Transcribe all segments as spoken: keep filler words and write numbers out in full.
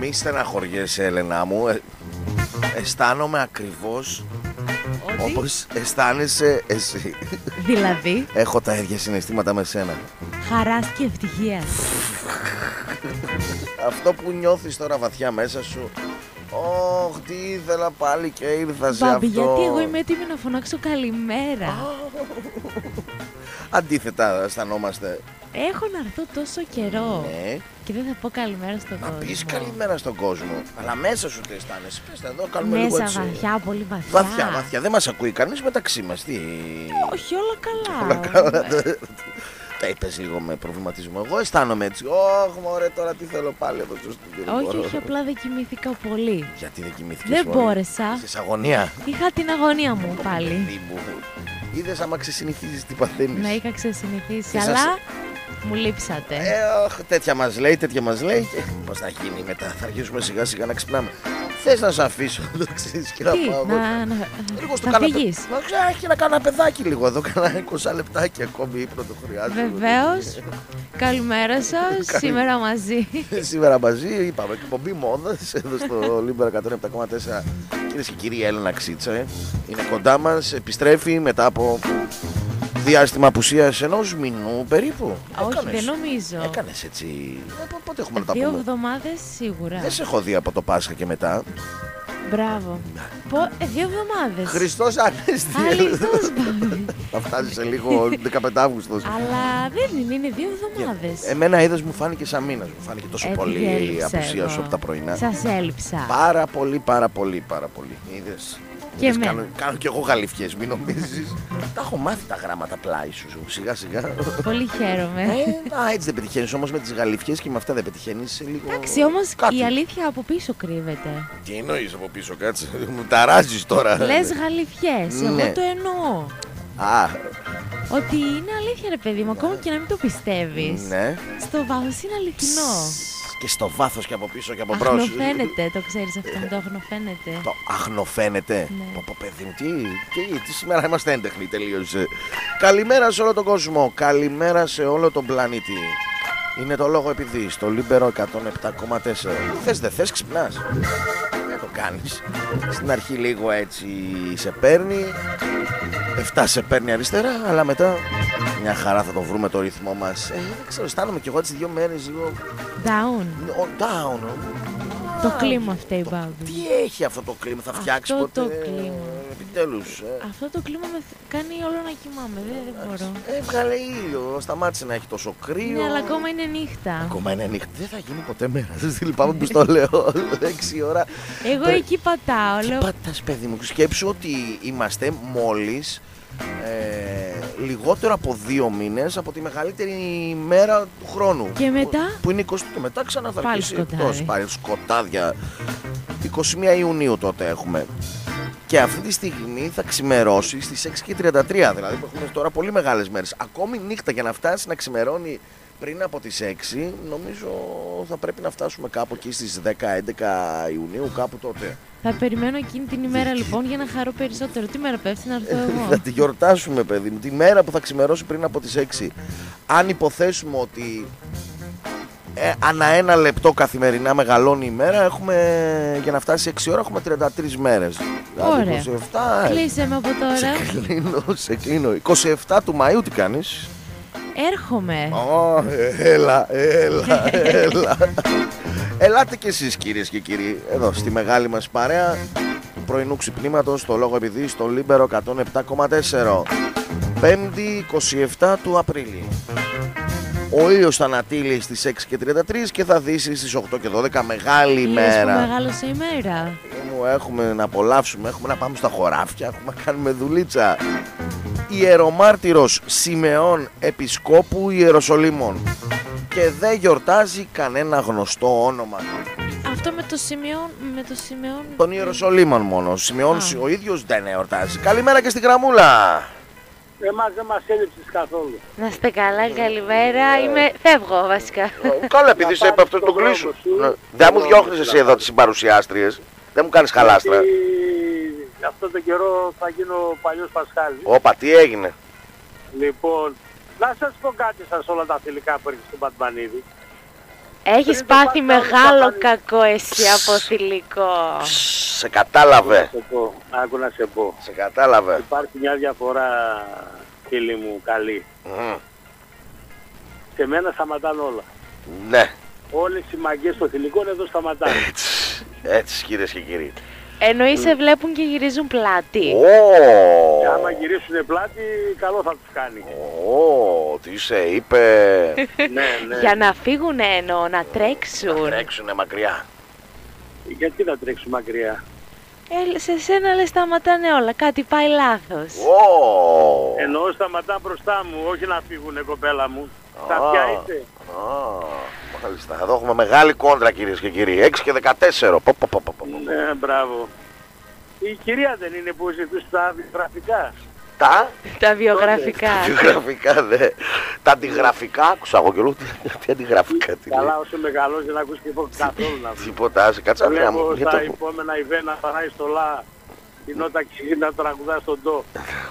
Μη στεναχωριέσαι, Έλενα μου. Ε, αισθάνομαι ακριβώς όπως αισθάνεσαι εσύ. Δηλαδή? Έχω τα ίδια συναισθήματα με σένα. Χαράς και ευτυχίας. Αυτό που νιώθεις τώρα βαθιά μέσα σου. Ωχ, τι ήθελα πάλι και ήρθα σε Μπάμπη, αυτό. γιατί εγώ είμαι έτοιμη να φωνάξω καλημέρα. Αντίθετα αισθανόμαστε. Έχω να έρθω τόσο καιρό. Ναι. Και δεν θα πω καλημέρα στον Να κόσμο. πεις καλημέρα στον κόσμο. Αλλά μέσα σου τι αισθάνεσαι. Πες τα εδώ, κάνουμε λίγο Μέσα έτσι. βαθιά, πολύ βαθιά. Βαθιά, βαθιά. Δεν μας ακούει κανείς μεταξύ μας. Τι... Όχι, όλα καλά. Όλα καλά. Τα είπες λίγο με προβληματισμό. Εγώ αισθάνομαι έτσι. Ωχ, μωρέ, τώρα τι θέλω πάλι εδώ στο στούντιο. Όχι, όχι, απλά δεν κοιμήθηκα πολύ. Γιατί δεν κοιμήθηκες? Δεν πολύ? μπόρεσα. Είσαι αγωνία. Είχα την αγωνία μου πάλι. Παιδί μου. Είδες άμα ξεσυνηθίζεις τι παθαίνεις. Να είχα ξεσυνηθίσει, Και σας- αλλά μου λείψατε. Ε, ωχ, τέτοια μας λέει, τέτοια μας λέει. Και πώς θα γίνει μετά, θα αρχίσουμε σιγά σιγά να ξυπνάμε. Θες να σε αφήσω, το ξέρεις, και να Τι, πάω εγώ. να, να, Λίγο στο να καναπέ. φύγεις. Να ξέρω, έχει να κάνω ένα παιδάκι λίγο εδώ, κάνα είκοσι λεπτάκι ακόμη ύπνο το χρειάζεται. Βεβαίως. Καλημέρα σας, σήμερα μαζί. Σήμερα μαζί είπαμε εκπομπή μόδας εδώ στο Λίμπερο εκατόν επτά κόμμα τέσσερα. Κυρίες και κύριοι, Έλενα Ξίτσα ε. είναι κοντά μας, επιστρέφει μετά από διάστημα απουσίας ενός μηνού περίπου. Όχι, Έκανες- δεν νομίζω. Έκανες έτσι. Ε, πο- Πότε έχουμε να τα Δύο πούμε. εβδομάδες σίγουρα. Δεν σε έχω δει από το Πάσχα και μετά. Μπράβο. Πο- ε, δύο εβδομάδες. Χριστός Ανέστη. Αληθώς, Μπάμπη. Θα φτάσει σε λίγο δεκαπέντε Αύγουστος. Αλλά δεν είναι, είναι δύο εβδομάδες. Εμένα είδος μου φάνηκε σαν μήνας. Μου φάνηκε τόσο Ε, τι πολύ η έλειψα απουσία σου εγώ. από τα πρωινά. Σας έλειψα. Πάρα πολύ, πάρα πολύ, πάρα πολύ. Είδες. Και Είδες, εμένα. κάνω, κάνω κι εγώ γαλифιές, μην νομίζεις. Τα έχω μάθει τα γράμματα πλάι σου, σιγά σιγά. Πολύ χαίρομαι. Ε, α, έτσι δεν πετυχαίνεις όμως με τις γαλифιές και με αυτά δεν πετυχαίνεις σε λίγο. Εντάξει, όμως κάτι. η αλήθεια από πίσω κρύβεται. Τι εννοείς από πίσω, κάτσε. Μου ταράζεις τώρα. Λες γαλифιές, Ναι. εγώ το εννοώ. Α, Ότι είναι αλήθεια ρε παιδί μου, ακόμα και να μην το πιστεύεις. ναι. Στο βάθος είναι αληθινό. Και στο βάθος και από πίσω και από μπρος. Αχνοφαίνεται, το ξέρεις αυτό, το αχνοφαίνεται. Το αχνοφαίνεται. Ναι. Πω, πω, παιδί μου, τι, τι, τι σήμερα είμαστε έντεχνοι, τελείωσε. Καλημέρα σε όλο τον κόσμο. Καλημέρα σε όλο τον πλανήτη. Είναι το λόγο επειδή στο Λίμπερο εκατόν επτά κόμμα τέσσερα. Θες δεν θες, ξυπνάς. Δεν το κάνεις. Στην αρχή λίγο έτσι σε παίρνει. εφτά σε παίρνει αριστερά, αλλά μετά μια χαρά θα το βρούμε το ρυθμό μας. Ε, δεν ξέρω, αισθάνομαι κι εγώ έτσι δύο μέρες λίγο Down. ο, down. Το κλίμα φταίει, Μπάμπη. Τι έχει αυτό το κλίμα, θα φτιάξει Αυτό ποτέ. το κλίμα. Επιτέλους. Ε. Αυτό το κλίμα με κάνει όλο να κοιμάμαι, δεν, δεν μπορώ. Έβγαλε ήλιο, σταμάτησε να έχει τόσο κρύο. Ναι, αλλά ακόμα είναι νύχτα. Ακόμα είναι νύχτα. Δεν θα γίνει ποτέ μέρα. Δεν λυπάμαι που στο λέω. έξι ώρα. Εγώ Πρέ- εκεί πατάω, Τι λέω. πατάς, παιδί μου, σκέψου ότι είμαστε μόλις ε, λιγότερο από δύο μήνες από τη μεγαλύτερη μέρα του χρόνου. Και μετά? Που, που είναι είκοσι και μετά ξανά θα Πάλι αρχίσει σκοτάδι. εκτός, πάλι σκοτάδια. είκοσι μία Ιουνίου τότε έχουμε. Και αυτή τη στιγμή θα ξημερώσει στις έξι και τριάντα τρία, δηλαδή που έχουμε τώρα πολύ μεγάλες μέρες. Ακόμη νύχτα για να φτάσει να ξημερώνει πριν από τις έξι, νομίζω θα πρέπει να φτάσουμε κάπου εκεί στις δέκα έντεκα Ιουνίου, κάπου τότε. Θα περιμένω εκείνη την ημέρα λοιπόν για να χαρώ περισσότερο. Τι μέρα πέφτει να έρθω Θα εγώ. τη γιορτάσουμε, παιδί μου, τη μέρα που θα ξημερώσει πριν από τις έξι. Αν υποθέσουμε ότι ε, ανά ένα λεπτό καθημερινά μεγαλώνει η μέρα, έχουμε, για να φτάσει έξι ώρα έχουμε τριάντα τρεις μέρες. Δηλαδή Ωραία. είκοσι επτά, Κλείσε με από τώρα. σε κλείνω, σε κλείνω. είκοσι επτά του Μαΐου τι κάνεις? Έρχομαι. Ω, έλα, έλα, έλα. Ελάτε κι εσείς κυρίες και κύριοι, εδώ στη μεγάλη μας παρέα του πρωινού ξυπνήματος, στο λόγο επειδή, στο Λίμπερο εκατόν επτά κόμμα τέσσερα. Πέμπτη είκοσι επτά του Απρίλη. Ο ήλιος θα ανατείλει στις έξι και τριάντα τρία και θα δύσει στις οκτώ και δώδεκα. Μεγάλη Είδες που ημέρα. μεγάλωσε η μέρα. Μου έχουμε να απολαύσουμε, έχουμε να πάμε στα χωράφια, έχουμε να κάνουμε δουλίτσα. Ιερομάρτυρος Σιμεών Επισκόπου Ιεροσολύμων. Και δεν γιορτάζει κανένα γνωστό όνομα. Αυτό με το σημείο. Με το σημείο. Των Ιεροσολύμων μόνο. Ο Σιμεών Α. ο ίδιος δεν εορτάζει. Καλημέρα και στην γραμμούλα. Εμάς δεν μας έλειψες καθόλου. Να είστε καλά, καλημέρα. Είμαι... Φεύγω βασικά. Καλά, επειδή σε είπα αυτό το κλείσου. Δεν μου διώχνεις εσύ εδώ τις συμπαρουσιάστριες. Δεν μου κάνεις χαλάστρα. Γιατί αυτό τον καιρό θα γίνω παλιός Πασχάλης. Όπα, τι έγινε? Λοιπόν, να σας πω κάτι σας όλα τα φιλικά που έρχεται στον Πατμανίδη. Έχεις Πριν το πάθει πας κάπου μεγάλο θα κάνει- κακό εσύ από θηλυκό. Σε κατάλαβε. Να σε πω, άκου να σε πω. Σε κατάλαβε. Υπάρχει μια διαφορά, φίλοι μου, καλή. Μμμ. Σε μένα σταματάνε όλα. Ναι. Όλες οι μαγκές των θηλυκών εδώ σταματάνε. Έτσι. Έτσι κυρίες και κύριοι. Εννοείς σε βλέπουν και γυρίζουν πλάτη. Και Ω. άμα γυρίσουν πλάτη, καλό θα τους κάνει. Ω. Τι σε είπε. Ναι, ναι. Για να φύγουν εννοώ, να τρέξουν. Τρέξουνε μακριά. Γιατί να τρέξουν μακριά. Ε, σε σένα λες σταματάνε όλα, κάτι πάει λάθος. Ω. Εννοώ σταματά μπροστά μου, όχι να φύγουνε κοπέλα μου. Τα Α. πια είστε. Α, μάλιστα. Εδώ έχουμε μεγάλη κόντρα κυρίες και κύριοι. έξι και δεκατέσσερα. Πο, πο, πο, πο, πο. Ναι, μπράβο. Η κυρία δεν είναι που ζητούσε τα βιογραφικά. Τα Τα βιογραφικά. βιογραφικά, ναι. Τα αντιγραφικά. Άκουσα εγώ και λέω τι- τι αντιγραφικά. Τι λέει. Καλά, όσο μεγαλώσει δεν ακούς και εγώ καθόλου να πει. Τίποτα, σε κάτσε Ανδρέα μου. Βλέπω για στα το- επόμενα event να παράει στο λα την νότα και να τραγουδά στον ντο.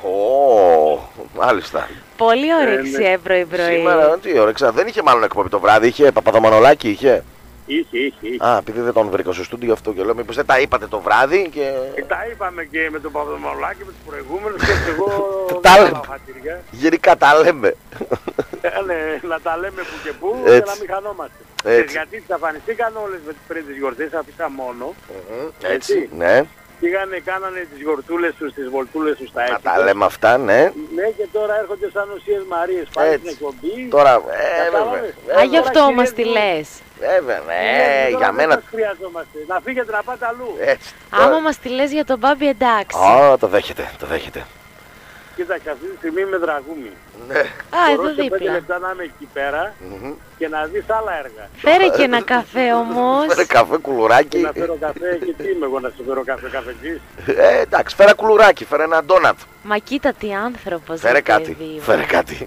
Ω, μάλιστα. Πολύ Ε, όρεξη ναι. ε, πρωί-πρωί. Σήμερα, τι όρεξα, δεν είχε μάλλον εκπομπή το βράδυ, είχε Παπαδομανολάκη, είχε. Είχε, είχε, είχε. Α, επειδή δεν τον βρήκα στο στούντιο αυτό και λέω, μήπως δεν τα είπατε το βράδυ και... Ε, τα είπαμε και με τον Παπαδομανολάκη, με τους προηγούμενους και εγώ Τα δεν λέμε. πάω χατήρια. Γενικά τα λέμε. Ε, ναι, να τα λέμε που και που Έτσι. και να μην χανόμαστε. Έτσι. Ε, γιατί εξαφανιστήκαν όλες με τις πριν τις γιορτές, αφήσα μόνο. Μμμ, Έτσι. Έτσι, ναι. Πήγανε, κάνανε τις γιορτούλες τους, τις βολτούλες τους στα Να έτη. τα λέμε αυτά, ναι. Ναι, και τώρα έρχονται σαν ουσίες Μαρίες, πάλι στην Έτσι. εκπομπή. Τώρα, ε, βέβαια. Κατάλαβες. βέβαια, Α, γι' αυτό Τώρα, μας κυρίες τη μου, λες. Βέβαια, Ναι, ναι, τώρα για δεν μένα... σας χρειαζόμαστε. Να φύγετε να πάτε αλλού. Έτσι. Άμα τώρα- μας τη λες για τον Μπάμπη, εντάξει. Α, το δέχεται, το δέχεται. Κοίταξε, αυτή τη στιγμή είμαι δραγούμη. Ναι. Α, εδώ Μπορώ σε πέντε δίπλα. λεπτά να είμαι εκεί πέρα Μμμ. και να δεις άλλα έργα. Φέρε και ένα καφέ όμως. Φέρε καφέ, Και κουλουράκι. να φέρω καφέ και τι είμαι εγώ να σου φέρω καφέ καφετζής. Ε, εντάξει, φέρε κουλουράκι, φέρε ένα ντόνατ. Μα κοίτα τι άνθρωπος. Φέρε ρε κάτι, παιδί μου. φέρε κάτι.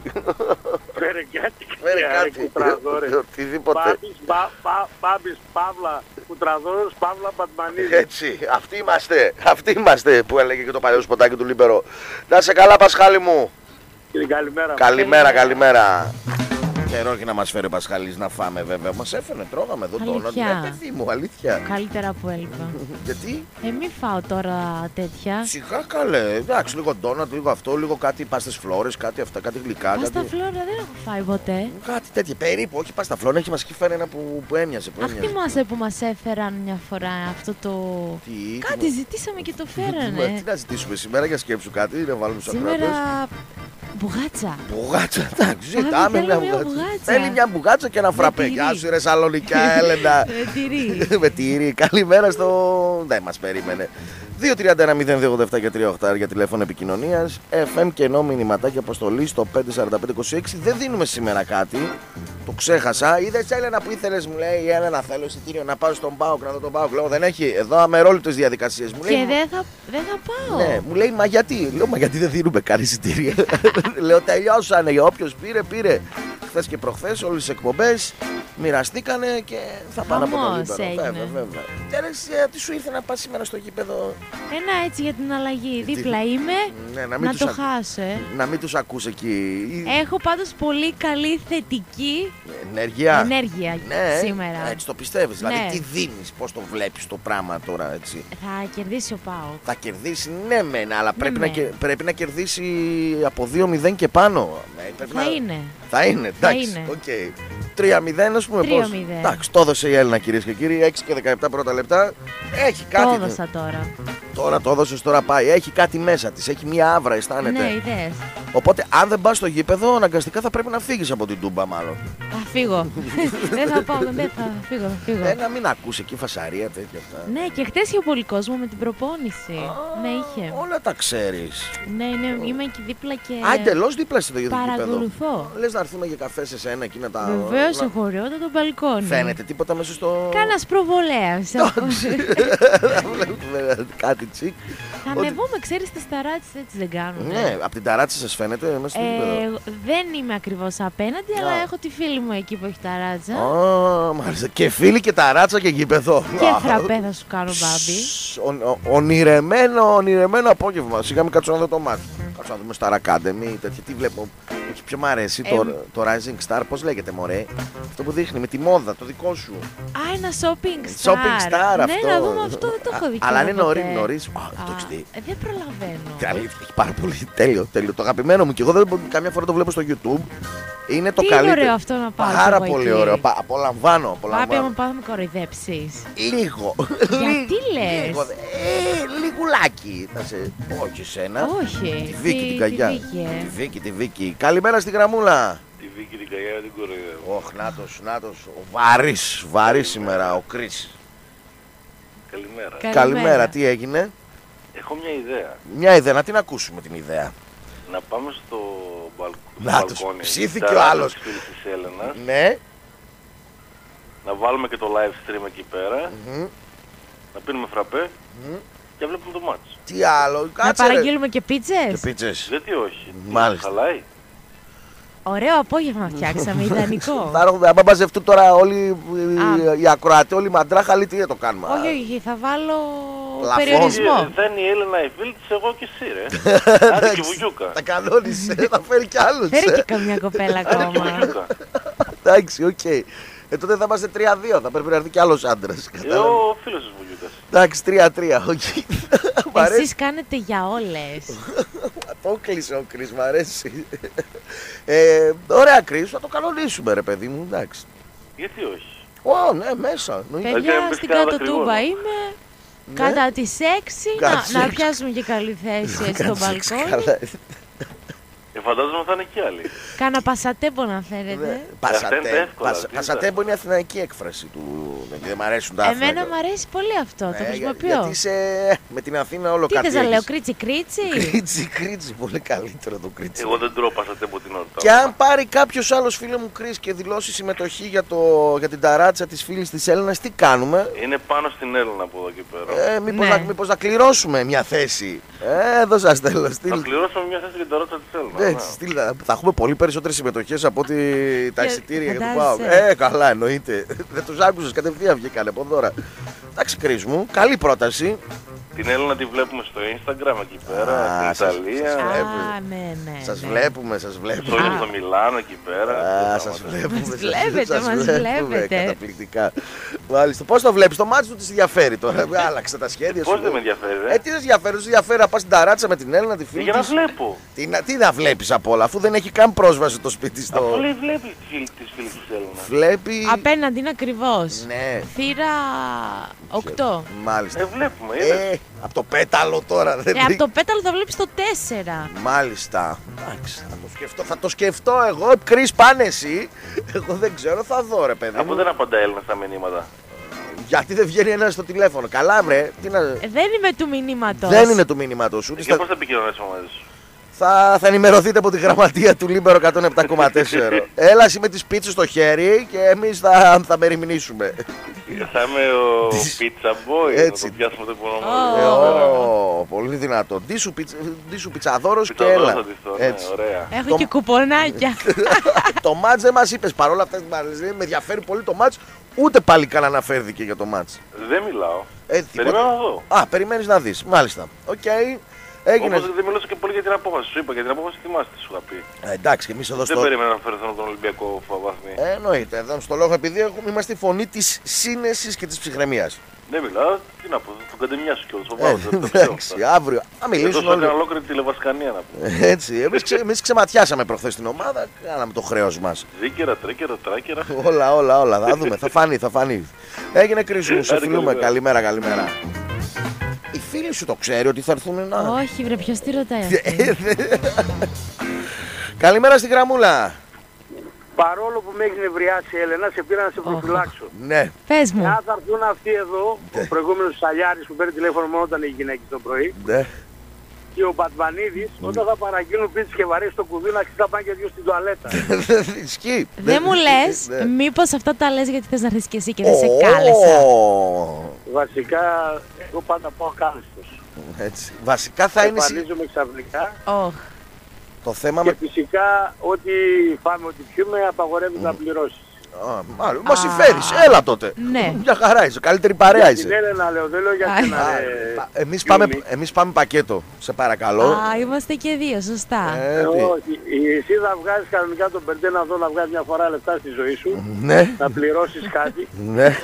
Φέρε κάτι. Φέρε ρε, κάτι. κουτραδόρες. Οτιδήποτε. Μπάμπης, μπα- μπα- Μπάμπης, Παύλα, κουτραδόρος, Παύλα, Μπατμανίδη. Έτσι, αυτοί είμαστε, αυτοί είμαστε που έλεγε και το παλιό σποτάκι του Λίμπερο. Να σε καλά Πασχάλη μου. Κύριε, καλημέρα. Καλημέρα, καλημέρα. Καιρό έχει να μας φέρει ο Πασχάλης να φάμε βέβαια. Μας έφερε, τρώγαμε εδώ το Αλήθεια. Ναι, παιδί μου, αλήθεια. Καλύτερα που έλειπα. Γιατί? Ε, μη φάω τώρα τέτοια. Σιγά καλέ, εντάξει, λίγο ντόνατ, λίγο αυτό, λίγο κάτι πάστες φλόρες, κάτι αυτά, κάτι γλυκά. Πάστα Κάτι, φλόρα δεν έχω φάει ποτέ. κάτι τέτοιο, περίπου, όχι πάστα φλόρες, έχει μας έχει φέρει ένα που, που έμοιαζε. Που Αχ, έμοιαζε. θυμάσαι που μας έφεραν μια φορά αυτό το... Τι, Κάτι τι- ζητήσαμε και το τι- φέρανε. Τι να ζητήσουμε σήμερα για σκέψου κάτι, να βάλουμε στους ακροατές. Σήμερα... Μπουγάτσα. Μπουγάτσα, εντάξει, ζητάμε θέλω μια μια μπουγάτσα. μπουγάτσα. Θέλει μια μπουγάτσα και ένα φραπέ. τυρί. Γεια σου, ρε Σαλονικιά, Έλενα. Ε, τυρί. Με τυρί. Καλημέρα στο. Δεν μας περίμενε. δύο τρία ένα μηδέν δύο ογδόντα επτά και τρία οκτώ για τηλέφωνο επικοινωνίας. εφ εμ και ενώ μηνυματάκι αποστολή στο πέντε τέσσερα πέντε είκοσι έξι. Δεν δίνουμε σήμερα κάτι. Το ξέχασα. Είδες, Έλενα, που ήθελες, μου λέει, Έλενα, θέλω εισιτήριο να πάω στον ΠΑΟΚ, να δω τον ΠΑΟΚ. Λέω, δεν έχει. Εδώ αμερόληπτες διαδικασίες. Μου λέει, Και δεν θα, δεν θα πάω. ναι, μου λέει, μα γιατί. Λέω, μα γιατί δεν δίνουμε καν εισιτήρια. Λέω, τελειώσανε. Όποιος πήρε, πήρε. Χθες και προχθές όλες τις εκπομπές μοιραστήκανε και θα πάνε από το Χαμός Λίμπερο. έγινε. Βέβαια, βέβαια. Τέλος, ε, τι σου ήρθε να πας σήμερα στο γήπεδο? Ένα έτσι για την αλλαγή. Τι- Δίπλα είμαι. Ναι, να μην, Να τους το ακού- χάσω, ε. να μην τους ακούς εκεί. Έχω πάντως πολύ καλή θετική Ενέργεια. ενέργεια Ναι, σήμερα. έτσι το πιστεύεις. Δηλαδή, Ναι. τι δίνεις, πώς το βλέπεις το πράγμα τώρα, έτσι. Θα κερδίσει ο ΠΑΟΚ. Θα κερδίσει, ναι, μεν, αλλά πρέπει, να, μεν. κε- πρέπει να κερδίσει από δύο μηδέν και πάνω. Ε, πρέπει Θα να- είναι. Θα είναι, Θα εντάξει. είναι. οκ. τρία μηδέν, ας πούμε. τρία πώς. μηδέν. Εντάξει, το έδωσε η Έλληνα, κυρίες και κύριοι. έξι και δεκαεπτά πρώτα λεπτά. Έχει Το κάτι. έδωσα τώρα. Τώρα το έδωσες, τώρα πάει. Έχει κάτι μέσα της. Έχει μία άβρα, αισθάνεται. Ναι, ιδέες. Οπότε, αν δεν πας στο γήπεδο, αναγκαστικά θα πρέπει να φύγεις από την Τούμπα, μάλλον. Θα φύγω. Δεν θα πάω, δεν θα φύγω, θα φύγω. Ε, να μην ακούς εκεί φασαρία τέτοια αυτά. Ναι, και χτες είχε πολύ κόσμο με την προπόνηση. Ναι, είχε. Όλα τα ξέρεις. Ναι, ναι, είμαι εκεί δίπλα και Α, εντελώς δίπλα στο ίδιο γήπεδο. παρακολουθώ. Λες να έρθουμε για καφέ σε σένα εκεί να τα. Βεβαίως, να- έχω ωραιότατο μπαλκόνι. Φαίνεται τίποτα μέσα στο. Κάνας προβολέας. Βλέπουμε κάτι τσικ. Θα ανεβούμε, ξέρεις, τις ταράτσες έτσι δεν κάνουν. Ναι, από την ταράτσα σας φαίνεται μέσα στο γήπεδο. Ε, δεν είμαι ακριβώς απέναντι, αλλά Α. έχω τη φίλη μου εκεί που έχει ταράτσα. Α, μάλιστα. Και φίλοι και ταράτσα και γήπεδο. Και Α, φραπέ θα σου κάνω, Μπάμπη. σ, ον- ο- Ονειρεμένο, ονειρεμένο απόγευμα. Σιγά μην κάτσω να δω το μάτι. να δούμε Star Academy, τέτοια. Τι βλέπω. Έχει πιο μ' αρέσει Ε, το, το Rising Star, πώς λέγεται μωρέ. Αυτό που δείχνει με τη μόδα, το δικό σου. Α, ένα shopping star. Shopping Star, ναι, αυτό. να δούμε αυτό, δεν το έχω δει. Αλλά είναι ποτέ. νωρί, νωρίς. Α, Α, το έχεις δει. ε, δεν προλαβαίνω. Και αλήθεια, έχει πάρα πολύ τέλειο, τέλειο. Το αγαπημένο μου και εγώ δεν, καμιά φορά το βλέπω στο YouTube. Είναι το Τι καλύτερο. ωραίο αυτό να πάω. Πάρα κι εγώ πολύ εκεί. ωραίο. Πα, απολαμβάνω, Πάπη, απολαμβάνω. άμα πάω να με κοροϊδέψεις. Λίγο. Γιατί λες? Λίγο. Ε, λιγουλάκι. Θα σε... Όχι εσένα. Όχι. Τη Βίκη τι- την καγιά. τη Βίκη, ε. Τη Βίκη, τη Βίκη. Καλημέρα στη γραμμούλα. Τη Βίκη την καγιά την κοροϊδεύω. Ωχ, νάτος, νάτος. Ο βαρύς, βαρύς σήμερα, ο Κρίς. Καλημέρα. Κα- Καλημέρα, τι έγινε? Έχω μια ιδέα. Μια ιδέα, να την ακούσουμε την ιδέα. Να πάμε στο μπαλκ... Νάτος, μπαλκόνι. ψήθηκε της ο άλλος. της φίλης της Έλενας. Ναι. Να βάλουμε και το live stream εκεί πέρα. Μμμ. Να πίνουμε φραπέ. Μμμ. Και βλέπουμε το μάτς. Τι άλλο, Να κάτσε ρε. παραγγείλουμε και πίτσες. Και πίτσες. Γιατί όχι. Μάλιστα. Χαλάει. Ωραίο απόγευμα φτιάξαμε, ιδανικό. Θα έρχονται, άμα μαζευτούν τώρα όλοι οι- Α. οι ακροατές, όλοι οι μαντράχαλοι, τι θα το κάνουμε. όχι, όχι, θα βάλω Πλαφόν. περιορισμό. Δεν είναι η Έλενα η φίλη της, εγώ και εσύ ρε. Άντε και βουγιούκα. Τα κανόνισε, θα φέρει κι άλλους. Φέρει ε. και καμιά κοπέλα Άντε και ακόμα. βουγιούκα. Εντάξει, οκ. Ε, τότε θα είμαστε τρία δύο, θα πρέπει να έρθει κι άλλος άντρας. Ε, ο φίλος της βουγιούκας. Εντάξει, τρία τρία, οκ. Μ' αρέσει. Εσείς κάνετε για όλες. Το κλείσε ο Κρίς, μ' αρέσει. Ε, ωραία, Κρίς, θα το κανονίσουμε, ρε παιδί μου, εντάξει. Γιατί όχι. Ω, ναι, μέσα. εννοείται. Παιδιά, να μπεις στην κανένα κάτω δακρυγόνο. τούμπα είμαι. Ναι. Κατά τις έξι, Κατά να, τις να έξι. πιάσουμε και καλή θέση έτσι στο Κάτσε, μπαλκόνι. καλά. Ε, φαντάζομαι θα είναι κι άλλοι. Κάνα πασατέμπο να Ναι. θέλετε. Πασατέ- Αυτά είναι εύκολα, πασα- δεν Πασατέμπο είναι η αθηναϊκή έκφραση του. Δεν μ' αρέσουν τα Εμένα αθηναϊκά. μου αρέσει πολύ αυτό, το Ε, για- χρησιμοποιώ. Γιατί είσαι με την Αθήνα όλο Τι κάτι θες να λέω, έχεις. κρίτσι κρίτσι. Κρίτσι, κρίτσι, πολύ καλύτερο το κρίτσι. Εγώ δεν τρώω πασατέμπο την ώρα. Και αν πάρει κάποιο άλλο φίλο μου Κρίς και δηλώσει συμμετοχή για, το, για την ταράτσα τη φίλη τη Έλληνα, τι κάνουμε. Είναι πάνω στην Έλληνα από εδώ και πέρα. Ε, μήπως, Ναι. να, μήπως να κληρώσουμε μια θέση. Ε, εδώ σας θέλω. Θα Στείλ, πληρώσουμε μια θέση για την ρότσα της Έλληνας. έτσι, στείλ, θα έχουμε πολύ περισσότερες συμμετοχές από ότι τα Και εισιτήρια για το φαντάζεσαι. ΠΑΟΚ. Ε, καλά, εννοείται. Δεν τους άκουσες, κατευθείαν βγήκανε από δώρα. Εντάξει, Κρίς μου, καλή πρόταση. Την Έλληνα τη βλέπουμε στο Instagram εκεί πέρα, Α, στην σας- Ιταλία. σας Α, βλέπω. ναι, ναι. Σας ναι. βλέπουμε, σας βλέπουμε. Στο στο Μιλάνο εκεί πέρα. Α, Αυτά σας πράγματα. βλέπουμε. Μας σας- βλέπετε, σας μας βλέπετε. Καταπληκτικά. Μάλιστα. Πώς το βλέπεις, το μάτι του της ενδιαφέρει τώρα. Άλλαξε τα σχέδια σου. Πώς δεν με ενδιαφέρει, Ε, ρε. τι δεν ενδιαφέρει, σου ενδιαφέρει να πας στην ταράτσα με την Έλληνα, τη Ε, φίλη Για να της. βλέπω. Τι, να- τι να βλέπεις απ' όλα, αφού δεν έχει καν πρόσβαση το σπίτι Αυτό στο. λέει βλέπει τη φίλη της φίλης της Έλληνας. Βλέπει. Απέναντι είναι ακριβώς. Ναι, Θύρα οκτώ. μάλιστα. Ε, βλέπουμε, είδες. Ε, από το πέταλο τώρα δεν Ε, από το πέταλο θα βλέπεις το τέσσερα. Μάλιστα. Εντάξει, θα το σκεφτώ, θα το σκεφτώ εγώ. Κρίς, πάνε εσύ. Εγώ δεν ξέρω, θα δω ρε παιδί Από μου. δεν απαντά Έλληνα στα μηνύματα. Γιατί δεν βγαίνει ένας στο τηλέφωνο. Καλά, βρε. Τι να... Ε, δεν είμαι του μηνύματος. Δεν είναι του μηνύματος σου. Και Στα- πώς θα επικοινωνήσουμε μαζί σου. Θα, θα ενημερωθείτε από τη γραμματεία του Λίμπερο εκατόν επτά κόμμα τέσσερα. Έλα εσύ με τις πίτσες στο χέρι και εμείς θα, θα μεριμνήσουμε. Θα είμαι ο pizza boy, να Έτσι. το πιάσουμε το επόμενο. Ω. Ε, Ωραία. ω, πολύ δυνατό. Ντίσου, πιτς, ντίσου πιτσαδόρος και Πιτσαδόρος έλα. θα ντυθώ, ναι, Έτσι. ωραία. Έχω Το- και κουπονάκια. Το μάτς δεν μας είπες παρόλα αυτά στην παραλυσία. Με ενδιαφέρει πολύ το μάτς. Ούτε πάλι καν αναφέρθηκε για το μάτς. Δεν μιλάω. Ε, τίποτα. Περιμένω να δω. Α, περιμένεις να δεις. Μάλιστα. Οκ. Έγινε. Όπως δεν μιλούσα και πολύ για την απόφαση. Σου είπα για την απόφαση, θυμάστε, σου είχα πει. Ε, εντάξει, και εμείς εδώ Δεν στο. περίμενα να φέρω τον Ολυμπιακό βάθμι. Ε, εννοείται. Εδώ στο λόγο, επειδή έχουμε, είμαστε η φωνή της σύνεσης και της ψυχραιμίας. Δεν μιλάω, τι να πω, τον καντεμιά σου κιόλας. Το Ε, βάζω, δεν το ξέρω εντάξει, αυτά. αύριο. Α, Εδώ μιλήσουν σου έκανα όλοι. ολόκληρη τηλεβασκανία να πω. Ε, Έτσι. Εμείς, ξε, εμείς ξεματιάσαμε προχθές την ομάδα. Κάναμε το χρέος μας. Δίκαιρα, τρίκαιρα, τράκαιρα. Όλα, όλα, όλα. Θα δούμε. Θα φανεί, θα φανεί. Έγινε κρίσου. Σε Άντε, φιλούμε. καλημέρα. Καλημέρα, καλημέρα. Η φίλη σου το ξέρει ότι θα έρθουν να. Όχι, βρε, ποιος τη ρωτάει αυτή. Ε, δε- Καλημέρα στη γραμμούλα. Παρόλο που με έχει νευριάσει η Έλενα, σε πήρα να σε προφυλάξω. Ναι. Πες μου. Αν θα έρθουν αυτοί εδώ, ο προηγούμενος Σαλιάρης που παίρνει τηλέφωνο μόνο όταν έχει γυναίκη το πρωί, Ναι. και ο Μπατμανίδης, όταν θα παραγγείλουν πίτσες και βαρέσει το κουμπί να ξύτα πάνε και δυο στην τουαλέτα. Ισχύει. Δεν μου λες, Ναι. μήπως αυτά τα λες γιατί θες να έρθεις και εσύ και δεν σε κάλεσα. Ω, Βασικά, εγώ πάντα πάω κάλιστος. έτσι. Βασικά θα είναι. συ- Εμφανίζομαι ξαφνικά Ωχ. Το θέμα και με. φυσικά ό,τι φάμε, ό,τι πιούμε, απαγορεύει να πληρώσεις. Μας συμφέρεις, έλα τότε. Ναι. Μια χαρά είσαι, καλύτερη παρέα είσαι. Την Έλενα λέω, δεν λέω για σένα. ρε. Εμείς πάμε, εμείς πάμε πακέτο, σε παρακαλώ. Α, είμαστε και δύο, σωστά. Ε, Ε, τι. όχι. Εσύ θα βγάζεις κανονικά τον Μπερντέν αυτό να βγάλεις μια φορά λεφτά στη ζωή σου. Ναι, Να πληρώσεις κάτι. ναι,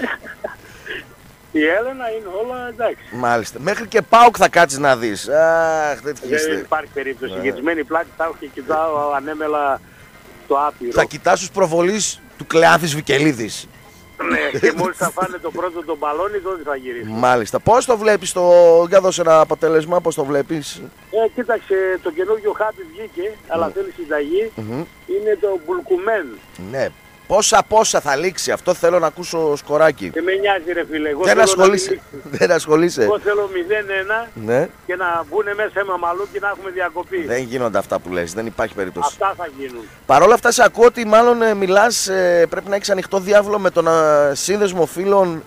Η Έλενα είναι όλα εντάξει. μάλιστα. Μέχρι και ΠΑΟΚ θα κάτσεις να δεις. Αχ, τέτοιοι Δεν είστε. υπάρχει περίπτωση. Γετισμένη πλάτη τα έχω και κοιτάω ανέμελα το άπειρο. Θα κοιτάς τους προβολείς του Κλεάνθης Βικελίδης. Ναι, και μόλις θα φάνε το πρώτο τον μπαλόνι, τότε θα γυρίσει. Μάλιστα. Πώς το βλέπεις το... Για δώσε ένα αποτέλεσμα, πώς το βλέπεις. Ε, κοίταξε, το καινούργιο χάπι βγήκε, αλλά θέλει συνταγή. Είναι το μπουλκουμέν. Ναι. Πόσα πόσα θα λήξει, αυτό θέλω να ακούσω σκοράκι. Και με νοιάζει ρε φίλε, εγώ Δεν θέλω να ασχολείσαι. μην λήξει. Δεν ασχολείσαι. Εγώ θέλω μηδέν ένα Ναι. και να μπουν μέσα σε μαμαλού και να έχουμε διακοπή. Δεν γίνονται αυτά που λες, δεν υπάρχει περίπτωση. Αυτά θα γίνουν. Παρ' όλα αυτά σε ακούω ότι μάλλον ε, μιλάς, ε, πρέπει να έχεις ανοιχτό διάβλο με τον ε, σύνδεσμο φίλων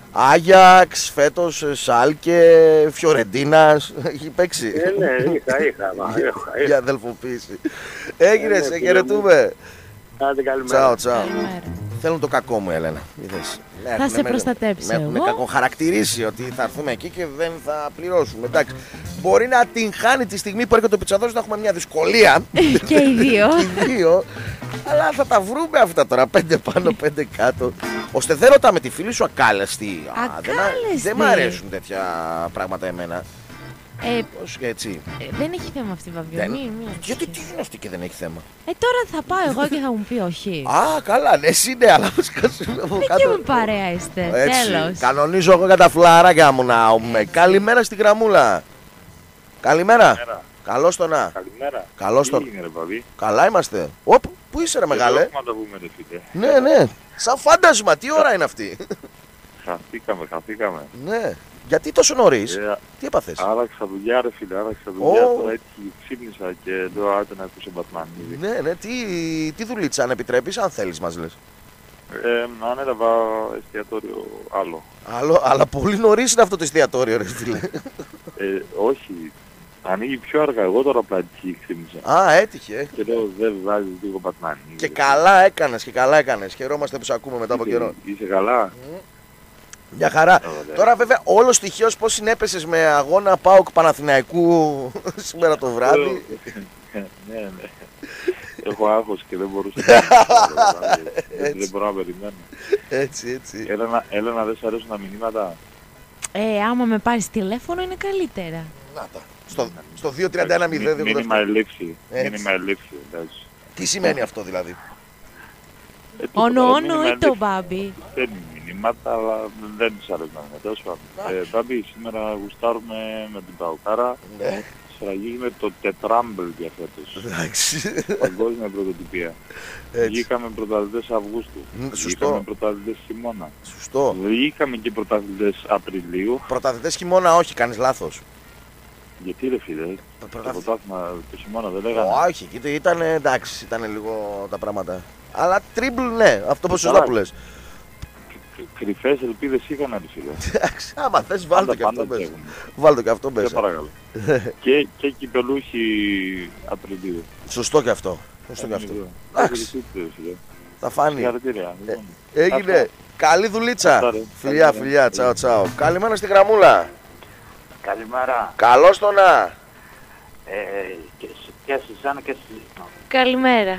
Άγιαξ, φέτος ε, Σάλκε, Φιωρεντίνας. Έχει παίξει. Ε, ναι, είχα, είχα, μα, είχα, είχα. Για αδελφοποίηση. Έγινε, Ε, ναι, σε φίλε χαιρετούμε. Άντε καλημέρα. Τσάω, τσάω. Καλημέρα. Θέλουν το κακό μου, Έλενα. Είδες. Με Θα έχουνε σε με- προστατέψω Με έχουν εγώ. κακοχαρακτηρίσει ότι θα έρθουμε εκεί και δεν θα πληρώσουμε. Εντάξει. Μπορεί να την χάνει τη στιγμή που έρχεται ο πιτσαδός να έχουμε μια δυσκολία. Και οι δύο. Οι δύο. Αλλά θα τα βρούμε αυτά τώρα. Πέντε πάνω, πέντε κάτω. Ώστε δεν ρωτάμε τη φίλη σου ακάλεστη. Α, δεν, α- Ακάλεστη. δεν μ' αρέσουν τέτοια πράγματα εμένα. Ε, Πώς και έτσι. ε, δεν έχει θέμα αυτή η Δεν... βαβιονή. μία. Γιατί τι είναι αυτή και δεν έχει θέμα. Ε, τώρα θα πάω εγώ και θα μου πει όχι. Α, καλά, ναι, εσύ ναι, αλλά πώς κάτσε από Δεν κάτω. και με παρέα είστε. Έτσι, Τέλος. κανονίζω εγώ για τα φλαράκια μου να ούμε. Καλημέρα στην γραμμούλα. Καλημέρα. Καλημέρα. Καλώς το να. Καλημέρα. Καλώς Τι τον. έγινε ρε παπί. Καλά είμαστε. Οπ, πού είσαι ρε μεγάλε. Έχουμε να τα πούμε ρε φίλε. Ναι, ναι. Σαν φάντασμα, τι ώρα είναι αυτή. Χαθήκαμε, χαθήκαμε. Ναι. Γιατί τόσο νωρίς. Ε, Τι έπαθες. Άραξα δουλειά ρε φίλε, άραξα δουλειά. Ω. Τώρα έτσι ξύπνησα και λέω άντε να ακούσω Μπατμανίδη. Ναι, ναι. Τι, τι δουλίτσα αν επιτρέπεις, αν θέλεις μας λες. Ε, ανέλαβα εστιατόριο άλλο. Άλλο, αλλά πολύ νωρίς είναι αυτό το εστιατόριο ρε φίλε. Ε, όχι, ανοίγει πιο αργά. Εγώ τώρα πλατική ξύπνησα. Α, έτυχε. Και λέω δεν βάζεις λίγο Μπατμανίδη. Και καλά έκανες και καλά έκανες. Χαιρόμαστε που σε ακούμε μετά από καιρό. Είσαι καλά. Μια χαρά. Ωραία. Τώρα βέβαια όλο στοιχείως πώς συνέπεσες με αγώνα ΠΑΟΚ Παναθηναϊκού σήμερα το βράδυ. ναι, ναι. Έχω άγχος και δεν μπορούσα να δηλαδή, δεν, δεν μπορώ να περιμένω. Έτσι, έτσι. Έλα να, έλα να δεν σ' αρέσουν τα μηνύματα. Ε, άμα με πάρεις τηλέφωνο είναι καλύτερα. Να τα. Στο, στο δύο τριάντα ένα μηδέν δύο Μήνυμα ελήψη. Έτσι. Μήνυμα ελήψη. εντάξει. Τι σημαίνει αυτό δηλαδή. Ε, τίποτα, Όνο, ρε, όνο μήνυμα ή το ελήψη. μπάμπι. Παίρνει μηνύματα, αλλά δεν τους αρέσει να είναι. Τέλος πάντων. Ε, Μπάμπη, σήμερα γουστάρουμε με την Παοκάρα. Ναι. Σφραγίζουμε το τετράμπλ για φέτος. Εντάξει. Παγκόσμια πρωτοτυπία. Έτσι. Βγήκαμε πρωταθλητές Αυγούστου. Μ, σωστό. Βγήκαμε πρωταθλητές χειμώνα. Σωστό. Βγήκαμε και πρωταθλητές Απριλίου. Πρωταθλητές χειμώνα όχι, κάνεις λάθος. Γιατί ρε φίλε, το πρωταθλητές- πρωτάθλημα το χειμώνα δεν λέγανε. Όχι, κοίτα, ήταν εντάξει, ήταν λίγο τα πράγματα. Αλλά τρίμπλ ναι, αυτό που σωστά Καλά. που λες. Κρυφές ελπίδες είχαν ρε φίλε. Εντάξει, άμα θες βάλ το Πάντα και αυτό πάντα μέσα. έχουν. Βάλ το και αυτό Σε μέσα. παρακαλώ. και, και κυπελούχοι Απριλίου. Σωστό και αυτό. Σωστό και αυτό. Εντάξει. Εντάξει. Θα φάνει. Συγχαρητήρια. Ε, λοιπόν. Έγινε. Αυτά. Καλή δουλίτσα. Αυτά, ρε. Φιλιά, Καλημέρα. φιλιά. Τσάω, τσάω. Καλημέρα στη γραμμούλα. Καλημέρα. Καλώς το να. Ε, και, σε- και σε εσένα και σε εσένα. Καλημέρα.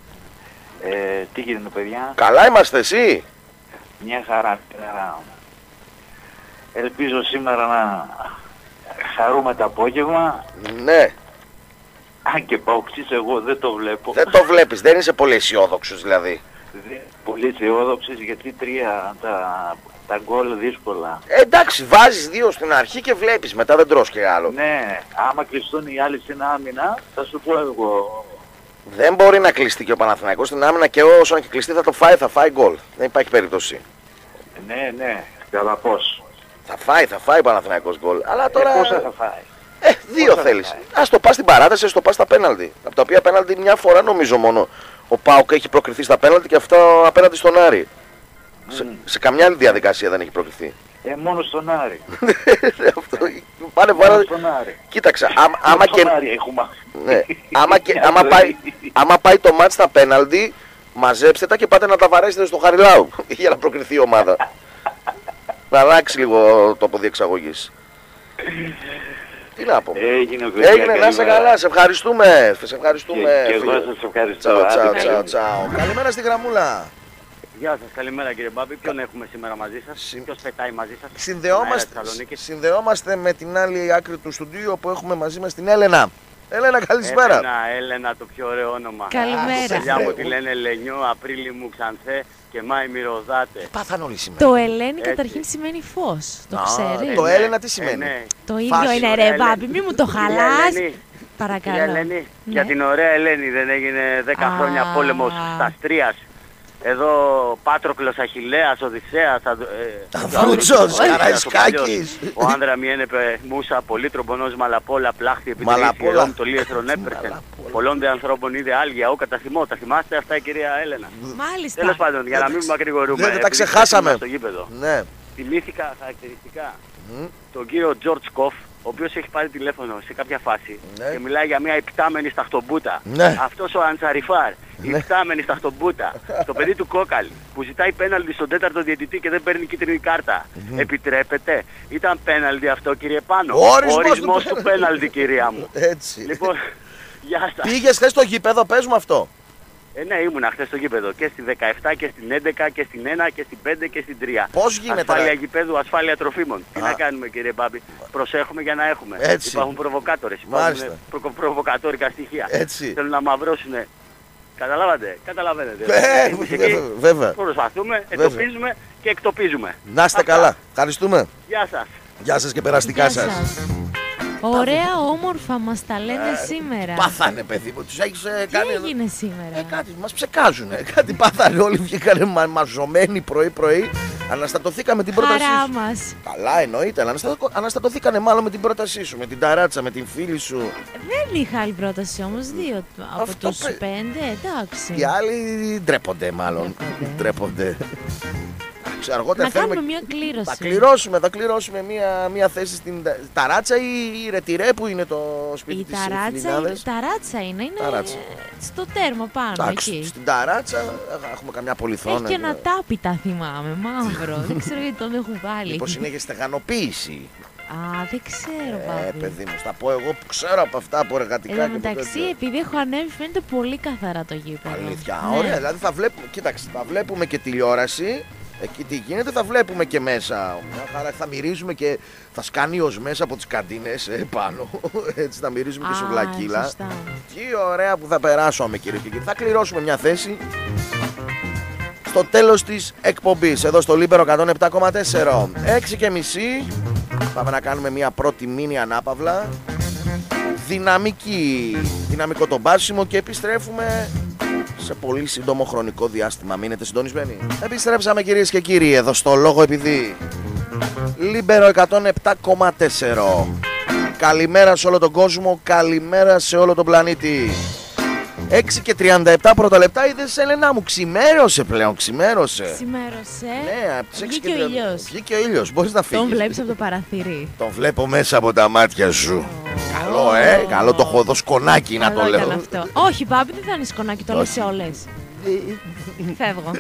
Ε, τι γίνεται παιδιά, Καλά είμαστε εσύ. μια χαρά. χαρά. Ελπίζω σήμερα να χαρούμε το απόγευμα. Ναι. Αν και παοξής εγώ δεν το βλέπω. Δεν το βλέπεις. Δεν είσαι πολύ αισιόδοξος δηλαδή. Δεν είμαι πολύ αισιόδοξης γιατί τρία τα, τα γκολ δύσκολα. Ε, εντάξει, βάζεις δύο στην αρχή και βλέπεις. Μετά δεν τρως και άλλο. Ναι, άμα κλειστούν οι άλλοι στην άμυνα θα σου πω εγώ. Δεν μπορεί να κλειστεί και ο Παναθηναϊκός στην άμυνα και όσο να και κλειστεί θα το φάει, θα φάει γκολ. Δεν υπάρχει περίπτωση. Ναι, ναι, κατά πώς. Θα φάει, θα φάει ο Παναθηναϊκός γκολ. Αλλά τώρα. Ε, πόσα θα φάει. Ε, δύο θα θέλεις. φάει. Ας το πας στην παράταση, ας το πας στα πέναλτι. Από τα οποία πέναλτι μια φορά νομίζω μόνο ο ΠΑΟΚ έχει προκριθεί στα πέναλτι και αυτό απέναντι στον Άρη. Σε, σε καμιά άλλη διαδικασία δεν έχει προκριθεί. Ε, μόνο στον Άρη. Αυτό, πάνε Μόνο πάρα... στον Άρη. Κοίταξε, άμα, άμα και, Στον Άρη έχουμε. ναι, άμα, και, Μια άμα, ζωή. πάει, άμα πάει το μάτς στα πέναλτι, μαζέψτε τα και πάτε να τα βαρέσετε στο Χαριλάου για να προκριθεί η ομάδα. Να αλλάξει λίγο τόπο διεξαγωγής. Τι να πω. Έγινε, Έγινε, να είσαι καλά, σε ευχαριστούμε. Σε ευχαριστούμε. Και, και εγώ σας ευχαριστώ. Τσαου, τσαου, Άντε, τσαου, τσαου. Καλημέρα στη γραμμούλα. Γεια σας, καλημέρα κύριε Μπάμπη. Ποιον έχουμε σήμερα μαζί σας, Συ- ποιος πετάει μαζί σας. Συνδεόμαστε, Αέρα Θεσσαλονίκης. συνδεόμαστε με την άλλη άκρη του στούντιο που έχουμε μαζί μας την Έλενα. Έλενα, καλησπέρα. Έλενα, Έλενα, το πιο ωραίο όνομα. Καλημέρα. Τα παιδιά μου τη λένε Λενιό, Απρίλη μου Ξανθέ και Μάη Μυρωδάτε. Πάθαν όλοι σήμερα. Το Ελένη Έτσι. καταρχήν σημαίνει φως. Το Α, ξέρεις. το ναι, Έλενα τι ε, σημαίνει. ναι. Το ίδιο Φάση, είναι ωραία, ρε Ελένη. Μπάμπη, μη μου το Κυρία χαλάς. Ελένη, Παρακαλώ. κυρία Ελένη, Ναι. για την ωραία Ελένη δεν έγινε δέκα Α. χρόνια πόλεμος στα Στρίας. Εδώ Πάτροκλος, Αχιλλέας, Οδυσσέας, ε, Αφρούτσος, ο- Καραϊσκάκης. Ο άνδρα μη ένεπε Μούσα, πολύ τρομπονός Μαλαπόλα, πλάχτη Μαλαπόλα. επιτελείς Ρόμ, το Λίεσρον έπερσεν. Μαλαπόλα. Πολλών δε ανθρώπων είδε άλγια, ο καταθυμώ. Τα θυμάστε αυτά η κυρία Έλενα. Μάλιστα. Τέλος πάντων, για να μην μακρηγορούμε. δεν τα επειδή ξεχάσαμε. στο γήπεδο. Ναι. Θυμήθηκα χαρακτηριστικά Μμ. τον κύριο Τζορτζ Κοφ, ο οποίος έχει πάρει τηλέφωνο σε κάποια φάση Ναι. και μιλάει για μια υπτάμενη σταχτομπούτα. Ναι. Αυτός ο Αντσαριφάρ, η Ναι. υπτάμενη σταχτομπούτα, το παιδί του Κόκαλ, που ζητάει πέναλτι στον τέταρτο διαιτητή και δεν παίρνει κίτρινη κάρτα. Επιτρέπεται. Ήταν πέναλτι αυτό, κύριε Πάνο. Ο ορισμός ορισμός του του πέναλτι, κυρία μου. Έτσι. Λοιπόν, γεια σας. Πήγες χθες στο γήπεδο, πες μου αυτό. Ε, ναι, ήμουνα χθες στο γήπεδο και στη δεκαεπτά και στην έντεκα και στην ένα και στην πέντε και στην τρία. Πώς γίνεται, Ασφάλεια ρε? γηπέδου, ασφάλεια τροφίμων. Τι Α. να κάνουμε, κύριε Μπάμπη. Προσέχουμε για να έχουμε. Έτσι. Υπάρχουν προβοκάτορες, Μάλιστα. υπάρχουν προ, προβοκατόρικα στοιχεία. Έτσι. Θέλουν να μαυρώσουν. Καταλάβατε, καταλαβαίνετε. Ε, Εμείς βέβαια, εκεί βέβαια. προσπαθούμε, Βέβαια. εντοπίζουμε και εκτοπίζουμε. Να είστε Αυτά. καλά. Ευχαριστούμε. Γεια σας. Γεια σας και περαστικά Γεια σας. σας. Ωραία, όμορφα μας τα λένε σήμερα. Πάθανε, παιδί μου, τους έχεις ε, Τι κάνει. έγινε Ε, σήμερα. κάτι, μας ψεκάζουνε. Κάτι πάθανε, όλοι βγήκανε μα, μαζωμένοι πρωί-πρωί. Αναστατωθήκαμε την πρότασή Χαρά σου. μας. Καλά εννοείται, αλλά αναστατω- αναστατωθήκανε μάλλον με την πρότασή σου, με την ταράτσα, με την φίλη σου. Δεν είχα άλλη πρόταση όμως, δύο από Αυτό τους παι- πέντε, εντάξει. Οι άλλοι ντρέπονται μάλλον. Ντρέπονται. Ντρέπονται. Εντάξει, αργότερα Να θέλουμε- κάνουμε μια κλήρωση. Θα κληρώσουμε, θα κληρώσουμε μια, μια θέση στην τα- ταράτσα ή η ρετυρέ που είναι το σπίτι Η της ταράτσα, είναι, Φιλινάδες. ταράτσα είναι, είναι Ταράτσα. ε, στο τέρμα πάνω Εντάξει, εκεί. στην ταράτσα ε, έχουμε καμιά Έχει πολυθρόνα. και ένα τάπητα θυμάμαι, μαύρο. Δεν ξέρω γιατί τον έχουν βάλει. Μήπως είναι για στεγανοποίηση. Α, δεν ξέρω, Ε, Πάπη. παιδί μου, θα πω εγώ που ξέρω από αυτά από εργατικά Εν τω και από μεταξύ, τέτοια. επειδή έχω ανέβει, φαίνεται πολύ καθαρά το γήπεδο. Αλήθεια, Ναι. ωραία. Δηλαδή θα βλέπουμε, κοίταξε, θα βλέπουμε και τηλεόραση. Εκεί τι γίνεται, θα βλέπουμε και μέσα. Μια χαρά, θα μυρίζουμε και θα σκάνει ως μέσα από τις καντίνες ε, πάνω. Έτσι θα μυρίζουμε και Α, σουβλακίλα. σωστά. Τι ωραία που θα περάσουμε, κύριε και κύριοι. Θα κληρώσουμε μια θέση στο τέλος της εκπομπής εδώ στο Λίμπερο εκατόν επτά κόμμα τέσσερα. έξι και μισή. Πάμε να κάνουμε μια πρώτη μίνι ανάπαυλα. Δυναμική, δυναμικό το μπάσιμο και επιστρέφουμε σε πολύ σύντομο χρονικό διάστημα. Μείνετε συντονισμένοι. Επιστρέψαμε, κυρίες και κύριοι, εδώ στο Λόγο Επειδή. Λίμπερο εκατόν επτά κόμμα τέσσερα. Καλημέρα σε όλο τον κόσμο, καλημέρα σε όλο τον πλανήτη. έξι και τριάντα επτά πρώτα λεπτά, είδες, Έλενα μου, ξημέρωσε πλέον, ξημέρωσε. Ξημέρωσε. Ναι, από τις έξι Βγήκε και ο τριάντα. ήλιος. Βγήκε ο ήλιος, μπορείς να φύγεις. Τον βλέπεις από το παραθύρι. Τον βλέπω μέσα από τα μάτια σου. Καλό, ε, καλό το έχω δω σκονάκι να το Καλό λέω. ήταν αυτό. Όχι, Πάπη, δεν θα είναι σκονάκι, το λες Όχι. σε όλες. Φεύγω.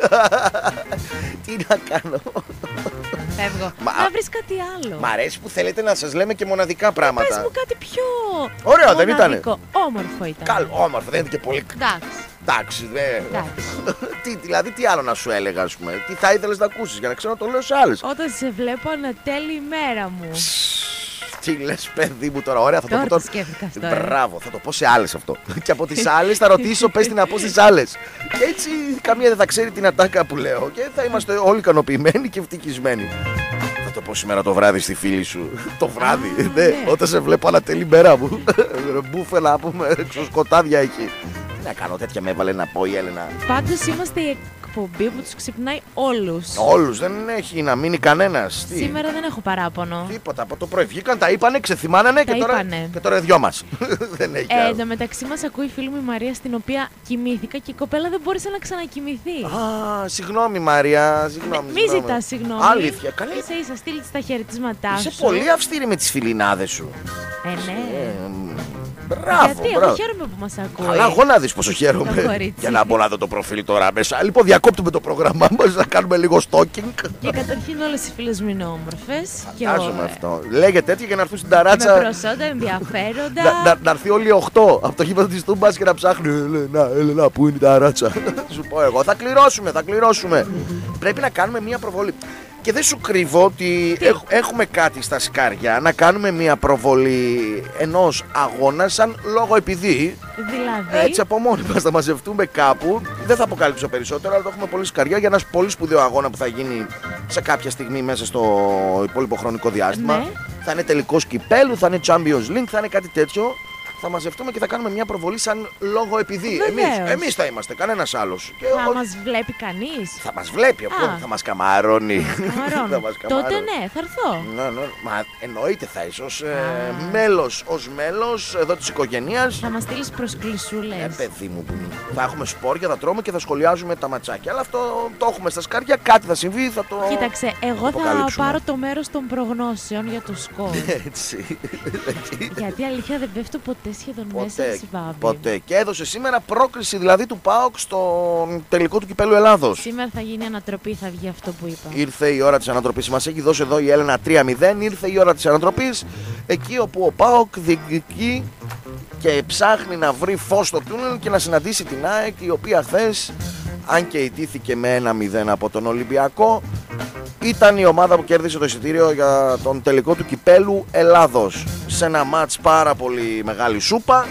Τι να κάνω. Φεύγω. Μα- Να βρεις κάτι άλλο. Μ' αρέσει που θέλετε να σας λέμε και μοναδικά Πες πράγματα. μου κάτι πιο Ωραίο, δεν ήτανε? μοναδικό. Όμορφο ήταν. Καλό, όμορφο, δεν είναι και πολύ. Εντάξει. Εντάξει, δε. Εντάξει. τι, δηλαδή, τι άλλο να σου έλεγα, ας πούμε. Τι θα ήθελες να ακούσεις για να ξέρω να το λέω σε άλλες. Όταν σε βλέπω ανατέλει η μέρα μου. Τι λες, παιδί μου τώρα, ωραία, θα Τώρα το πω το τώρα. σκέφτηκα αυτό, ε. Μπράβο, θα το πω σε άλλες αυτό. Και από τις άλλες θα ρωτήσω, πες τι να πω στις άλλες. Και έτσι καμία δεν θα ξέρει την ατάκα που λέω και θα είμαστε όλοι ικανοποιημένοι και ευτυχισμένοι. Θα το πω σήμερα το βράδυ στη φίλη σου. Το βράδυ, Α, ναι, ναι. όταν σε βλέπω ανατελεί η μέρα μου. Μπούφε να πούμε, εξωσκοτάδια εκεί. Τι να κάνω, τέτοια με έβαλε να πω η Έλενα. Πάντως είμαστε η εκπομπή που τους ξυπνάει όλους. Όλους, δεν έχει να μείνει κανένας. Τι? Σήμερα δεν έχω παράπονο. Τίποτα, από το πρωί βγήκαν, τα είπανε, ξεθυμάνανε Τα και τώρα, είπανε. και τώρα δυο μας. Δεν έχει Ε, άλλο. εν τω μεταξύ μας ακούει η φίλη μου η Μαρία, στην οποία κοιμήθηκα και η κοπέλα δεν μπόρεσε να ξανακοιμηθεί. Α, συγγνώμη Μαρία, συγγνώμη. Μη συγγνώμη. ζητάς συγγνώμη. Αλήθεια, καλή. Ίσα ίσα στείλει τα χαιρετίσματά σου. Είσαι πολύ αυστηρή με τις φιλινάδες σου. Ε, ναι. Ε, μ, Μπράβο, Γιατί μπράβο. εγώ χαίρομαι που μας ακούει. Αλλά εγώ να δεις πόσο Το χαίρομαι. κορίτσι. Για να μπορώ να δω το προφίλ τώρα μέσα. Λοιπόν, διακόπτουμε το πρόγραμμά μας, να κάνουμε λίγο stalking. Και καταρχήν όλες οι φίλες μου είναι όμορφες. Και Φαντάζομαι ο- αυτό. Λέγεται έτσι για να έρθουν στην με ταράτσα. προσόντα, ενδιαφέροντα. Να, να, να έρθει όλοι οι οκτώ από το γήπεδο της Τούμπας και να ψάχνουν. Ελένα, Ελένα, πού είναι η ταράτσα. Σου πω εγώ, θα κληρώσουμε, θα κληρώσουμε. Πρέπει να κάνουμε μια προβολή. Και δεν σου κρύβω ότι έχ- έχουμε κάτι στα σκάρια να κάνουμε μια προβολή ενός αγώνα σαν λόγο επειδή. Δηλαδή. Έτσι από μόνοι μας θα μαζευτούμε κάπου. Δεν θα αποκαλύψω περισσότερο, αλλά το έχουμε πολύ σκαριά για ένα πολύ σπουδαίο αγώνα που θα γίνει σε κάποια στιγμή μέσα στο υπόλοιπο χρονικό διάστημα. Ναι. Θα είναι τελικός κυπέλου, θα είναι Champions League, θα είναι κάτι τέτοιο. Θα μαζευτούμε και θα κάνουμε μια προβολή σαν λόγο επειδή. Εμείς, Βεβαίως. εμείς θα είμαστε, κανένας άλλος. Και Θα ο- μας βλέπει κανείς. θα μας βλέπει, Α. οπότε θα μας καμαρώνει. Καμαρώνω. Θα μας Τότε καμαρώνει. ναι, θα έρθω. Ναι, ναι, μα εννοείται θα είσαι ως ε, Α. μέλος, ως μέλος εδώ της οικογένειας. Θα μας στείλεις Ε, προσκλησούλες. παιδί μου, που είναι. Θα έχουμε σπόρια, θα τρώμε και θα σχολιάζουμε τα ματσάκια. Αλλά αυτό το έχουμε στα σκάρια, κάτι θα συμβεί, θα το. Κοίταξε, εγώ θα αποκαλύψουμε. πάρω το μέρος των προγνώσεων για το σκορ. Έτσι. Γιατί αλήθεια δεν πέφτω ποτέ σχεδόν μέσα Ποτέ, στη Βάμπη. ποτέ. Και έδωσε σήμερα πρόκριση δηλαδή του ΠΑΟΚ στον τελικό του κυπέλου Ελλάδος. Σήμερα θα γίνει ανατροπή, θα βγει αυτό που είπα. Ήρθε η ώρα της ανατροπής. Μας έχει δώσει εδώ η Έλενα τρία μηδέν. Ήρθε η ώρα της ανατροπής. Εκεί όπου ο ΠΑΟΚ διεκδικεί και ψάχνει να βρει φως στο τούνελ και να συναντήσει την ΑΕΚ, η οποία χθες, αν και ιτήθηκε με ένα μηδέν από τον Ολυμπιακό, ήταν η ομάδα που κέρδισε το εισιτήριο για τον τελικό του κυπέλου Ελλάδος. Σε ένα μάτς πάρα πολύ μεγάλη σούπα.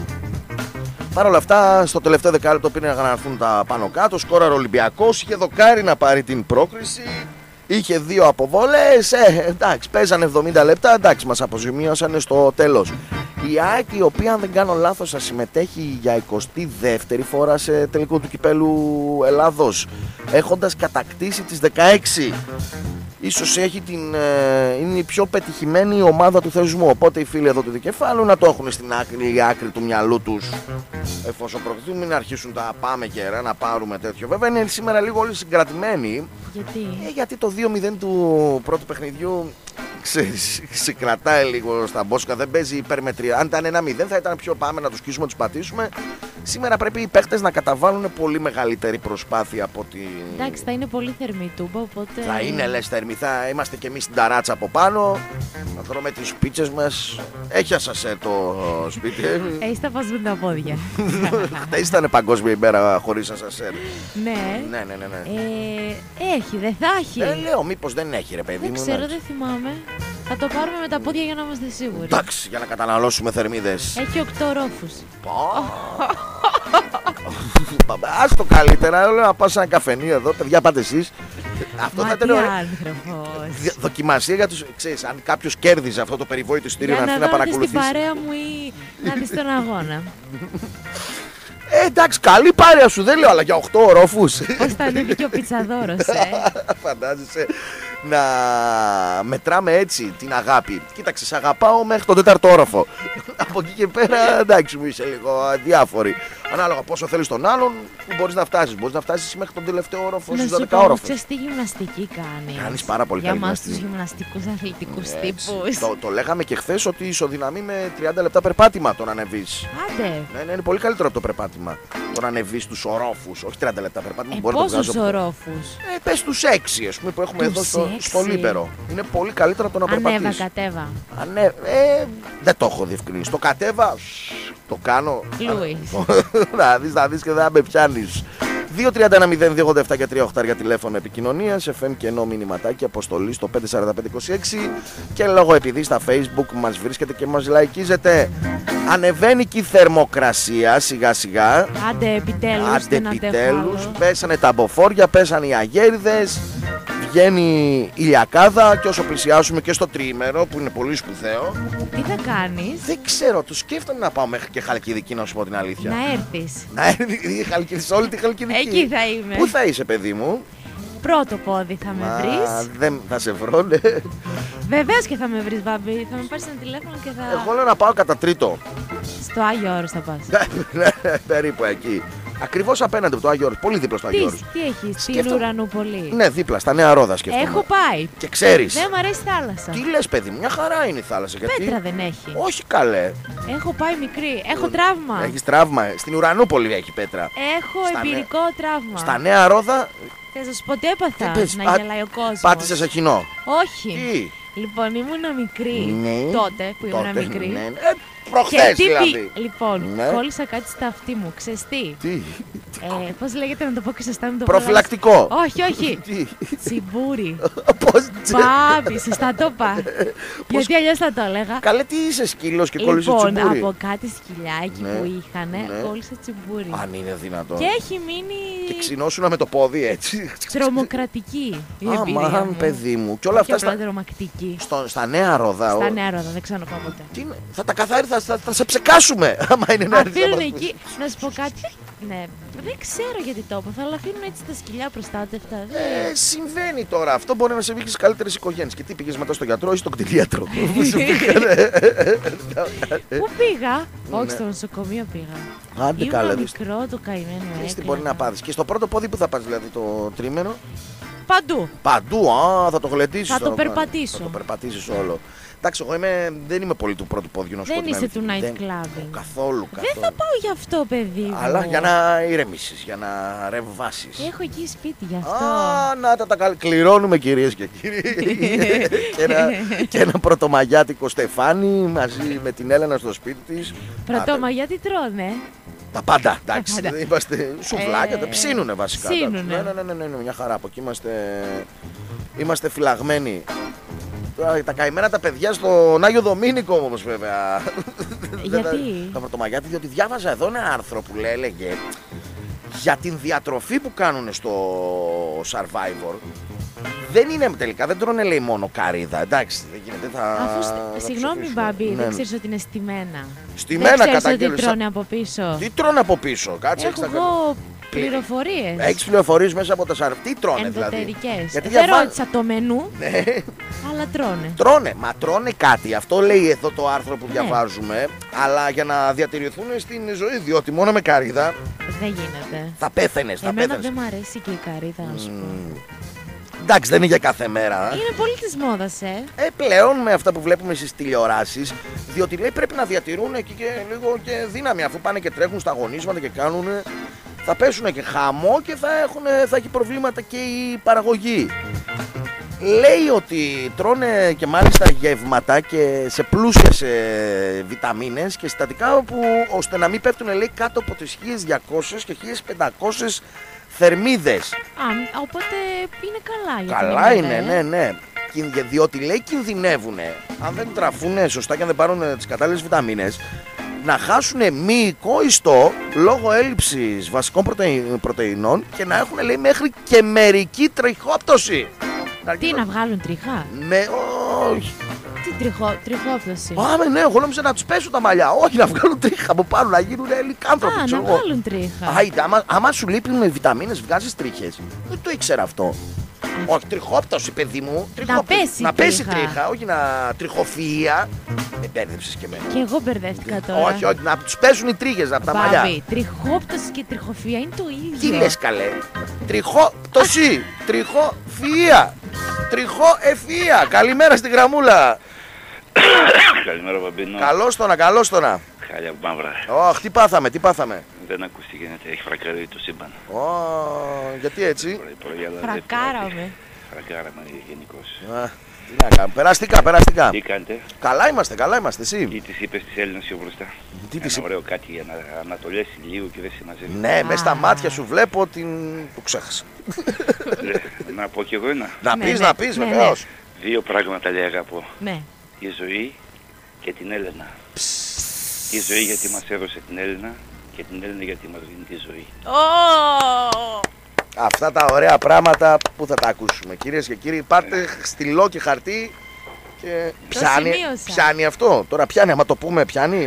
Παρ' όλα αυτά, στο τελευταίο δεκάλεπτο πήρε να έρθουν τα πάνω κάτω. Σκόραρε ο Ολυμπιακός, είχε δοκάρει να πάρει την πρόκριση. Είχε δύο αποβολές. Ε, εντάξει, παίζανε εβδομήντα λεπτά. Εντάξει, μας αποζημίωσαν στο τέλος. Η ΑΕΚ, η οποία αν δεν κάνω λάθος θα συμμετέχει για εικοστή δεύτερη φορά σε τελικό του κυπέλου Ελλάδος, έχοντας κατακτήσει τις δεκαέξι. Ίσως έχει την, ε, είναι η πιο πετυχημένη ομάδα του θεσμού. Οπότε οι φίλοι εδώ του δικεφάλου να το έχουν στην άκρη, η άκρη του μυαλού τους. Εφόσον προωθηθούν, μην αρχίσουν τα πάμε και ρε, να πάρουμε τέτοιο. Βέβαια είναι σήμερα λίγο όλοι συγκρατημένοι. Γιατί. Ε, γιατί το δύο μηδέν του πρώτου παιχνιδιού ξέρεις, σε κρατάει λίγο στα μπόσκα, δεν παίζει υπερμετρία. Αν ήταν ένα μηδέν θα ήταν πιο πάμε να τους σκίσουμε, να τους πατήσουμε. Σήμερα πρέπει οι παίχτες να καταβάλουν πολύ μεγαλύτερη προσπάθεια από ότι. Εντάξει, θα είναι πολύ θερμή η Τούμπα, οπότε. Θα είναι λες θερμή, θα είμαστε και εμείς στην ταράτσα από πάνω. Να τρώμε τις πίτσες μας. Έχει ασασέ το σπίτι. Έτσι θα βάζουν τα πόδια. Χθες ήταν παγκόσμια ημέρα χωρίς ασασέ. Ναι. Ναι, ναι, ναι, ναι. Ε, έχει, δεν θα έχει. Δεν λέω, μήπως δεν έχει ρε παιδί Δεν μου. ξέρω, ναι. δεν θυμάμαι. Θα το πάρουμε με τα πόδια για να είμαστε σίγουροι. Εντάξει, για να καταναλώσουμε θερμίδες. Έχει οκτώ ρόφους. Ας το καλύτερα, λέω να πάω σε ένα καφενείο εδώ, παιδιά πάτε εσείς. Αυτό Μα θα τι ήταν ωραία. άνθρωπος. Δι- Δοκιμασία για τους, ξέρεις, αν κάποιος κέρδιζε αυτό το περιβόητο εισιτήριο Για να να έρθει να δω και στην παρακολουθήσει. παρέα μου ή να δεις τον αγώνα. Ε, εντάξει, καλή παρέα σου, δεν λέω, αλλά για οκτώ ορόφους. Πώς θα ανέβει και ο πιτσαδόρος, ε. Φαντάζεσαι να μετράμε έτσι την αγάπη. Κοίταξε, σε αγαπάω μέχρι τον τέταρτο όροφο. Από εκεί και πέρα, εντάξει, μου είσαι λίγο αδιάφορη. Ανάλογα πόσο θέλεις τον άλλον, που μπορείς να φτάσεις. Μπορείς να φτάσεις μέχρι τον τελευταίο όροφο Να στους σου δώδεκα πω, όροφους. ξέρεις τι γυμναστική κάνεις. Κάνεις πάρα πολύ Για καλή εμάς τους γυμναστική. γυμναστικούς αθλητικούς Έτσι. τύπους. Το, το λέγαμε και χθες ότι ισοδυναμεί με τριάντα λεπτά περπάτημα το να ανεβείς. Άντε. Ναι, ναι, είναι πολύ καλύτερο από το περπάτημα. Το να ανεβείς τους ορόφους, όχι τριάντα λεπτά περπάτημα. Ε, μπορεί να το πόσους βγάζω. ορόφους. Ε, πες τους έξι, ας πούμε, που έχουμε Τους εδώ στο, έξι. στο Λίπερο. Είναι πολύ καλύτερο από το να Ανέβα, περπατήσεις. κατέβα. Ανέ... Ε, δεν το έχω διευκρινίσει. Το κατέβα, το κάνω. Λούις. Να δεις, να δεις και δεν με πιάνεις. δύο τρία ένα μηδέν δύο ογδόντα επτά και τρία οκτώ για τηλέφωνο επικοινωνίας, εφ εμ και ενώ μηνυματάκι, αποστολή στο πέντε τέσσερα πέντε είκοσι έξι και λόγω επειδή στα Facebook μας βρίσκεται και μας λαϊκίζετε. Ανεβαίνει και η θερμοκρασία σιγά σιγά. Άντε, επιτέλους. Άντε δεν αντέχω επιτέλους, άλλο. πέσανε τα μποφόρια, πέσανε οι αγέριδες, βγαίνει ηλιακάδα και όσο πλησιάσουμε και στο τριήμερο που είναι πολύ σπουδαίο, Τι θα κάνεις. δεν ξέρω, το σκέφτομαι να πάω μέχρι και Χαλκιδική να σου πω την αλήθεια. Να έρθεις. Να έρθει η Χαλκιδική, σε όλη τη Χαλκιδική. Εκεί θα είμαι. Πού θα είσαι παιδί μου? Πρώτο πόδι θα με Μα, βρεις. δεν θα σε βρω, ναι. Βεβαίως και θα με βρεις, Μπάμπη. Θα με πάρεις ένα τηλέφωνο και θα. Εγώ λέω να πάω κατά τρίτο. Στο Άγιο Όρος θα πας. Ναι, περίπου εκεί. Ακριβώς απέναντι από το Άγιο Όρος. Πολύ δίπλα στο Άγιο Τι, Όρος. τι έχει στην Σκέφτομαι- Ουρανούπολη? Ναι, δίπλα, στα Νέα Ρόδα σκέφτομαι. Έχω πάει. Και ξέρεις. Δεν μου αρέσει η θάλασσα. Τι λες, παιδί μου, μια χαρά είναι η θάλασσα. Γιατί... Πέτρα δεν έχει. Όχι καλέ. Έχω πάει μικρή. Έχω τραύμα. Έχεις τραύμα. Στην Ουρανούπολη έχει πέτρα. Έχω Στα εμπειρικό τραύμα. Στα Νέα Ρόδα Θες να σου πω τι έπαθα? Τι πες, Να πά- γελάει ο κόσμος. πάτησε σε κοινό. Όχι. Τι. Λοιπόν, ήμουνα μικρή. Ναι. Τότε που ήμουνα Τότε, μικρή. ναι, ναι. Ε, προχθές τι δηλαδή. πη- Λοιπόν, Ναι. κόλλησα κάτι στα αυτή μου. Ξέρεις τι. Τι. Ε, πώς λέγεται να το πω και σωστά, μην το Προφυλακτικό. προλάβεις. Όχι, όχι. Τι. Τσιμπούρι. Πώς. Μπάμπη, σωστά το είπα. Γιατί αλλιώς θα το έλεγα. Καλέ, τι είσαι σκύλος και κόλλησε Λοιπόν, τσιμπούρι. από κάτι σκυλάκι Ναι. που είχανε, Ναι. κόλλησα τσιμπούρι. Αν είναι δυνατόν. Και έχει μείνει Και ξυνώσουνα με το πόδι έτσι. τρομοκρατική η εμπειρία Αμάν, μου. παιδί μου. Και όλα Όχι αυτά απλά στα, τρομακτική. στο- στα Νέα Ρόδα. Στα ο- Νέα Ρόδα, δεν ξαναπάω ποτέ. Τι είναι, θα τα καθάρι, θα, θα, θα σε ψεκάσουμε. Άμα είναι να έρθεις να Αφήνουν μας εκεί, πεις. να σου πω κάτι. Ναι, δεν ξέρω γιατί το έπαθα, αλλά αφήνουν έτσι τα σκυλιά προστάτευτα. Ε, συμβαίνει τώρα. Αυτό μπορεί να σε βγει στι καλύτερε οικογένειε. Και τι πήγε μετά στον γιατρό ή στον κτηνίατρο. Πού σου πήγανε. Πού πήγα? Ναι. Όχι, στο νοσοκομείο πήγα. Άντε καλά, Ήμουν δεις. μικρό, το καημένο Δεις τι έκλαιγα. μπορεί να πάθει. Και στο πρώτο πόδι που θα πα, δηλαδή το τρίμηνο. Παντού. Παντού, α, θα το γλεντήσει. Θα το περπατήσω. Θα το περπατήσει όλο. Εντάξει, εγώ είμαι, δεν είμαι πολύ του πρώτου πόδιου να σου πω Δεν την είσαι αλήθεια. του night Δεν- clubbing. Καθόλου, Δεν καθόλου. θα πάω γι' αυτό, παιδί μου. Αλλά για να ηρεμήσει, για να ρευάσει. Έχω εκεί σπίτι γι' αυτό. Α, να τα, τα καλ- κληρώνουμε κυρίες και κύριοι. και, ένα, και ένα πρωτομαγιάτικο στεφάνι μαζί με την Έλενα στο σπίτι της. Πρωτομαγιά τι τρώνε. Τα πάντα, εντάξει. πάντα. δεν Είμαστε σουβλάκια, Ε, τα ψίνουνε βασικά. ψίνουνε. εντάξει. Ναι, ναι, ναι, ναι, ναι, μια χαρά. Από εκεί είμαστε, είμαστε φυλαγμένοι. Τώρα, τα καημένα τα παιδιά στον Άγιο Δομήνικο όμως βέβαια. Δεν τα- Γιατί? Τα πρωτομαγιάτη, διότι διάβαζα εδώ ένα άρθρο που λέει, έλεγε για την διατροφή που κάνουν στο Survivor. Δεν είναι τελικά, δεν τρώνε λέει μόνο καρύδα. Εντάξει, δεν γίνεται. Θα, Αφού. θα σ- Συγγνώμη, ψοφήσουμε. Μπάμπη, Ναι, δεν ναι. ξέρεις ότι είναι στημένα. Στημένα Δεν ξέρεις ότι καταγγέλνεις. τρώνε από πίσω. Τι τρώνε από πίσω, κάτσε. Έχω εγώ πληροφορίες. Έχει πληροφορίες μέσα από τα σαρ. Τι τρώνε δηλαδή. Ενδοτερικές. Γιατί Δεν διαβα- ρώτησα το μενού, Ναι, αλλά τρώνε. τρώνε. Μα τρώνε κάτι. Αυτό λέει εδώ το άρθρο που Ναι. διαβάζουμε. Αλλά για να διατηρηθούν στην ζωή. Διότι μόνο με καρύδα Δεν γίνεται. θα πέθαινες. Θα Εμένα πέθαινες. δεν μου αρέσει και η καρύδα, να σου πω. Εντάξει, δεν είναι για κάθε μέρα. Είναι πολύ της μόδας, ε. Ε, πλέον με αυτά που βλέπουμε στις τηλεοράσεις, διότι λέει πρέπει να διατηρούν εκεί και λίγο και δύναμη. Αφού πάνε και τρέχουν στα αγωνίσματα και κάνουν, θα πέσουν και χαμό και θα, έχουν, θα έχει προβλήματα και η παραγωγή. Λέει ότι τρώνε και μάλιστα γεύματα και σε πλούσιες ε, βιταμίνες και συστατικά που, ώστε να μην πέφτουν λέει κάτω από τις χίλιες διακόσιες και χίλιες πεντακόσιες θερμίδες. Α, οπότε είναι καλά για την Καλά ημέρα, είναι, ε. ναι, ναι. Κιν- Διότι λέει κινδυνεύουν, αν δεν τραφούν σωστά και αν δεν πάρουν τις κατάλληλες βιταμίνες, να χάσουν μυϊκό ιστό λόγω έλλειψης βασικών πρωτε- πρωτεϊνών και να έχουν λέει μέχρι και μερική τριχόπτωση. Τι, να βγάλουν τριχά. Με, όχι. Τι τριχό, τριχόπτωση. Πάμε, ναι, εγώ νόμιζα να τους πέσουν τα μαλλιά. Όχι, να βγάλουν τρίχα από πάνω, να γίνουν λικάνθρωποι. Α, ξέρω να εγώ. βγάλουν τρίχα. Άιντε, άμα, άμα σου λείπουν βιταμίνες, βγάζεις τρίχες. Δεν το ήξερα αυτό. Όχι, τριχόπτωση, παιδί μου. Τριχόπτωση. πέσει να πέσει τρίχα. τρίχα, όχι να τριχοφυΐα. Με μπέρδεψες και εμένα. Και εγώ μπερδεύτηκα τώρα. Όχι, όχι, να τους πέσουν οι τρίχες από τα μαλλιά. Μπάμπη, τριχόπτωση και τριχοφυΐα είναι το ίδιο. Τι λες καλέ. Τριχόπτωση, τριχοφυΐα, τριχοεφυΐα. Καλημέρα στην γραμμούλα. Καλημέρα, Μπαμπίνο. Καλώς τωνα, καλώς τωνα. Χάλια μαύρα. Ωχ, τι πάθαμε, τι πάθαμε. Δεν ακούστηκε γιατί έχει φρακάρει το σύμπαν. Ω, γιατί έτσι. Πρωί, πρωί, αλλά δεν Φρακάραμε. Φρακάραμε γενικώς. Α, τι να κάνουμε. Περαστικά, περαστικά. Τι κάνετε, Καλά είμαστε, καλά είμαστε, εσύ. τι της είπες της Έλληνας πιο μπροστά. Τι Ένα της είπε- ωραίο κάτι για να ανατολέσει λίγο και δεν συμμαζεύει. Ναι, μέσα στα Α. μάτια σου βλέπω την. Το ξέχασα. Ε, Να πω κι εγώ ένα. Να Ναι, πεις, ναι, να πεις, ναι, βεβαίως. Δύο πράγματα λέει αγαπώ. Ναι. Η ζωή και την Έλενα. Η ζωή γιατί μας έδωσε την Έλληνα και την Έλληνα γιατί μας δίνει τη ζωή. Ω! Αυτά τα ωραία πράγματα που θα τα ακούσουμε. Κυρίες και κύριοι, πάρτε στυλό και χαρτί και Το πιάνει, σημείωσα. πιάνει αυτό. Τώρα πιάνει, άμα το πούμε, πιάνει.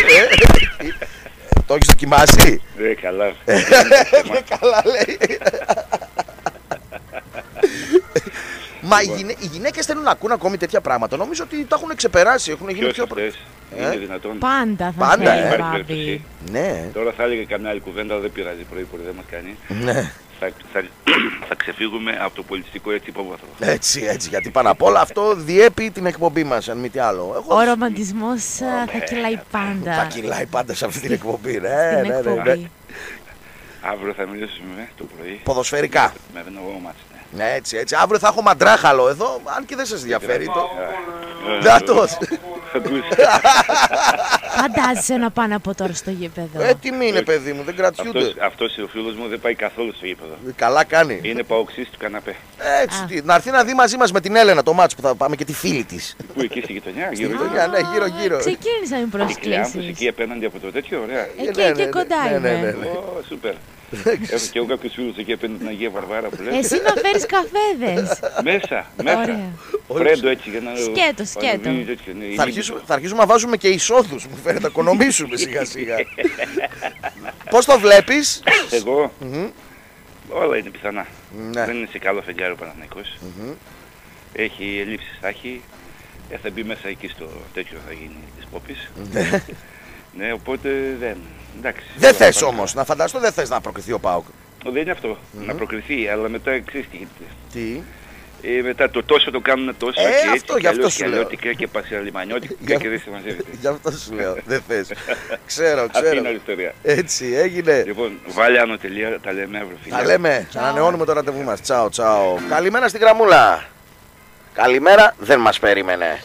Το έχεις δοκιμάσει. Ναι, καλά. Καλά λέει. Μα οι, γυναί... οι γυναίκες θέλουν να ακούν ακόμη τέτοια πράγματα. Νομίζω ότι τα έχουν ξεπεράσει, έχουν γίνει Ποιος πιο προ... αυτές, Ε? είναι δυνατόν. Πάντα θα Πάντα, θέλει, ε. Υπάρχει Μπάμπη. περίπτωση. Ναι. Τώρα θα έλεγε καμιά άλλη κουβέντα, αλλά δεν πειράζει, πρωί-πρωί δεν μας κάνει. Ναι. Θα, θα, θα ξεφύγουμε από το πολιτιστικό έτσι υπόβαθρο. Έτσι, έτσι. Γιατί πάνω απ' όλα αυτό διέπει την εκπομπή μας, αν μη τι άλλο. Εγώ... Ο ρομαντισμός α, θα κυλάει πάντα. Θα κυλάει πάντα σε αυτή την εκπομπή. Ναι, Στην ναι, ναι, ναι. εκπομπή. Αύριο θα μιλήσουμε το πρωί. Ποδοσφαιρικά. Με Βενογό μάτς, ναι. Ναι, έτσι, έτσι. Αύριο θα έχω μαντράχαλο εδώ, αν και δεν σας ενδιαφέρει το. Ε, Δάτος. θα τους- Φαντάζεσαι να πάνε από τώρα στο γήπεδο. Έτοιμοι είναι, παιδί μου, δεν κρατιούνται. Αυτός, αυτός ο φίλος μου δεν πάει καθόλου στο γήπεδο. Καλά κάνει. Είναι παοξής του καναπέ. Έτσι, Α. τι, να έρθει να δει μαζί μας με την Έλενα το μάτς που θα πάμε και τη φίλη της. Πού εκεί στη γειτονιά, Στη γύρω γειτονιά, ναι, γύρω-γύρω. Ξεκίνησαν οι Εκεί προσκλήσεις. εκεί απέναντι από το τέτοιο, ωραία. Εκεί, Ναι, ναι, εκεί ναι, κοντά ναι, ναι, είμαι. ναι, ναι. Ω, σούπερ. Έχω και εγώ κάποιους φίλους εκεί απέναντι την Αγία Βαρβάρα που λες. Εσύ να φέρεις καφέδες. Μέσα, μέσα. Ωραία. Φρέντο έτσι για να... Σκέτο, σκέτο. ανεβεί τέτοιο, ναι, Θα ηλίθιο. αρχίσουμε, θα αρχίσουμε να βάζουμε και εισόδους, μου φαίνεται, να οικονομήσουμε σιγά σιγά. Πώς το βλέπεις? Εγώ, Μμμ. όλα είναι πιθανά. Ναι. Δεν είναι σε καλό φεγγάρι ο Παναθηναϊκός. Έχει ελλείψεις, θα έχει. Ε, θα μπει μέσα εκεί στο τέτοιο, θα γίνει της Πόπης. Ναι, οπότε δεν. Εντάξει. Δεν Τώρα, θες πάμε. όμως, να φανταστώ δεν θες να προκριθεί ο ΠΑΟΚ. Δεν είναι αυτό. Να προκριθεί, αλλά μετά ξέρεις τι γίνεται. Τι? Ε, μετά το τόσο το κάνουν τόσο Ε, και έτσι αυτό, και γι' αυτό αλλιώς σου και λέω. αλλιώτικα και πασιαλιμανιώτικα Για- και δεν συμμαζεύεται. Γι' αυτό σου λέω, δεν θες. Ξέρω, Αυτή είναι ξέρω. άλλη ιστορία. Έτσι, έγινε. Λοιπόν, βάλε άνω τελεία, τα λέμε αύριο φίλε. Τα λέμε, ανανεώνουμε το ραντεβού μας. Τσάω, τσάω. Καλημέρα στην γραμμούλα. Καλημέρα, δεν μας περίμενε.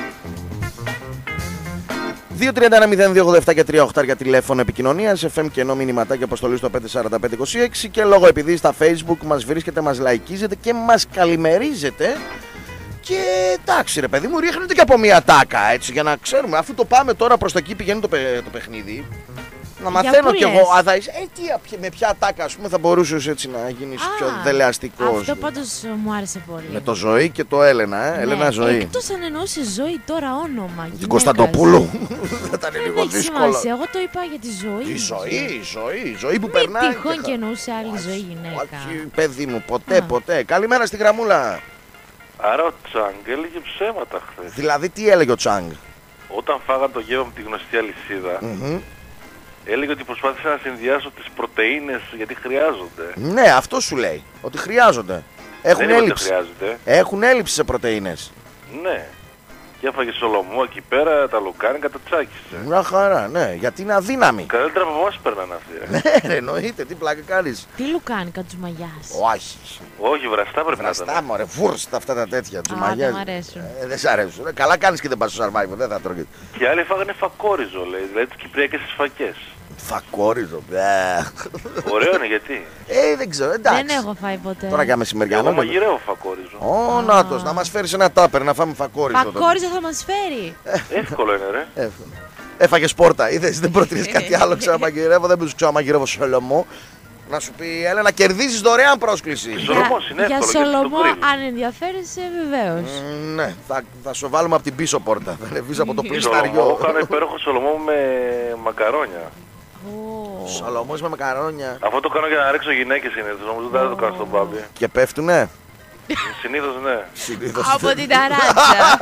δύο τριάντα ένα μηδέν δύο ογδόντα επτά και τρία οχτώ για τηλέφωνο επικοινωνίας, εφ εμ και ενώ μηνυματάκι αποστολή στο πέντε τέσσερα πέντε είκοσι έξι και λόγω επειδή στα Facebook μας βρίσκεται, μας λαϊκίζετε και μας καλημερίζετε. Και εντάξει ρε παιδί μου, ρίχνετε και από μια τάκα έτσι για να ξέρουμε, αφού το πάμε τώρα προς τα εκεί πηγαίνει το, παι- το παιχνίδι. Να Για μαθαίνω πού κι εγώ, λες? α, θα είσαι, ε, τι, α, ποια- με ποια τάκα ας πούμε θα μπορούσες έτσι να γίνεις Α, πιο δελεαστικός. Αυτό πάντως ε, μου άρεσε πολύ. Με το Ζωή και το Έλενα, ε, Ναι, Έλενα Ζωή. Εκτός αν εννοούσε Ζωή τώρα όνομα. Την γυναίκας. Κωνσταντοπούλου. Θα ήταν Δεν λίγο έχει δύσκολο. σημασία. Εγώ το είπα για τη ζωή. Η ζωή, η ζωή, η ζωή που Μην περνάει. τυχόν και και χα- εννοούσε άλλη Όχι, ζωή γυναίκα. Όχι, παιδί μου, ποτέ, Α. ποτέ. Καλημέρα στη γραμμούλα. Άρα ο Τσάνγκ έλεγε ψέματα χθες. Δηλαδή, τι έλεγε ο Τσάνγκ. Όταν φάγαν το γεύμα με τη γνωστή αλυσίδα, Μμμ. έλεγε ότι προσπάθησα να συνδυάσω τις πρωτεΐνες γιατί χρειάζονται. Ναι, αυτό σου λέει. Ότι χρειάζονται. Έχουν Δεν είπα ότι έλλειψη. χρειάζεται. Έχουν έλλειψη σε πρωτεΐνες. Ναι. Και έφαγε σολομό εκεί πέρα, τα λουκάνικα τα τσάκισε. Μια χαρά, ναι, γιατί είναι αδύναμη. Καλύτερα από εμάς παίρνανε αυτοί. ρε. Ναι, ρε, εννοείται, τι πλάκα κάνεις. Τι λουκάνικα τους μαγιάς. Όχι. Όχι, βραστά πρέπει να Βραστά, ήταν. μωρέ, βούρστα αυτά τα τέτοια. Α, Τζουμαγιάς. δεν μ' αρέσουν. Ε, δεν σ' αρέσουν. Ε, Καλά κάνεις και δεν πας στο σαρμάιβο, δεν θα τρώγεις. Και άλλοι φάγανε φακόριζο, λέει, δηλαδή τις κυπριακές τις φακές. Φακόριζο. Μπε. Ωραίο είναι γιατί. Ε, δεν ξέρω, εντάξει. Δεν έχω φάει ποτέ. Τώρα για μεσημεριανό. Εγώ μαγειρεύω φακόριζο. Ω, νάτος, να μας φέρεις ένα τάπερ να φάμε φακόριζο. τότε. Φακόριζο θα μας φέρει. Εύκολο είναι, ρε. Ε, Έφαγες πόρτα, είδες, δεν προτείνεις κάτι άλλο, ξαναμαγειρεύω, δεν μπορείς ξαναμαγειρεύω σολομό. Να σου πει, έλα να κερδίσεις δωρεάν πρόσκληση. Σολομός είναι Για εύκολο, γιατί το Σολομό, κρύβει. αν ενδιαφέρεσαι, βεβαίως. Μ, Ναι, θα, θα σου βάλουμε από την πίσω πόρτα, θα ανεβείς από το Σολομό, πλυσταριό. κάνω υπέροχο σολομό με μακαρόνια. Ω. Σολομός με μακαρόνια. Αυτό το κάνω για να ρίξω γυναίκες συνήθως, νομίζω δεν θα το κάνω στον Μπάμπη. Και πέφτουνε. Συνήθως ναι. Συνήθως. Από την ταράτσα.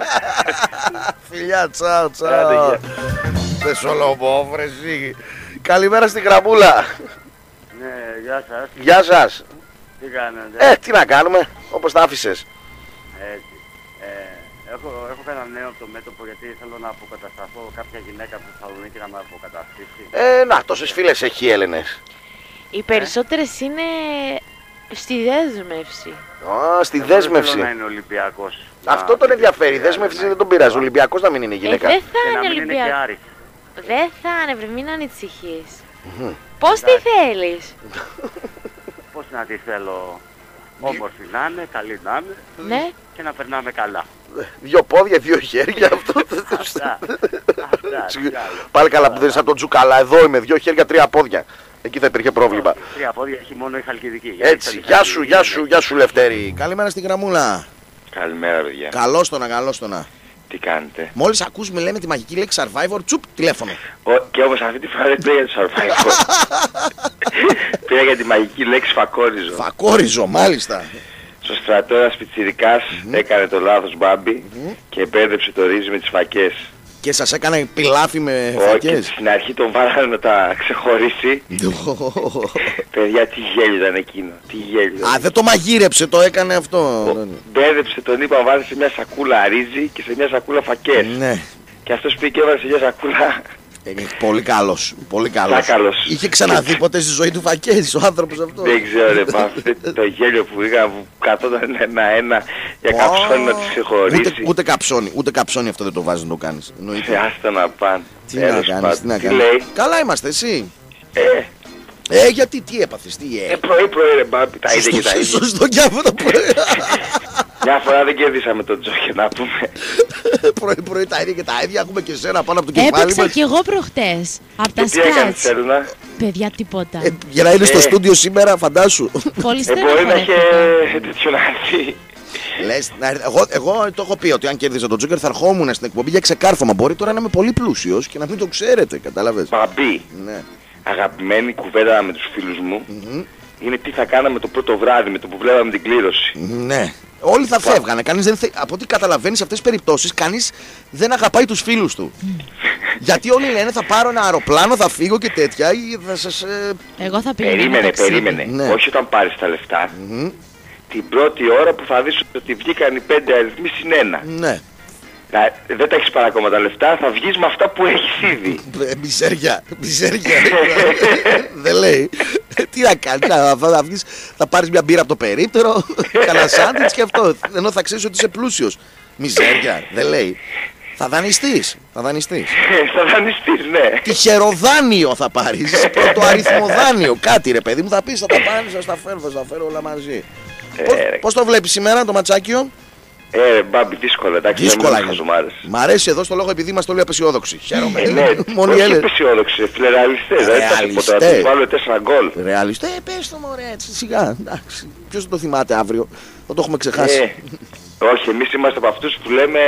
Φιλιά, τσάου, Άντε, τσάου. γεια. Θε σολομό, βρεσί. Καλημέρα στην γραμμούλα. Ναι, γεια σας. Γεια σας. Τι κάνετε? Ε, τι να κάνουμε, όπως τα άφησες. Έτσι. Ε, έχω, έχω ένα νέο από το μέτωπο γιατί θέλω να αποκατασταθώ κάποια γυναίκα από τη Θεσσαλονίκη να με αποκαταστήσει. Ε, να, τόσες φίλες έχει οι Έλληνες. Οι περισσότερες είναι στη δέσμευση. Α, στη Εγώ δεν δέσμευση. θέλω να είναι Ολυμπιακός. Αυτό Να- τον ενδιαφέρει. Η να- δέσμευση να- δεν τον πειράζει. Ο Ολυμπιακός να μην είναι Ε, γυναίκα. δεν θα Και να είναι μην είναι και Ολυμπιακός. Άρης. Δεν θα είναι, βρε, μην ανησυχείς. Πώς τη θέλεις. Πώς να τη θέλω, όμορφη να είναι, καλή να είναι Ναι. και να περνάμε καλά. Δύο πόδια, δύο χέρια. Αυτό. Αυτά. Αυτά. τι άλλο. Πάλι καλά που δεν είσαι από τον Τζουκαλά. Εδώ είμαι. Δύο χέρια, τρία πόδια. Εκεί θα υπήρχε πρόβλημα. Τρία πόδια έχει μόνο η Χαλκιδική. γιατί Έτσι. θέλει Γεια σου, Χαλκιδική, γεια είναι. σου, γεια σου, Λευτέρη. Καλημέρα στην γραμμούλα. Καλημέρα, παιδιά. Καλώς το να, καλώς το να. Τι κάνετε. Μόλις ακούσουμε, λέμε τη μαγική λέξη Survivor, τσουπ, τηλέφωνο. Ο, και όπως αυτή τη φορά δεν πήγα για το Survivor. Πήγα για τη μαγική λέξη φακόριζο. Φακόριζο, μάλιστα. Σωστά. στρατό ένας πιτσιρικάς Mm-hmm. έκανε το λάθος Μπάμπη Mm-hmm. και μπέρδεψε το ρύζι με τις φακές. Και σας έκανε πιλάφι με Όχι, φακές. στην αρχή τον βάλανε να τα ξεχωρίσει. Παιδιά, τι γέλιο ήταν εκείνο. Τι γέλιο. Α, δεν το μαγείρεψε, το έκανε αυτό. Μπέρδεψε τον είπα, βάλε σε μια σακούλα ρύζι και σε μια σακούλα φακές. Ναι. Και αυτός πήγε και έβαλε σε μια σακούλα. Ε, πολύ καλός, πολύ καλός. Πολύ καλός. Είχε ξαναδεί ποτέ στη ζωή του φακές ο άνθρωπος αυτό? Δεν ξέρω ρε Μπάμπη, το γέλιο που είχα που καθόταν ένα-ένα για καψόνι να τις ξεχωρίσει. Ούτε, ούτε καψόνι, ούτε καψόνι αυτό δεν το βάζει να το κάνεις. Σε άστα να πάνε. Τι να κάνεις, τι να κάνεις. λέει. Καλά είμαστε, εσύ. Ε, Ε, γιατί, τι έπαθες, τι ε, ε. πρωί πρωί ρε Μπάμπη, τα είδε και τα είδε. Σωστό κι αυτό το πρωί. Μια φορά δεν κερδίσαμε τον Τζόκερ να πούμε. Πρωί πρωί τα ίδια και τα ίδια, έχουμε και σένα πάνω από το κεφάλι Έπαιξα μας. κι εγώ προχτές. Απ' τα Τι έκανες σκάτς. Έλληνα. Παιδιά, τίποτα. Ε, για να είναι στο Ε. στούντιο σήμερα, φαντάσου. Πολύ Ε, μπορεί να είχε στεναχωρέθηκα. τέτοιο να έρθει. Λες, να έρθει- εγώ, εγώ το έχω πει ότι αν κέρδιζα τον Τζόκερ θα ερχόμουν στην εκπομπή για ξεκάρφωμα. Μπορεί τώρα να είμαι πολύ πλούσιος και να μην το ξέρετε, κατάλαβες. Μπαμπή, Ναι. αγαπημένη κουβέντα με τους φίλους μου είναι τι θα κάναμε το πρώτο βράδυ με το που βλέπαμε την κλήρωση. Ναι. Όλοι θα φεύγανε. Κανείς δεν θε... Από ό,τι καταλαβαίνεις σε αυτές τις περιπτώσεις, κανείς δεν αγαπάει τους φίλους του. Γιατί όλοι λένε θα πάρω ένα αεροπλάνο, θα φύγω και τέτοια ή θα σας... ε, Εγώ θα πήγαινα Περίμενε, ταξίδι. περίμενε. Ναι. Όχι όταν πάρεις τα λεφτά. Την πρώτη ώρα που θα δεις ότι βγήκαν οι πέντε αριθμοί συν ένα. Ναι. Να- Δεν τα έχεις πάρει ακόμα τα λεφτά, θα βγεις με αυτά που έχεις ήδη. Ε, Μιζέρια, μιζέρια. Δεν λέει. Ε, Τι να κάνεις, θα, θα, βγεις, θα πάρεις μια μπύρα από το περίπτερο, κανένα σάντουιτς και αυτό. Ενώ θα ξέρεις ότι είσαι πλούσιος. Μιζέρια, δεν λέει. Θα δανειστείς, θα δανειστείς. Θα δανειστείς, ναι. Τυχεροδάνειο θα πάρεις, είσαι πρώτο αριθμό δάνειο. Κάτι ρε παιδί μου θα πεις, θα τα πάρεις, θα στα φέρω, θα στα φέρω όλα μαζί. Πώς, ρε. πώς το βλέπεις σήμερα το ματσάκιο? Ε, Μπάμπη, δύσκολα, εντάξει, Δύσκολα δεν μου είναι. χαζομάρες. Μ' αρέσει εδώ στο λόγο επειδή είμαστε όλοι απεσιόδοξοι. Χαίρομαι. Ε, ναι, Μόνοι όχι Έλληνες. αισιόδοξοι, φίλε, ρεαλιστές. Δεν θα σου πω τώρα, Ρεαλιστές. τους βάλω τέσσερα γκολ. Ρεαλιστέ, ε, πες το μωρέ, έτσι, σιγά. Εντάξει. Ποιος θα το θυμάται αύριο, θα το έχουμε ξεχάσει. Ε, όχι, εμείς είμαστε από αυτούς που λέμε...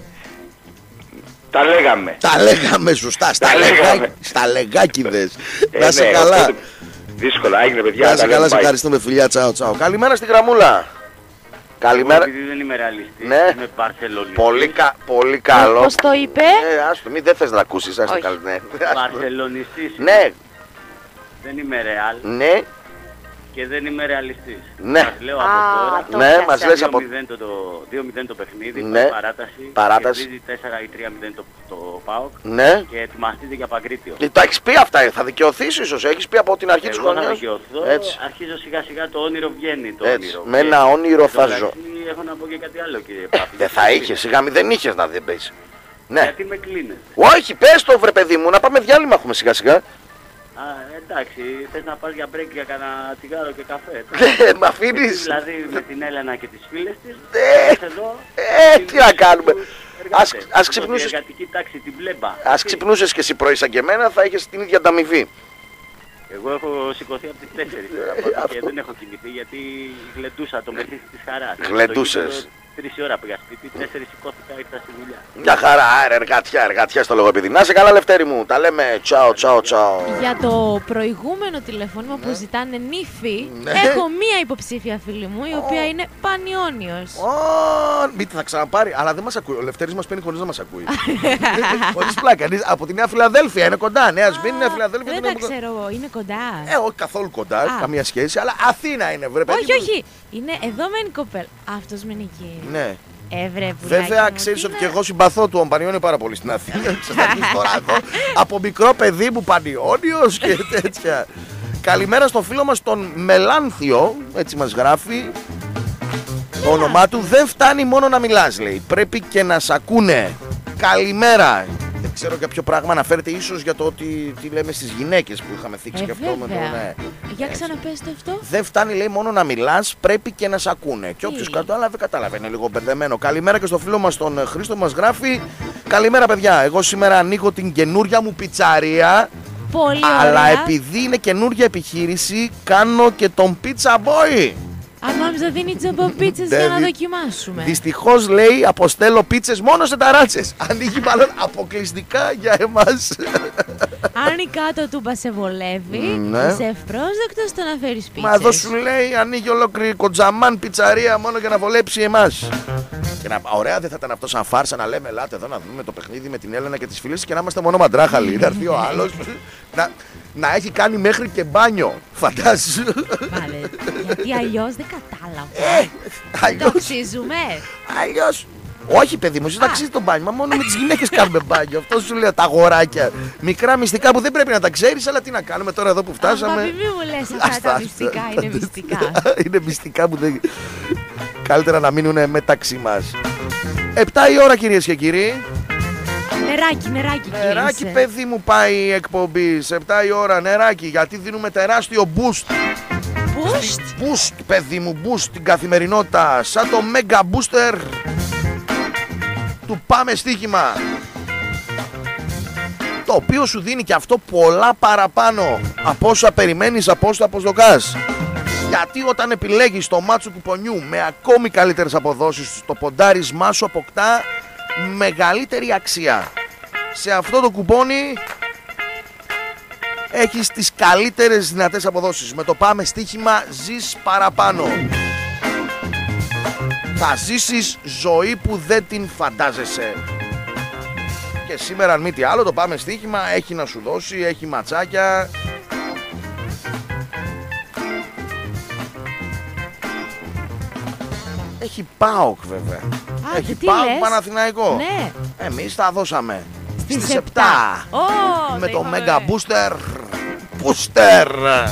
Τα λέγαμε. Τα λέγαμε σωστά, στα, Τα λεγάκι, λέγαμε. στα λεγάκιδες. Ε, Να σε ναι, καλά. οπότε δύσκολα, έγινε παιδιά. Να τα σε λέμε, καλά, σε bye. ευχαριστούμε φιλιά, τσάω τσάω. Καλημέρα στη γραμμούλα. Καλημέρα. Επειδή δεν είμαι ρεαλιστής, Ναι. είμαι Μπαρσελονιστής. Πολύ, κα, πολύ καλό. Πώς το είπε? Ε, άστο, μην δεν θες να ακούσεις, άστο Όχι. καλή, ναι. Μπαρσελονιστής. Ναι, Δεν είμαι ρεάλ ναι, και δεν είμαι ρεαλιστής. Ναι. Σας λέω από Α, τώρα. το ναι, πιάσα. μας λες από... δύο μηδέν το, δύο μηδέν το παιχνίδι, Ναι. πάει παράταση, Παράταση. κερδίζει τέσσερα ή τρία μηδέν το, το ΠΑΟΚ Ναι. και ετοιμαστείτε για Παγκρίτιο. Ε, Τα έχεις πει αυτά, θα δικαιωθείς ίσως, έχεις πει από την αρχή της Εγώ θα χρονιάς. δικαιωθώ, Έτσι. αρχίζω σιγά σιγά το όνειρο βγαίνει το Έτσι, όνειρο. με Και ένα όνειρο εν τω θα μεταξύ, ζω. Έχω να πω και κάτι άλλο κύριε Πάπη. Δεν θα είχες, σιγά μη δεν είχες να δεν πεις. Ναι. Γιατί με κλείνετε. Όχι, πες το βρε παιδί μου, να πάμε διάλειμμα έχουμε σιγά σιγά. Α, εντάξει, θες να πας για break για κανένα τσιγάρο και καφέ. Ε, μ' αφήνεις. Δηλαδή με την Έλενα και τις φίλες της, Ε, εμείς εδώ, ε, εμείς τι να κάνουμε. τους εργάτες. Ας- ας Εδώ ξυπνούσες- Η εργατική τάξη, την μπλέμπα. Ας ξυπνούσες και εσύ πρωί σαν και εμένα, θα είχες την ίδια ανταμοιβή. Εγώ έχω σηκωθεί από τις τέσσερις τώρα Ε, πάνω αυτό. και δεν έχω κοιμηθεί γιατί γλεντούσα το μεθύσι της χαράς. Γλεντούσες. Στο γήπεδο, Τρεις ώρα πήγα σπίτι, τέσσερις σηκώθηκα, ήρθα στη δουλειά. Μια χαρά, άρα, εργατιά, εργατιά στο λόγο επειδή. Να σε καλά, Λευτέρη μου. Τα λέμε. Τσάω, τσάω, τσάω. Για το προηγούμενο τηλεφώνημα που ζητάνε νύφη, Ναι. έχω μία υποψήφια φίλη μου, η οποία είναι πανιόνιος. Ω, μη τι θα ξαναπάρει, αλλά δεν μας ακούει. Ο Λευτέρης μας παίρνει χωρίς να μας ακούει. Χωρίς πλάκα. είναι Από τη Νέα Φιλαδέλφια είναι κοντά. Νέα Σμύρνη, Νέα Φιλαδέλφια. Δεν είναι τα κοντά. ξέρω εγώ, είναι κοντά. Ε, όχι καθόλου κοντά, Α. καμία σχέση, αλλά Αθήνα είναι, βρε παιδί. όχι, μου. όχι. Είναι εδώ μεν κοπέλ. Αυτός μεν εκεί. Ναι. Εύρε, πουλάκι Βέβαια, μου, ξέρεις τι ότι να- και εγώ συμπαθώ του Αμπανιόνιο πάρα πολύ στην Αθήνα. Ξέρεις, θα πεις τώρα εδώ, από μικρό παιδί μου Πανιόνιος και τέτοια. Καλημέρα στο φίλο μας τον Μελάνθιο, έτσι μας γράφει. Το όνομά του δεν φτάνει μόνο να μιλάς, λέει. Πρέπει και να σ' ακούνε. Καλημέρα. Δεν ξέρω για ποιο πράγμα αναφέρεται, ίσως για το ότι τι λέμε στις γυναίκες που είχαμε θίξει Ε, και αυτό με το. βέβαια. Ναι. Για Έτσι. ξαναπες το αυτό. Δεν φτάνει, λέει, μόνο να μιλάς, πρέπει και να σ' ακούνε. Και όποιος Τι? κατάλαβε, κατάλαβε. Είναι λίγο μπερδεμένο. Καλημέρα και στο φίλο μας τον ε, Χρήστο μας γράφει. Καλημέρα, παιδιά. Εγώ σήμερα ανοίγω την καινούρια μου πιτσαρία. Πολύ Αλλά ωραία. επειδή είναι καινούρια επιχείρηση, κάνω και τον pizza boy. Αν Χάμζα δίνει τζαμποπίτσες για να δοκιμάσουμε. Δυστυχώς λέει αποστέλω πίτσες μόνο σε ταράτσες. Ανοίγει μάλλον αποκλειστικά για εμάς. Αν η κάτω τούμπα σε βολεύει, Ναι. είσαι ευπρόσδεκτος στο να φέρεις πίτσες. Μα εδώ σου λέει ανοίγει ολόκληρη κοντζαμάν πιτσαρία μόνο για να βολέψει εμάς. Και να, ωραία, δεν θα ήταν αυτό σαν φάρσα να λέμε ελάτε εδώ να δούμε το παιχνίδι με την Έλενα και τις φίλες και να είμαστε μόνο μαντράχαλοι. Να έρθει ο άλλος να, να έχει κάνει μέχρι και μπάνιο. Φαντάζεσαι. Βάλε, γιατί αλλιώς δεν κατάλαβα. Ε, Το αλλιώς, αξίζουμε. αλλιώς. Όχι, παιδί μου, εσύ να αξίζει το μπάνιο. Μα μόνο με τις γυναίκες κάνουμε μπάνιο. Αυτό σου λέω τα αγοράκια. Μικρά μυστικά που δεν πρέπει να τα ξέρεις, αλλά τι να κάνουμε τώρα εδώ που φτάσαμε. Μα μη μου λες αυτά Άστα, τα μυστικά, είναι μυστικά. Είναι μυστικά που δεν. Καλύτερα να μείνουν μεταξύ μας. Επτά η ώρα, κυρίες και κύριοι. Νεράκι, νεράκι, Νεράκι, κύριε. παιδί μου, πάει η εκπομπή. Σε επτά η ώρα, νεράκι. Γιατί δίνουμε τεράστιο boost. Boost. Boost, παιδί μου, boost στην καθημερινότητα. Σαν το mega booster του Πάμε Στοίχημα. Το οποίο σου δίνει και αυτό πολλά παραπάνω από όσα περιμένεις, από όσα αποσδοκάς. Γιατί όταν επιλέγεις το μάτσο του πονιού με ακόμη καλύτερες αποδόσεις, το ποντάρισμά σου αποκτά μεγαλύτερη αξία. Σε αυτό το κουπόνι έχεις τις καλύτερες δυνατές αποδόσεις. Με το Πάμε Στοίχημα ζεις παραπάνω. Θα ζήσεις ζωή που δεν την φαντάζεσαι. Και σήμερα αν μη τι άλλο το Πάμε Στοίχημα έχει να σου δώσει, έχει ματσάκια. Έχει ΠΑΟΚ βέβαια. Α, Έχει τι ΠΑΟΚ λες? Παναθηναϊκό. Ναι. Εμείς τα δώσαμε στις Στις επτά. επτά. Ω, Με το το είπαμε. Mega Booster Booster.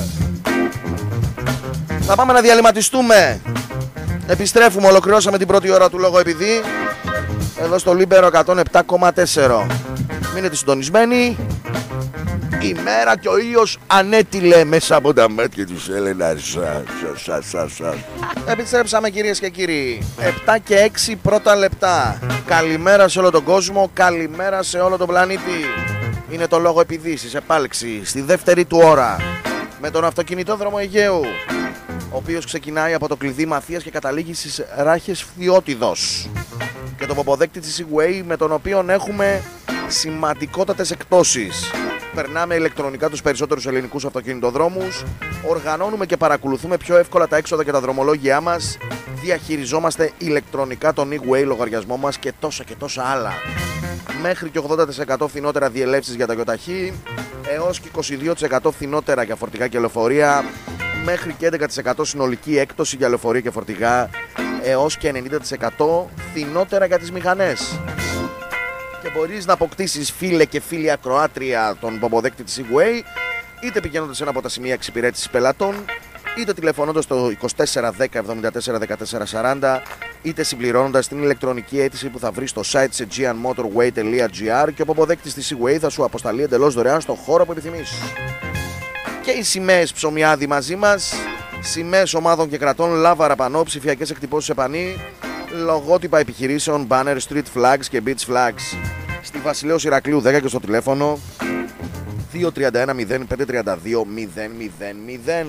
Θα πάμε να διαλυματιστούμε. Επιστρέφουμε, ολοκληρώσαμε την πρώτη ώρα του Λόγο Επειδή εδώ στο Λίμπερο εκατόν επτά κόμμα τέσσερα. Μείνετε συντονισμένοι. Η μέρα και ο ήλιος ανέτειλε μέσα από τα μάτια της Έλενας. Επιστρέψαμε, κυρίες και κύριοι. επτά και έξι πρώτα λεπτά. Καλημέρα σε όλο τον κόσμο, καλημέρα σε όλο τον πλανήτη. Είναι το Λόγο Επειδή στις επάλξη στη δεύτερη του ώρα με τον αυτοκινητόδρομο Αιγαίου, ο οποίος ξεκινάει από το κλειδί Μαθίας και καταλήγει στις Ράχες Φθιώτιδος, και το ποποδέκτη της Segway με τον οποίο έχουμε σημαντικότατες εκπτώσεις. Περνάμε ηλεκτρονικά τους περισσότερους ελληνικούς αυτοκινητοδρόμους, οργανώνουμε και παρακολουθούμε πιο εύκολα τα έξοδα και τα δρομολόγια μας, διαχειριζόμαστε ηλεκτρονικά τον E-Way λογαριασμό μας και τόσα και τόσα άλλα. Μέχρι και ογδόντα τοις εκατό φθηνότερα διελεύσεις για τα γιοταχή, έως και είκοσι δύο τοις εκατό φθηνότερα για φορτηγά και λεωφορεία, μέχρι και έντεκα τοις εκατό συνολική έκπτωση για λεωφορεία και φορτηγά, έως και ενενήντα τοις εκατό φθηνότερα για τις μηχανές. Και μπορείς να αποκτήσεις, φίλε και φίλοι ακροάτρια, τον ποποδέκτη της Segway, είτε πηγαίνοντας σε ένα από τα σημεία εξυπηρέτησης πελατών, είτε τηλεφωνώντας το είκοσι τέσσερα δέκα εβδομήντα τέσσερα δεκατέσσερα σαράντα, είτε συμπληρώνοντας την ηλεκτρονική αίτηση που θα βρεις στο site segean motorway τελεία gr, και ο ποποδέκτης της Segway θα σου αποσταλεί εντελώς δωρεάν στον χώρο που επιθυμείς. Και οι σημαίες Ψωμιάδη μαζί μας, σημαίες ομάδων και κρατών, λάβαρα πανό, ψηφιακές εκτυπώσεις επανή, λογότυπα επιχειρήσεων, banner, street flags και beach flags. Στη Βασιλέως Ηρακλείου δέκα και στο τηλέφωνο δύο τρία ένα μηδέν πέντε τρία δύο μηδέν μηδέν μηδέν.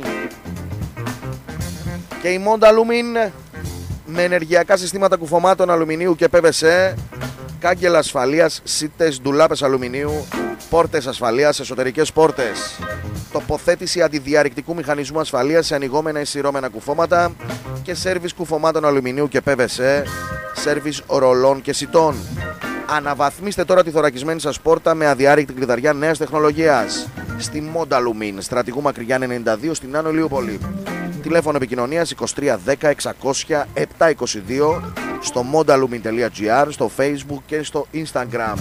Και η Monda Lumin με ενεργειακά συστήματα κουφωμάτων αλουμινίου και πι βι σι, κάγκελα ασφαλείας, σίτες, ντουλάπες αλουμινίου, πόρτες ασφαλείας, εσωτερικές πόρτες, τοποθέτηση αντιδιαρρηκτικού μηχανισμού ασφαλείας σε ανοιγόμενα ή σειρώμενα κουφώματα και σέρβις κουφωμάτων αλουμινίου και πι βι σι, σέρβις ρολών και σιτών. Αναβαθμίστε τώρα τη θωρακισμένη σας πόρτα με αδιάρρηκτη κλειδαριά νέας τεχνολογίας στη Monda Lumin, Στρατηγού Μακρυγιάννη ενενήντα δύο στην Άνω Ηλιούπολη. Τηλέφωνο επικοινωνίας είκοσι τρία δέκα εξακόσια επτακόσια είκοσι δύο, στο mondalumin τελεία gr, στο Facebook και στο Instagram.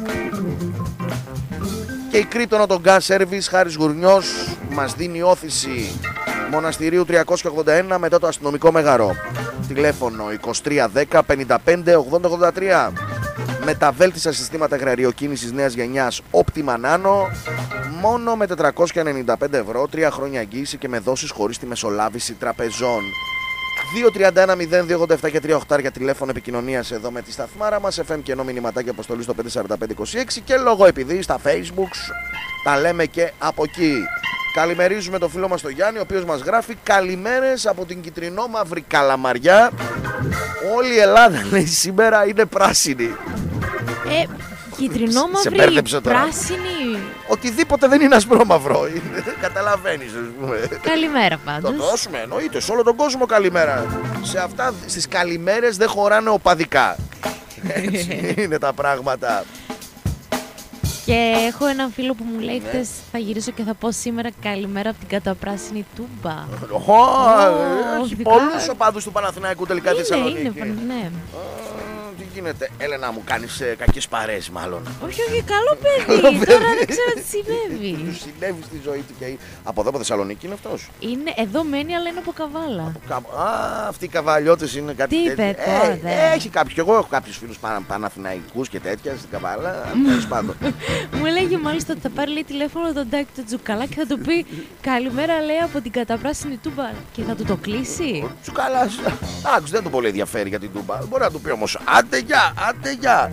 Και η Κρήτονα το Gas Service, Χάρης Γουρνιός, μας δίνει όθηση Μοναστηρίου τριακόσια ογδόντα ένα μετά το αστυνομικό μέγαρο. Τηλέφωνο είκοσι τρία δέκα πενήντα πέντε ογδόντα ογδόντα τρία. Με τα βέλτιστα συστήματα γραριοκίνησης νέας γενιάς Optima Nano, μόνο με τετρακόσια ενενήντα πέντε ευρώ, τρία χρόνια εγγύηση και με δόσεις χωρίς τη μεσολάβηση τραπεζών. δύο τρία ένα μηδέν δύο ογδόντα επτά και τρία οκτώ για τηλέφωνο επικοινωνίας εδώ με τη σταθμάρα μας, εφ εμ και ενώ μηνυματάκι αποστολή στο πέντε τέσσερα πέντε είκοσι έξι, και Λόγο Επειδή στα Facebook τα λέμε και από εκεί. Καλημερίζουμε το φίλο μας τον Γιάννη, ο οποίος μας γράφει καλημέρες από την κυτρινόμαυρη Καλαμαριά. Όλη η Ελλάδα, λέει, σήμερα είναι πράσινη. Ε, κυτρινόμαυρη, πράσινη. Οτιδήποτε δεν είναι ασπρόμαυρο. Καταλαβαίνεις, ας πούμε. Καλημέρα πάντως. Το δώσουμε, εννοείται, σε όλο τον κόσμο καλημέρα. Σε αυτά, στις καλημέρες δεν χωράνε οπαδικά. Έτσι είναι τα πράγματα. Και έχω έναν φίλο που μου λέει χτες θα γυρίσω και θα πω σήμερα καλημέρα από την καταπράσινη Τούμπα. Έχει πολλούς οπαδούς του Παναθηναϊκού τελικά Θεσσαλονίκη. Είναι, ναι. Τι γίνεται, Έλενα, μου κάνεις ε, κακές παρέες μάλλον. Όχι, όχι, καλό παιδί. Τώρα δεν ξέρω τι συνέβη. Του συνέβη στη ζωή του και από εδώ από Θεσσαλονίκη είναι αυτός. Είναι, εδώ μένει, αλλά είναι από Καβάλα. Από, α, αυτοί οι καβαλιώτες είναι κάτι τι τέτοιο. είπε τώρα, ε, έχει κάποιο, εγώ έχω κάποιους φίλους πα, Παναθηναϊκούς και τέτοια στην Καβάλα. Τέλος πάντων. Μου έλεγε μάλιστα ότι θα πάρει, λέει, τηλέφωνο τον Τάκη τον Τζουκαλά και θα του πει καλημέρα, λέει, από την καταπράσινη Τούμπα. Και θα του το κλείσει. Ο Τζουκαλάς, εντάξει, δεν τον πολύ ενδιαφέρει για την Τούμπα. Μπορεί να του πει όμως άντε γεια, άντε γεια.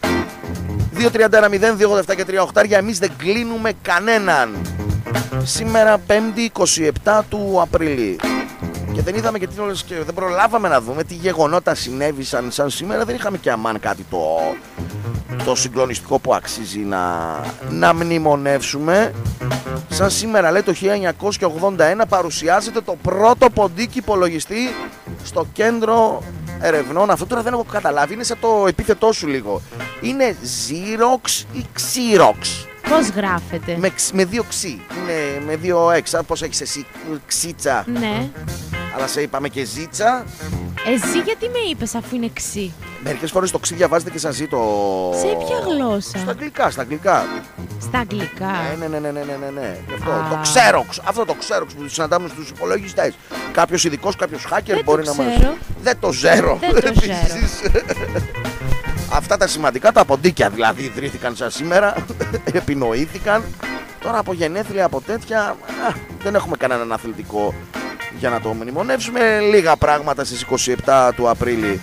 δύο τριάντα ένα μηδέν δύο ογδόντα επτά και τρία οχτάρια, εμείς δεν κλείνουμε κανέναν. Σήμερα πέμπτη εικοστή εβδόμη του Απριλίου. Και δεν είδαμε και τι όλες και δεν προλάβαμε να δούμε τι γεγονότα συνέβησαν σαν σήμερα. Δεν είχαμε και αμάν κάτι το, το συγκλονιστικό που αξίζει να, να μνημονεύσουμε. Σαν σήμερα, λέει, το χίλια εννιακόσια ογδόντα ένα παρουσιάζεται το πρώτο ποντίκι υπολογιστή στο κέντρο ερευνών. Αυτό τώρα δεν έχω καταλάβει, είναι σαν το επίθετό σου λίγο. Είναι Xerox ή Xerox? Πώς γράφεται? Με, με δύο ξι, είναι με δύο έξα. Πώς έχεις εσύ, ξίτσα? Ναι. Αλλά σε είπαμε και ζίτσα. Εσύ γιατί με είπες αφού είναι ξι? Μερικές φορές το ξι διαβάζεται και σαν ζή το... Σε ποια γλώσσα? Στα αγγλικά, στα αγγλικά. Στα αγγλικά. Ναι, ναι, ναι, ναι, ναι, ναι. Αυτό, το Xerox, αυτό το Xerox που συναντάμε στους υπολογιστές. Κάποιος ειδικός, κάποιος hacker δεν μπορεί το να μας... Δεν το ξέρω. Δεν το ξέρω. Αυτά τα σημαντικά, τα ποντίκια δηλαδή ιδρύθηκαν σαν σήμερα, επινοήθηκαν. Τώρα από γενέθλια, από τέτοια, α, δεν έχουμε κανέναν αθλητικό για να το μνημονεύσουμε. Λίγα πράγματα στις εικοστή εβδόμη του Απρίλη.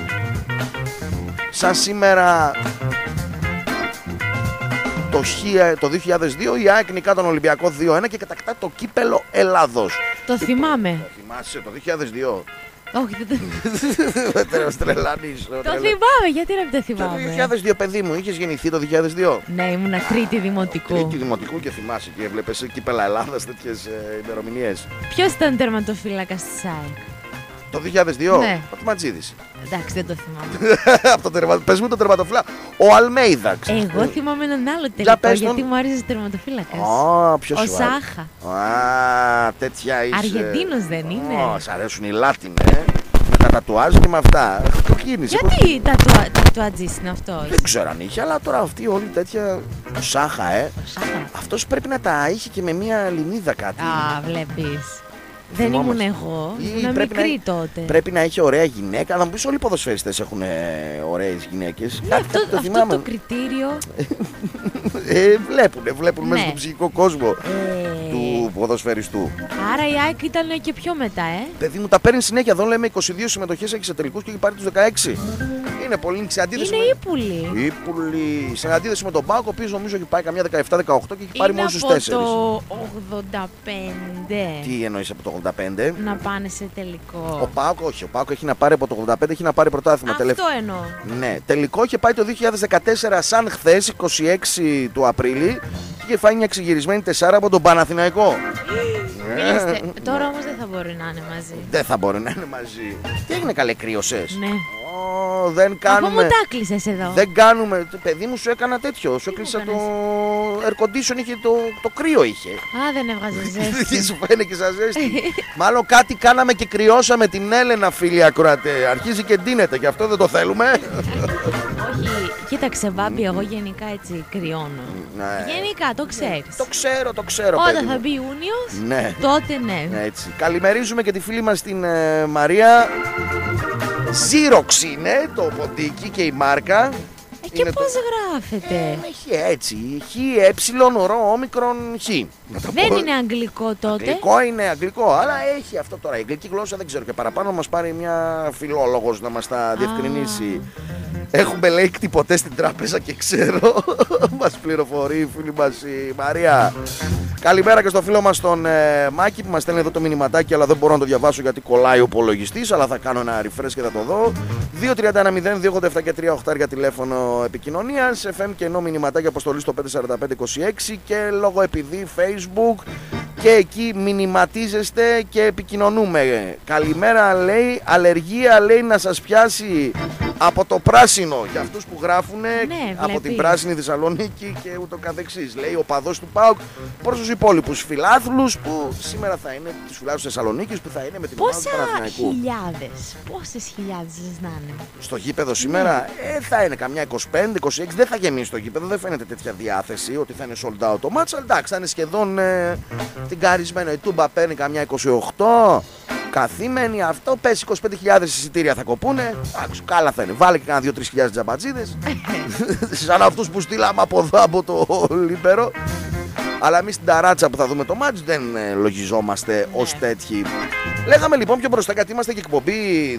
Σαν σήμερα το, το δύο χιλιάδες δύο η ΑΕΚ νικά τον Ολυμπιακό δύο ένα και κατακτά το κύπελο Ελλάδος. Το θυμάμαι. Το θυμάσαι το δύο χιλιάδες δύο? Όχι, δεν το τρελάνεις. Το θυμάμαι, γιατί να μην το θυμάμαι? Το δύο χιλιάδες δύο, παιδί μου, είχες γεννηθεί το δύο χιλιάδες δύο? Ναι, ήμουνα τρίτη δημοτικού. Τρίτη δημοτικού και θυμάσαι και έβλεπες κύπελα Ελλάδας τέτοιες ε, ημερομηνίες. Ποιος ήταν τερματοφύλακας της ΑΕΚ? Το δύο χιλιάδες δύο, ναι. Ο Ματζίδης. Εντάξει, δεν το θυμάμαι. Από το τερμα... Πες μου το τερματοφύλακα. Ο Αλμέιδα. Εγώ θυμάμαι έναν άλλο τελικό, γιατί μου άρεσε τερματοφύλακας. Oh, ποιος ο σου Σάχα. Α, τέτοια είσαι. Αργεντίνος δεν είναι? Oh, σ' αρέσουν οι Λάτινε. Με τα τατουάζ και με αυτά. Γιατί τατουατζής είναι αυτός? Δεν ξέρω αν είχε, αλλά τώρα αυτή όλη τέτοια. Ο Σάχα, ε. Ο Σάχα. Αυτός πρέπει να τα είχε και με μια Ελληνίδα κάτι. Α, βλέπεις. Δεν ήμουν εγώ, ήμουν μικρή να... τότε. Πρέπει να είχε ωραία γυναίκα. Να μου πεις, όλοι οι ποδοσφαιριστές έχουν ε, ωραίες γυναίκες. Ναι, αυτό, το, αυτό το κριτήριο. ε, βλέπουνε, βλέπουν ναι. μέσα στον ψυχικό κόσμο ε... του ποδοσφαιριστού. Άρα η ΑΕΚ ήταν και πιο μετά, ε. Παιδί μου, τα παίρνει συνέχεια. Εδώ λέμε είκοσι δύο συμμετοχές έχει σε τελικούς και έχει πάρει τους δεκαέξι. Είναι πολύ σε αντίθεση. Είναι με... ύπουλη. Ύπουλη. Σε αντίθεση με τον Πάοκ, ο οποίος νομίζω έχει πάει καμιά δεκαεπτά δεκαοκτώ και έχει πάρει μόνο στους τέσσερις. Το ογδόντα πέντε. Τι εννοείς από το ογδόντα πέντε? Να πάνε σε τελικό. Ο Πάοκ, όχι. Ο Πάοκ έχει να πάρει από το ογδόντα πέντε, έχει να πάρει πρωτάθλημα. Αυτό Τελευ... εννοώ. Ναι, τελικό είχε πάει το δύο χιλιάδες δεκατέσσερα σαν χθες, είκοσι έξι του Απρίλη, και είχε φάει μια εξυγυρισμένη τεσσάρα από τον Παναθηναϊκό. Μιλήστε, τώρα όμως δεν θα μπορεί να είναι μαζί. Δεν θα μπορεί να είναι μαζί. Τι έγινε, καλέ, κρύωσες? Ναι. Oh, δεν κάνουμε. Αφού μου τα κλείσες εδώ. Δεν κάνουμε. Παιδί μου, σου έκανα τέτοιο. Σου έκλεισα το air condition, είχε το, το κρύο είχε. Α, δεν έβγαζε ζέστη. Σου φαίνεται και σαν ζέστη. Μάλλον κάτι κάναμε και κρυώσαμε την Έλενα, φίλοι ακροατέ. Αρχίζει και ντύνεται και αυτό δεν το θέλουμε. Όχι, κοίταξε, Μπάμπη, εγώ γενικά έτσι κρυώνω. Ναι. Γενικά, το ξέρεις. Το ξέρω, το ξέρω. Όταν παιδί θα μου. μπει Ιούνιος, ναι. τότε ναι. Έτσι. Καλημερίζουμε και τη φίλη μας την ε, Μαρία. Xerox είναι το ποντίκι και η μάρκα. Ε, και πώς το... γράφεται? Ε, έχει έτσι. Χ, ε, ρο, όμικρον, χ. Δεν είναι αγγλικό τότε. Αγγλικό είναι αγγλικό, αλλά έχει αυτό τώρα. Η αγγλική γλώσσα δεν ξέρω. Και παραπάνω μας πάρει μια φιλόλογος να μας τα διευκρινίσει. Έχουμε λέει κτυπωτέ στην τράπεζα και ξέρω. Μας πληροφορεί η φίλη μας η Μαρία. Καλημέρα και στο φίλο μας τον ε, Μάκη που μας στέλνει εδώ το μηνυματάκι, αλλά δεν μπορώ να το διαβάσω γιατί κολλάει ο υπολογιστής, αλλά θα κάνω ένα refresh και θα το δω. δύο τρία ένα μηδέν δύο ογδόντα επτά και τρία οκτώ για τηλέφωνο επικοινωνίας, εφ εμ και ενώ μηνυματάκι αποστολή στο πέντε τέσσερα πέντε είκοσι έξι και λόγω επειδή Facebook και εκεί μηνυματίζεστε και επικοινωνούμε. Καλημέρα λέει, αλλεργία λέει να σας πιάσει από το πράσινο για αυτούς που γράφουν Ναι, από την πράσινη Θεσσαλονίκη και ούτω καθεξής. Λέει ο παδός του ΠΑΟΚ προς τους υπόλοιπους φιλάθλους που σήμερα θα είναι τους φιλάθλους της Θεσσαλονίκης που θα είναι με την ομάδα του Πόσα Παναθηναϊκού. χιλιάδες, πόσες χιλιάδες να είναι. Στο γήπεδο σήμερα ε, θα είναι καμιά είκοσι πέντε είκοσι έξι, δεν θα γεμίσει το γήπεδο, δεν φαίνεται τέτοια διάθεση ότι θα είναι sold out το match, αλλά εντάξει θα είναι σχεδόν ε, την καρισμένο. Η Τούμπα παίρνει καμιά είκοσι οκτώ, καθήμενη, αυτό πέσει είκοσι πέντε χιλιάδες εισιτήρια θα κοππούνε, άξου καλά θα είναι, βάλε και κάνα δύο τρεις χιλιάδες τζαμπατζίδες, σαν αυτούς που στείλαμε από εδώ από το Λίμπερο. Αλλά εμείς στην ταράτσα που θα δούμε το μάτς δεν ε, λογιζόμαστε ναι. ως τέτοιοι. Λέγαμε λοιπόν πιο μπροστά γιατί είμαστε και εκπομπή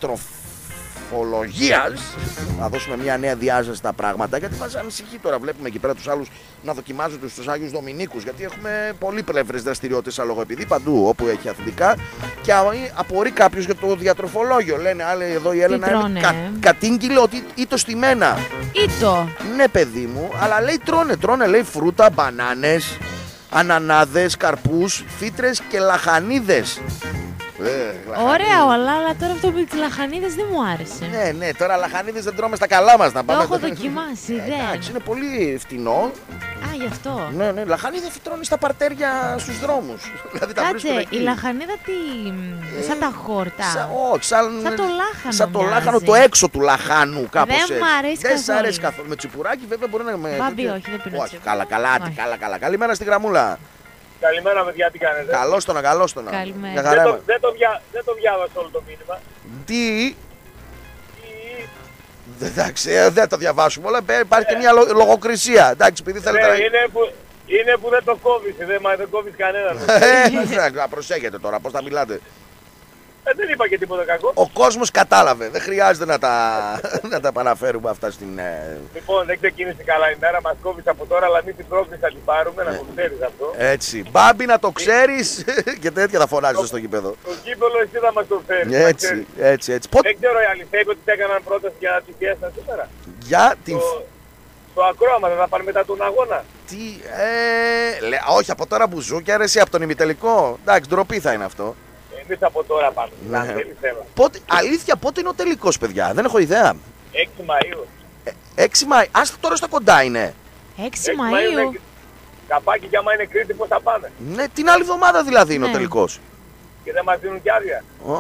διατροφολογίας. Να δώσουμε μια νέα διάσταση στα πράγματα γιατί μας ανησυχεί τώρα. Βλέπουμε εκεί πέρα τους άλλους να δοκιμάζονται στους Άγιους Δομηνίκους γιατί έχουμε πολύπλευρες δραστηριότητες αλογοεπηδή παντού όπου έχει αθλητικά και απορεί κάποιος για το διατροφολόγιο. Λένε άλλοι εδώ η Έλενα είναι κα, κατήγγειλε ότι ήτο στημένα. Ήτο. Ναι παιδί μου, αλλά λέει τρώνε, τρώνε λέει φρούτα, μπανάνες, ανανάδες, καρπούς, φύτρες και λαχανίδες. Ε, ωραία όλα, αλλά τώρα αυτό με τις λαχανίδες δεν μου άρεσε. Ναι, ναι, τώρα λαχανίδες δεν τρώμε στα καλά μας να πάμε. Το έχω δοκιμάσει, ε, δεν. Εντάξει, είναι πολύ φτηνό. Α, γι' αυτό. Ναι, ναι, λαχανίδες φυτρώνει στα παρτέρια στους δρόμους. Δηλαδή, τα κάτσε, η λαχανίδα τι, ε, σαν τα χόρτα. Σα, όχι, σαν, σαν το λάχανο. Σαν το μοιάζει. λάχανο, το έξω του λαχάνου κάπως δεν έτσι. Δεν μ' αρέσει δεν καθόλου. Δεν σ' αρέσει καθόλου. Με τσιπουράκι βέβαια μπορεί να με. Μπάμπη, όχι, δεν πίνω όχι, τσιπουράκι. καλά, καλά, όχι. καλά, καλά. Καλημέρα στη γραμμούλα. Καλημέρα, παιδιά, τι κάνετε. Καλώς τον, καλώς τον. Καλημέρα. Δεν το, δεν, το δια, δεν το διάβασα όλο το μήνυμα. Τι. Τι. Εντάξει, δεν το διαβάσουμε όλα. Υπάρχει και μια λογοκρισία. Εντάξει, επειδή θέλετε ναι, να. Είναι που, είναι που δεν το κόβεις, δεν, δεν κόβεις κανέναν. Ε, προσέχετε τώρα, πώς θα μιλάτε. Ε, δεν είπα και τίποτα κακό. Ο κόσμος κατάλαβε. Δεν χρειάζεται να τα, να τα επαναφέρουμε αυτά στην. Ε... Λοιπόν, δεν ξεκίνησε καλά η μέρα. Μας κόβεις από τώρα, αλλά μην την πρόκληση θα την πάρουμε, να το ξέρεις αυτό. Έτσι. Μπάμπη, να το ξέρεις και τέτοια θα φωνάζεις στο γήπεδο. Το γήπεδο εσύ θα μας το φέρεις. Έτσι, έτσι, έτσι. Δεν ξέρω η αλήθεια ότι te έκαναν πρόταση για να τη πιέσαν σήμερα. Για την. Το, το ακρόαμα δεν θα πάνε μετά τον αγώνα. Τι. Ε, λέ, όχι, από τώρα μπουζούκια, ρε, εσύ από τον ημιτελικό. Εντάξει, ντροπή θα είναι αυτό. Εμείς από τώρα πάμε. Ναι. Να θέλει θέμα. Πότε, αλήθεια, πότε είναι ο τελικός, παιδιά, δεν έχω ιδέα. έξι Μαΐου. Ε, έξι Μαΐου, ας τώρα στο κοντά είναι. έξι Μαΐου. Καπάκι κι άμα είναι Κρήτη πώς θα πάμε. Ναι, την άλλη εβδομάδα δηλαδή είναι ναι. ο τελικός. Και δεν μας δίνουν κι άδεια. Ω,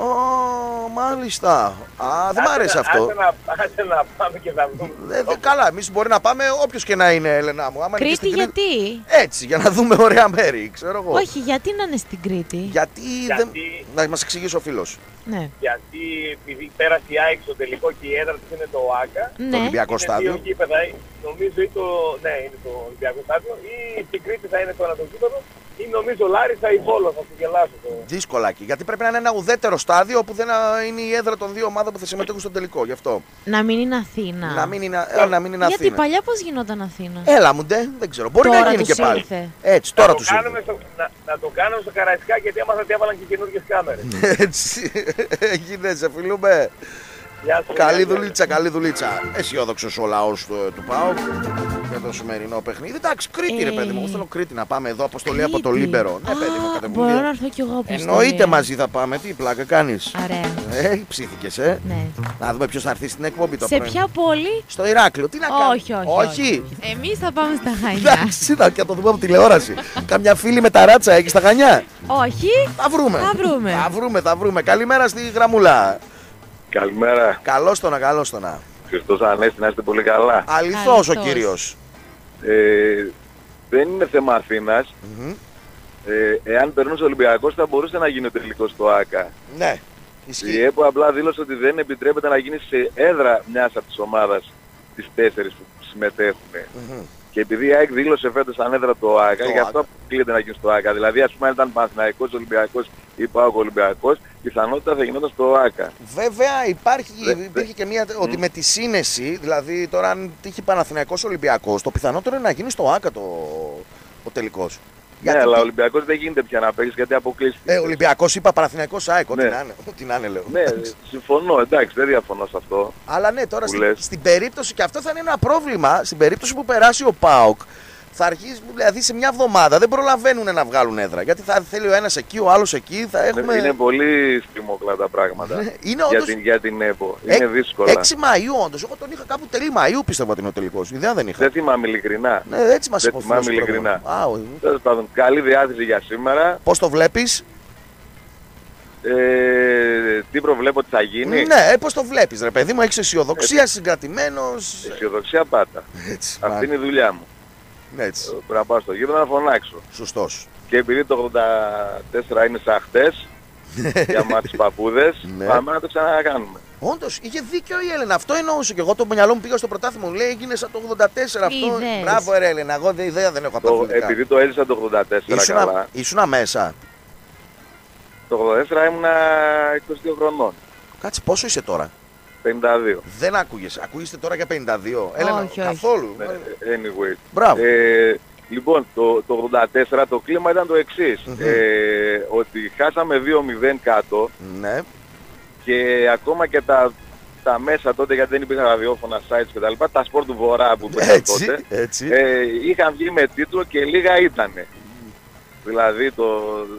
μάλιστα. Α, δεν μ' αρέσει αυτό. Άσε να, άσε να πάμε και θα δούμε. Δε, δε, καλά, εμείς μπορεί να πάμε όποιος και να είναι, Έλενα μου. Άμα είναι Κρήτη στην γιατί? Έτσι, για να δούμε ωραία μέρη, ξέρω εγώ. Όχι, γιατί να είναι στην Κρήτη. Γιατί, Γιατί... δεν... Να μας εξηγήσει ο φίλος. Ναι. Γιατί επειδή πέρασε η ΑΕΚ στο τελικό και η έδρα της είναι το ΟΑΚΑ. Ναι. Το Ολυμπιακό είναι στάδιο. δύο γήπεδα, νομίζω ή το... Ναι, είναι το Ολυμπιακό στάδιο. Ή στην Κρήτη θα είναι το ένα το γήπεδο. Ή νομίζω Λάρισα ή Βόλο, θα σου γελάσω. Το... Δύσκολα. Γιατί πρέπει να είναι ένα ουδέτερο στάδιο όπου δεν είναι η έδρα των δύο ομάδων που θα συμμετέχουν στον τελικό. Γι' αυτό. Να μην είναι Αθήνα. Να μην είναι, ε, να μην είναι Γιατί Αθήνα. παλιά πώς γινόταν Αθήνα. Έλα μου ντε, δεν ξέρω. Μπορεί Τώρα να γίνει τους και πάλι. ήρθε. Έτσι, να τώρα το του κάνουμε στο, να, να το κάνουμε στο Καραϊσκάκι γιατί έμαθα ότι έβαλαν και καινούργιες κάμερες. Έτσι. Γίνεται, σε φιλούμε. Καλή δουλίτσα, καλή δουλίτσα. Αισιόδοξος ο λαός του, του ΠΑΟΚ για το σημερινό παιχνίδι. Εντάξει, Κρήτη, ρε παιδί μου. Εγώ θέλω Κρήτη να πάμε εδώ. Αποστολή από το Λίμπερο. Ναι, παιδί μου, κατεβούν. Μπορώ να έρθω κι εγώ αποστολή. Εννοείται μαζί θα πάμε. Τι πλάκα κάνεις. Ωραία. Ε, ψήθηκες, ε. Ναι. Να δούμε ποιος θα έρθει στην εκπομπή το Σε πρωί. ποια πόλη? Στο Ηράκλειο. Τι να κάνουμε. Όχι, όχι. όχι. Εμείς θα πάμε στα Χανιά. Εντάξει, θα και το δούμε από τηλεόραση. Καμιά φίλη με ταράτσα έχει στα Χανιά. Όχι. Θα βρούμε. Θα βρούμε. Θα βρούμε, θα βρούμε. Καλημέρα στη γραμμούλα. Καλημέρα. Καλώς το να, καλώς το να. Χριστός Ανέστη, να είστε πολύ καλά. Αληθώς ο Αληθώς. κύριος. Ε, δεν είναι θέμα Αθήνας. Μμμ. Ε, εάν περνούσε ο Ολυμπιακός θα μπορούσε να γίνει ο τελικός στο ΆΚΑ. Ναι, Η ισχύει. ΕΠΟ απλά δήλωσε ότι δεν επιτρέπεται να γίνει σε έδρα μιας από τις ομάδας τις τέσσερις που συμμετέχουν. Μμμ. Και επειδή η ΑΕΚ δήλωσε φέτος σαν έδρα το ΆΚΑ, Το γι' αυτό ΆΚΑ. αποκλείεται να γίνει στο ΆΚΑ. Δηλαδή, ας πούμε, αν ήταν Παναθηναϊκός, Ολυμπιακός ή ΠΑΟΚ Ολυμπιακός, πιθανότητα θα γινόταν στο ΆΚΑ. Βέβαια υπάρχει, Δε, υπήρχε δε, και μία. δε, ότι με τη σύνεση, δηλαδή τώρα αν τύχει Παναθηναϊκός Ολυμπιακός, το πιθανότερο είναι να γίνει στο ΆΚΑ το, ο τελικός. Ναι, γιατί... αλλά ο Ολυμπιακός δεν γίνεται πια να παίξει γιατί αποκλείστηκε. Ε, Ολυμπιακός είπα, Παναθηναϊκός ΑΕΚ, ό,τι ναι. να είναι. Ό,τι να είναι, λέω. Ναι, συμφωνώ, εντάξει, δεν διαφωνώ σε αυτό. Αλλά ναι, τώρα στην, στην περίπτωση, και αυτό θα είναι ένα πρόβλημα, στην περίπτωση που περάσει ο ΠΑΟΚ, θα αρχίσει, δηλαδή σε μια εβδομάδα δεν προλαβαίνουν να βγάλουν έδρα. Γιατί θα θέλει ο ένας εκεί, ο άλλος εκεί, θα έχουμε... Είναι πολύ στριμώκλα τα πράγματα. Είναι για, όντως... την, για την ΕΠΟ. Είναι δύσκολα. έξι Μαΐου όντως. Εγώ τον είχα κάπου τέλη Μαΐου, πίστευα ότι είναι ο τελικός. Ιδέα δεν είχα. Δεν θυμάμαι ειλικρινά. Ναι, έτσι μας Δεν θυμάμαι ειλικρινά. Τέλος πάντων, καλή διάθεση για σήμερα. Πώς το βλέπεις? Ε, τι προβλέπω ότι θα γίνει? Ναι, πώς το βλέπεις ρε παιδί μου, έχεις αισιοδοξία, συγκρατημένος. Αισιοδοξία πάντα. Έτσι, αυτή είναι η δουλειά μου. Ναι, έτσι. Πρέπει να πάω στο γήπεδο να φωνάξω. Σωστός. Και επειδή το ογδόντα τέσσερα είναι σαν χτες, για μας τους παππούδες, ναι. πάμε να το ξανακάνουμε. Όντως, είχε δίκιο η Έλενα. Αυτό εννοούσε και εγώ. Το μυαλό μου πήγα στο πρωτάθλημα. Μου λέει έγινε σαν το ογδόντα τέσσερα αυτό. Ιδέες. Μπράβο, ρε Έλενα. Εγώ δεν ιδέα δεν έχω από τα αθλητικά. Επειδή το έζησα το ογδόντα τέσσερα ήσουνα, καλά. Ήσουνα μέσα. Το ογδόντα τέσσερα ήμουνα είκοσι δύο χρονών. Κάτσε, πόσο είσαι τώρα? πενήντα δύο. Δεν άκουγες. Ακούγεστε τώρα για πενήντα δύο. Έλενα, όχι, καθόλου. Ναι, anyway. Μπράβο. Ε, λοιπόν, το, το ογδόντα τέσσερα το κλίμα ήταν το εξής. Mm-hmm. Ε, ότι χάσαμε δύο μηδέν κάτω. Ναι. Και ακόμα και τα, τα μέσα τότε, γιατί δεν υπήρχαν ραδιόφωνα, sites κτλ. Τα σπορ του Βορρά που πήγαν τότε. Έτσι. Ε, είχαν βγει με τίτλο και λίγα ήτανε. Δηλαδή το...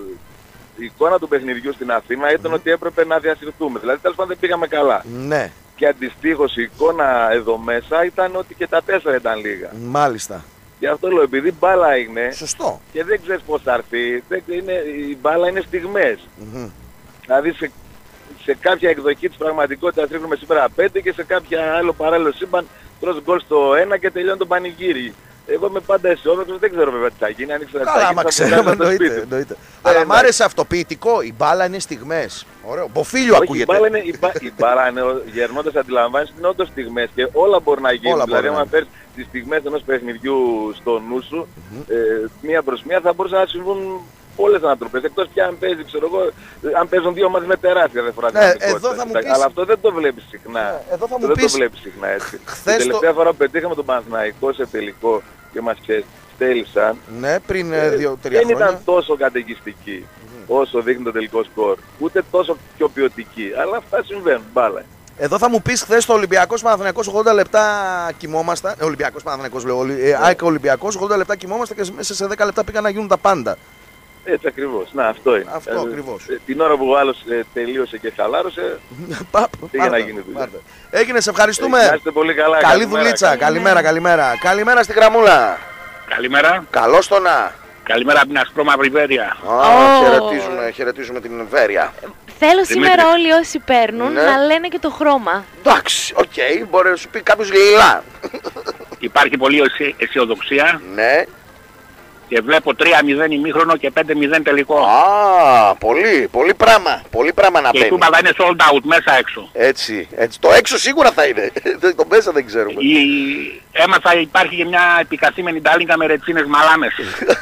η εικόνα του παιχνιδιού στην Αθήνα ήταν mm. ότι έπρεπε να διασυρθούμε. Δηλαδή τέλος πάντων δεν πήγαμε καλά. Ναι. Και αντιστοίχως η εικόνα εδώ μέσα ήταν ότι και τα τέσσερα ήταν λίγα. Μάλιστα. Γι' αυτό λέω, επειδή μπάλα είναι. Σωστό. Και δεν ξέρεις πώς θα έρθει. Είναι, η μπάλα είναι στιγμές. Mm-hmm. Δηλαδή σε, σε κάποια εκδοχή της πραγματικότητας ρίχνουμε σήμερα πέντε και σε κάποια άλλο παράλληλο σύμπαν τρως γκολ στο ένα και τελειώνει το πανηγύρι. Εγώ είμαι πάντα αισιόδοξος, δεν ξέρω βέβαια τι θα γίνει. Αν ήξερα τι θα γίνει, μα ξέρουμε, εννοείται. Αλλά μ' άρεσε αυτό, ποιητικό. Η μπάλα είναι στιγμές. Ωραίο. Μποφίλιο ακούγεται. Η μπάλα είναι, η μπα, η μπάλα είναι γερνώντας αντιλαμβάνεις, είναι όντως στιγμές και όλα μπορεί να γίνουν. Δηλαδή, αν φέρεις τις στιγμές ενός παιχνιδιού στο νου σου, mm-hmm. ε, μία προς μία θα μπορούσαν να συμβούν πολλές ανατροπές. Εκτός πια αν παίζει, ξέρω εγώ, αν παίζουν δύο μαζί με τεράστια διαφορετικότητα. Ναι, πεις... Αλλά αυτό δεν το βλέπεις συχνά. Ναι, εδώ θα μου δεν πεις... το βλέπεις συχνά έτσι. Την τελευταία το... φορά που πετύχαμε τον Παναθηναϊκό σε τελικό και μας στέλισαν. Ναι, πριν ε, δύο-τρία χρόνια. Δεν ήταν τόσο καταιγιστική mm-hmm. όσο δείχνει το τελικό σκορ. Ούτε τόσο πιο ποιοτική. Αλλά αυτά συμβαίνουν. Μπάλα. Εδώ θα μου πεις χθες το Ολυμπιακός Παναθηναϊκός ογδόντα λεπτά κοιμόμασταν. Ε, Ολυμπιακός Παναθηναϊκός λέω. Ε, ΑΕΚ Ολυμπιακός ογδόντα λεπτά κοιμόμασταν και μέσα σε δέκα λεπτά πήγαν να γίνουν τα πάντα. Έτσι ακριβώς. Να, αυτό είναι. Αυτό ε, ακριβώς. Ε, την ώρα που ο άλλος ε, τελείωσε και χαλάρωσε, πήγε να γίνει δουλειά. Έγινε, σε ευχαριστούμε. Ε, είστε πολύ καλά. Καλή καλημέρα, δουλίτσα. Καλημέρα. καλημέρα, καλημέρα. Καλημέρα στη γραμμούλα. Καλημέρα. Καλώς το να. Καλημέρα από την Ασπρόμαυρη Βέρεια. Α, oh. χαιρετίζουμε, χαιρετίζουμε την Βέρεια. Θέλω σήμερα όλοι όσοι παίρνουν ναι. να λένε και το χρώμα. Εντάξει, οκ, okay, μπορεί να σου πει κάποιος λιλά. Υπάρχει πολύ αισιοδοξία. Ναι. Και βλέπω τρία μηδέν ημίχρονο και πέντε μηδέν τελικό. Α, πολύ, πολύ πράγμα. Πολύ πράγμα να μπαίνει. Και η Τούμπα θα είναι sold out μέσα έξω. Έτσι, έτσι. Το έξω σίγουρα θα είναι. Το μέσα δεν ξέρουμε. Η... Έμαθα υπάρχει και μια επικαθήμενη τάλικα με ρετσίνες μαλάμες.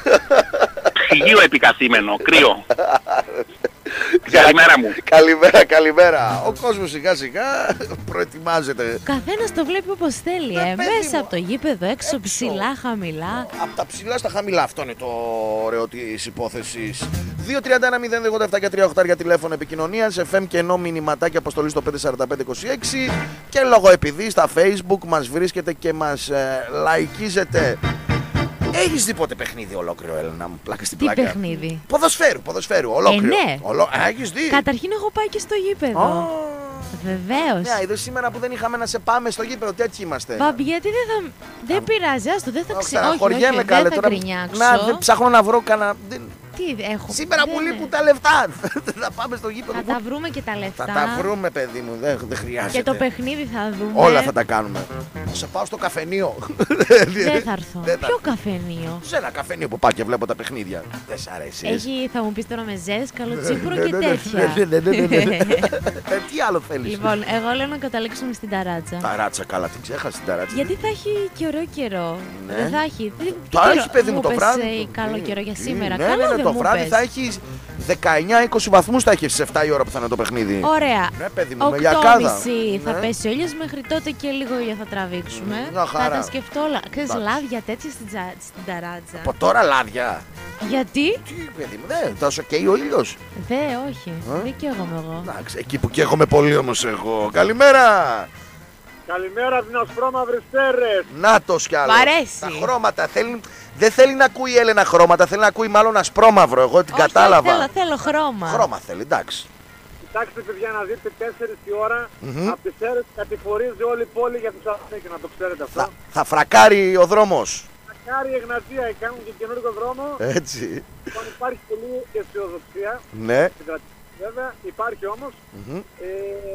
Ψυγείο επικαθήμενο, κρύο. Καλημέρα μου. Καλημέρα, καλημέρα. Ο κόσμος σιγά σιγά προετοιμάζεται. Καθένας το βλέπει όπως θέλει. Ε. Μέσα μου. Από το γήπεδο, έξω, έξω, ψηλά, χαμηλά. Από τα ψηλά στα χαμηλά, αυτό είναι το ωραίο της υπόθεσης. δύο τριάντα ένα μηδέν ογδόντα επτά και τρία οχτώ για τηλέφωνο επικοινωνίας, εφ εμ και ενώ μηνυματάκι αποστολή στο πέντε σαράντα πέντε είκοσι έξι και λόγω επειδή στα Facebook μας βρίσκεται και μας ε, λαϊκίζετε. Έχεις δει πότε παιχνίδι ολόκληρο, Έλενα μου, πλάκα στην πλάκα? Τι παιχνίδι? Ποδοσφαίρου, ποδοσφαίρου, ολόκληρο. Ε, ναι. Ολο... Α, έχεις δει? Καταρχήν έχω πάει και στο γήπεδο. Oh. Βεβαίως. Ναι, είδες σήμερα που δεν είχαμε να σε πάμε στο γήπεδο, τέτοιοι είμαστε. Μπαμπ, γιατί δεν θα... Δεν πειράζει, άστο, δεν θα ξέρω. Όχι, όχι, όχι, δεν θα γκρινιάξω. Να, δεν ψάχνω να βρω κανένα... Τι έχω. Σήμερα που λείπουν τα λεφτά. Θα πάμε στο γήπεδο. Θα τα βρούμε και τα λεφτά. Θα τα βρούμε, παιδί μου, δεν, δεν χρειάζεται. Και το παιχνίδι θα δούμε. Όλα θα τα κάνουμε. Θα σε πάω στο καφενείο. Δεν θα έρθω. Δεν Ποιο θα... καφενείο? Σε ένα καφενείο που πάω και βλέπω τα παιχνίδια. Δεν σ' αρέσει? Έχει, θα μου πεις τώρα με ζέσκαλο, τσίπουρο και τέτοια. Τι άλλο θέλεις? Λοιπόν, εγώ λέω να καταλήξουμε στην ταράτσα. Ταράτσα, καλά, την ξέχασα την ταράτσα. Γιατί θα έχει και ωραίο καιρό. Δεν θα έχει. Το έχει, παιδί μου, το βράδυ. Καλό καιρό για σήμερα. Καλό το βράδυ θα έχει δεκαεννιά είκοσι βαθμούς θα έχει στις επτά η ώρα που θα είναι το παιχνίδι. Ωραία. Ναι, παιδί μου, με οκτώ και λιακάδα. μισή θα Ναι. πέσει ο ήλιος, μέχρι τότε και λίγο ήλιο θα τραβήξουμε. Μια χαρά. Θα τα σκεφτώ όλα. Ξέρεις, Εντάξει. λάδια τέτοια στην, τσα... στην ταράτσα. Από τώρα λάδια. Γιατί? Τι παιδί μου, δεν τόσο καίει ο ήλιος. Δε, όχι. Ε? Δεν καίγομαι εγώ. Εντάξει, εκεί που καίγομαι πολύ όμως εγώ. Καλημέρα. Καλημέρα από την ασπρόμαυρες Τέρες. Νάτος κι άλλο. Μ' αρέσει. Τα χρώματα θέλει. Δεν θέλει να ακούει η Έλενα χρώματα, θέλει να ακούει μάλλον ασπρόμαυρο. Εγώ την Όχι, κατάλαβα. Θέλω, θέλω χρώμα. Χρώμα θέλει, εντάξει. Κοιτάξτε παιδιά να δείτε τέσσερις η ώρα Μμμ. από τις Τέρες κατηφορίζει όλη η πόλη για τους Αθηναϊκοί, να το ξέρετε αυτό. Θα, θα φρακάρει ο δρόμος. Μακάρι η Εγνατία κάνουν και καινούργιο δρόμο. Έτσι. Λοιπόν, υπάρχει πολλή αισιοδοξία. Ναι. Στην κρατική, βέβαια, υπάρχει όμως. Μμμ. Ε,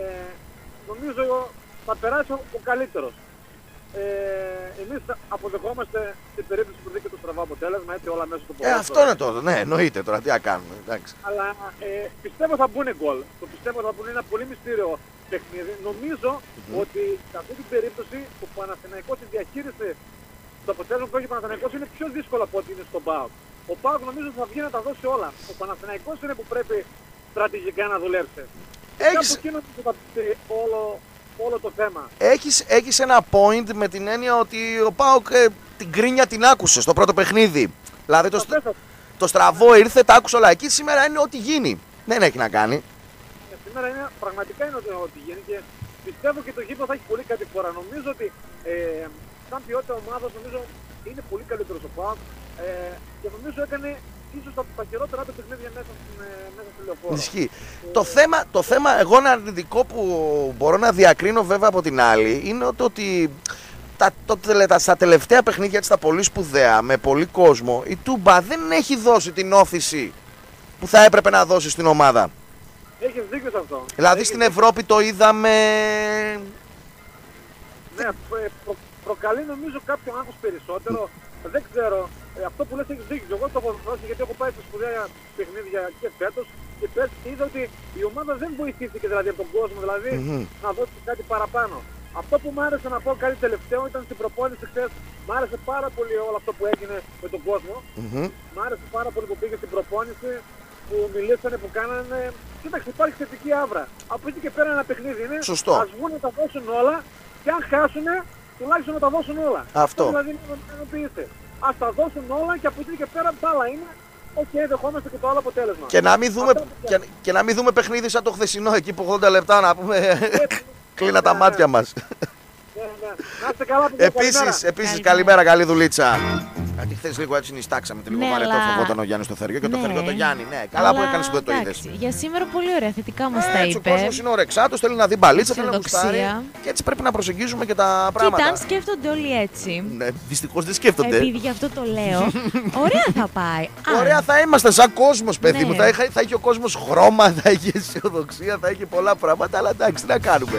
νομίζω θα περάσει ο, ο καλύτερος. Ε, εμείς αποδεχόμαστε στην περίπτωση που δείτε το στραβό αποτέλεσμα, έτσι όλα μέσα στο Ε, ποδόσφαιρο. αυτό είναι το. Ναι, εννοείται τώρα. Τι να κάνουμε. Εντάξει. Αλλά ε, πιστεύω θα μπουν γκολ. Το πιστεύω θα μπουν ένα πολύ μυστήριο παιχνίδι. Νομίζω ότι σε αυτή την περίπτωση ο Παναθηναϊκός η διαχείριση το αποτέλεσμα που έχει ο Παναθηναϊκός είναι πιο δύσκολο από ό,τι είναι στον ΠΑΟΚ. Ο ΠΑΟΚ νομίζω θα βγει να τα δώσει όλα. Ο Παναθηναϊκός είναι που πρέπει στρατηγικά να δουλέψει. Έχεις... Κάπου εκείνο που θα πει όλο, όλο το θέμα. Έχεις, έχεις ένα point με την έννοια ότι ο ΠΑΟΚ ε, την κρίνια την άκουσε στο πρώτο παιχνίδι. Δηλαδή το, στ- το στραβό ήρθε, τα άκουσε όλα εκεί. Σήμερα είναι ό,τι γίνει. Δεν έχει να κάνει. Ε, σήμερα είναι, πραγματικά είναι ό,τι γίνει και πιστεύω και το γήπεδο θα έχει πολύ κάτι φορά. Νομίζω ότι ε, σαν ποιότητα ομάδας νομίζω είναι πολύ καλύτερος ο ΠΑΟΚ ε, και νομίζω έκανε ίσως τα, τα χειρότερα του παιχνίδια μέσα, στην, ε, μέσα στη Λεωφόρο. Ισχύει. Το, θέμα, το θέμα, εγώ ένα αρνητικό που μπορώ να διακρίνω βέβαια από την άλλη είναι το ότι τα, το, τα, στα τελευταία παιχνίδια της, τα πολύ σπουδαία, με πολύ κόσμο, η Τούμπα δεν έχει δώσει την όθηση που θα έπρεπε να δώσει στην ομάδα. Έχεις δίκιο σε αυτό. Δηλαδή Έχεις στην δίκιο. Ευρώπη το είδαμε. Ναι, προ, προ, προκαλεί νομίζω κάποιο άγχος περισσότερο. Δεν ξέρω. Ε, αυτό που λες έχεις δίκιο. Εγώ το αποδεχόμαι γιατί έχω πάει σε σπουδαία παιχνίδια και φέτος και πέρσι και είδα ότι η ομάδα δεν βοηθήθηκε δηλαδή από τον κόσμο δηλαδή Μμμ. να δώσει κάτι παραπάνω. Αυτό που μου άρεσε να πω κάτι τελευταίο ήταν στην προπόνηση χθες. Μ' άρεσε πάρα πολύ όλο αυτό που έγινε με τον κόσμο. Μμμ. Μ' άρεσε πάρα πολύ που πήγε στην προπόνηση, που μιλήσανε, που κάνανε. Κοίταξε, υπάρχει θετική άβρα. Από εκεί και πέρα ένα παιχνίδι είναι. Σωστό. Ας βγουν να τα δώσουν όλα και αν χάσουν, τουλάχιστον να τα δώσουν όλα. Αυτό. Δηλαδή μην ενοποιήσει. Ας τα δώσουν όλα και από εκεί και πέρα τα άλλα είναι. Οκ, okay, δεχόμαστε και το άλλο αποτέλεσμα. Και να, μην δούμε, Αυτό που και, και να μην δούμε παιχνίδι σαν το χθεσινό εκεί που ογδόντα λεπτά να πούμε κλείνα τα μάτια μας. Ναι, ναι. Να είστε καλά, παιδιά. Επίσης, Καλημέρα. επίσης καλημέρα, καλή δουλίτσα. Γιατί χθες λίγο έτσι νηστάξαμε, λίγο Ναι, βαρετό αλλά- φοβόταν ο Γιάννης το Θεριό και το Ναι. Θεριό το Γιάννη. Ναι, καλά που Αλλά, έκανες που δεν το είδες. εντάξει, για σήμερα πολύ ωραία, θετικά μας τα Έτσι, ο είπε. κόσμος είναι ορεξάτος, θέλει να δει μπαλίτσα, θέλει να Αισιοδοξία. γουστάρει. Και έτσι πρέπει να προσεγγίζουμε και τα Κοίτα, πράγματα. αν σκέφτονται όλοι έτσι, Ναι, δυστυχώς δεν σκέφτονται. επειδή γι' αυτό το λέω, ωραία θα πάει. Αν- Ωραία θα είμαστε σαν κόσμος, παιδί Ναι. μου. Θα, είχε- θα έχει ο κόσμος χρώμα, θα έχει αισιοδοξία, θα έχει πολλά πράγματα. Αλλά εντάξει, τι να κάνουμε.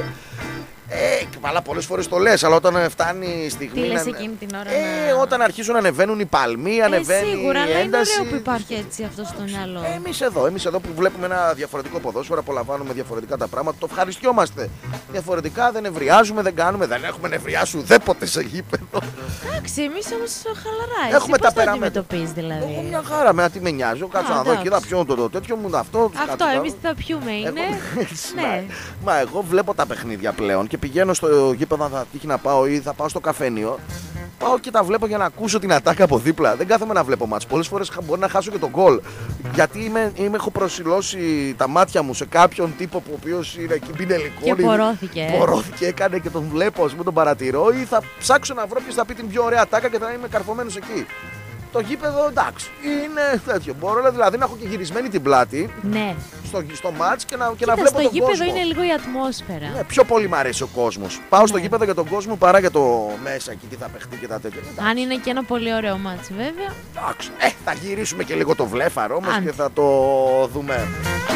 Ε, αλλά πολλές φορές το λες, αλλά όταν φτάνει η στιγμή. Τι λες να- εκείνη την ώρα Ε, να... όταν αρχίζουν να ανεβαίνουν οι παλμοί, Ε, ανεβαίνει σίγουρα, η αλλά είναι ένταση. ωραίο που υπάρχει έτσι αυτό στο μυαλό. Εμείς εδώ, εμείς εδώ που βλέπουμε ένα διαφορετικό ποδόσφαιρο, απολαμβάνουμε διαφορετικά τα πράγματα, το ευχαριστιόμαστε. Διαφορετικά δεν νευριάζουμε, δεν κάνουμε, δεν έχουμε νευριάσει ουδέποτε σε γήπεδο. Εντάξει, εμείς όμως χαλαρά. Εσύ Έχουμε πώς τα το περαμέτρα. αντιμετωπίζεις δηλαδή. Εγώ μια χαρά, με τι με νοιάζει. Εγώ κάτσα Α, να δω εκεί, εντάξει. θα πιω το, το τέτοιο μου, αυτό. τους Αυτό, κάτω, εμείς τι θα πιούμε είναι. Εγώ- Ναι. Μα εγώ βλέπω τα παιχνίδια πλέον και πηγαίνω στο γήπεδο αν θα τύχει να πάω ή θα πάω στο καφένιο. Πάω και τα βλέπω για να ακούσω την ατάκα από δίπλα. Δεν κάθομαι να βλέπω μάτς. Πολλές φορές χα- μπορεί να χάσω και τον γκολ. Γιατί είμαι, είμαι, έχω προσιλώσει τα μάτια μου σε κάποιον τύπο που ο οποίος είναι εκεί πινελικό. Και πορώθηκε. Πορώθηκε, έκανε και τον βλέπω, ας πούμε, τον παρατηρώ. Ή θα ψάξω να βρω ποιος θα πει την πιο ωραία ατάκα και θα είμαι καρφωμένος εκεί. Το γήπεδο εντάξει, είναι τέτοιο. Μπορώ δηλαδή να έχω και γυρισμένη την πλάτη Ναι. στο, στο μάτς και να, και Κοίτα, να βλέπω στο τον γήπεδο κόσμο. είναι λίγο η ατμόσφαιρα. Ναι, πιο πολύ μου αρέσει ο κόσμος. Πάω στο Ναι. γήπεδο για τον κόσμο παρά για το μέσα εκεί τι θα παιχτεί και τα τέτοια. Αν είναι και ένα πολύ ωραίο μάτς βέβαια. Εντάξει, ε, θα γυρίσουμε και λίγο το βλέφαρο όμως Αν. και θα το δούμε.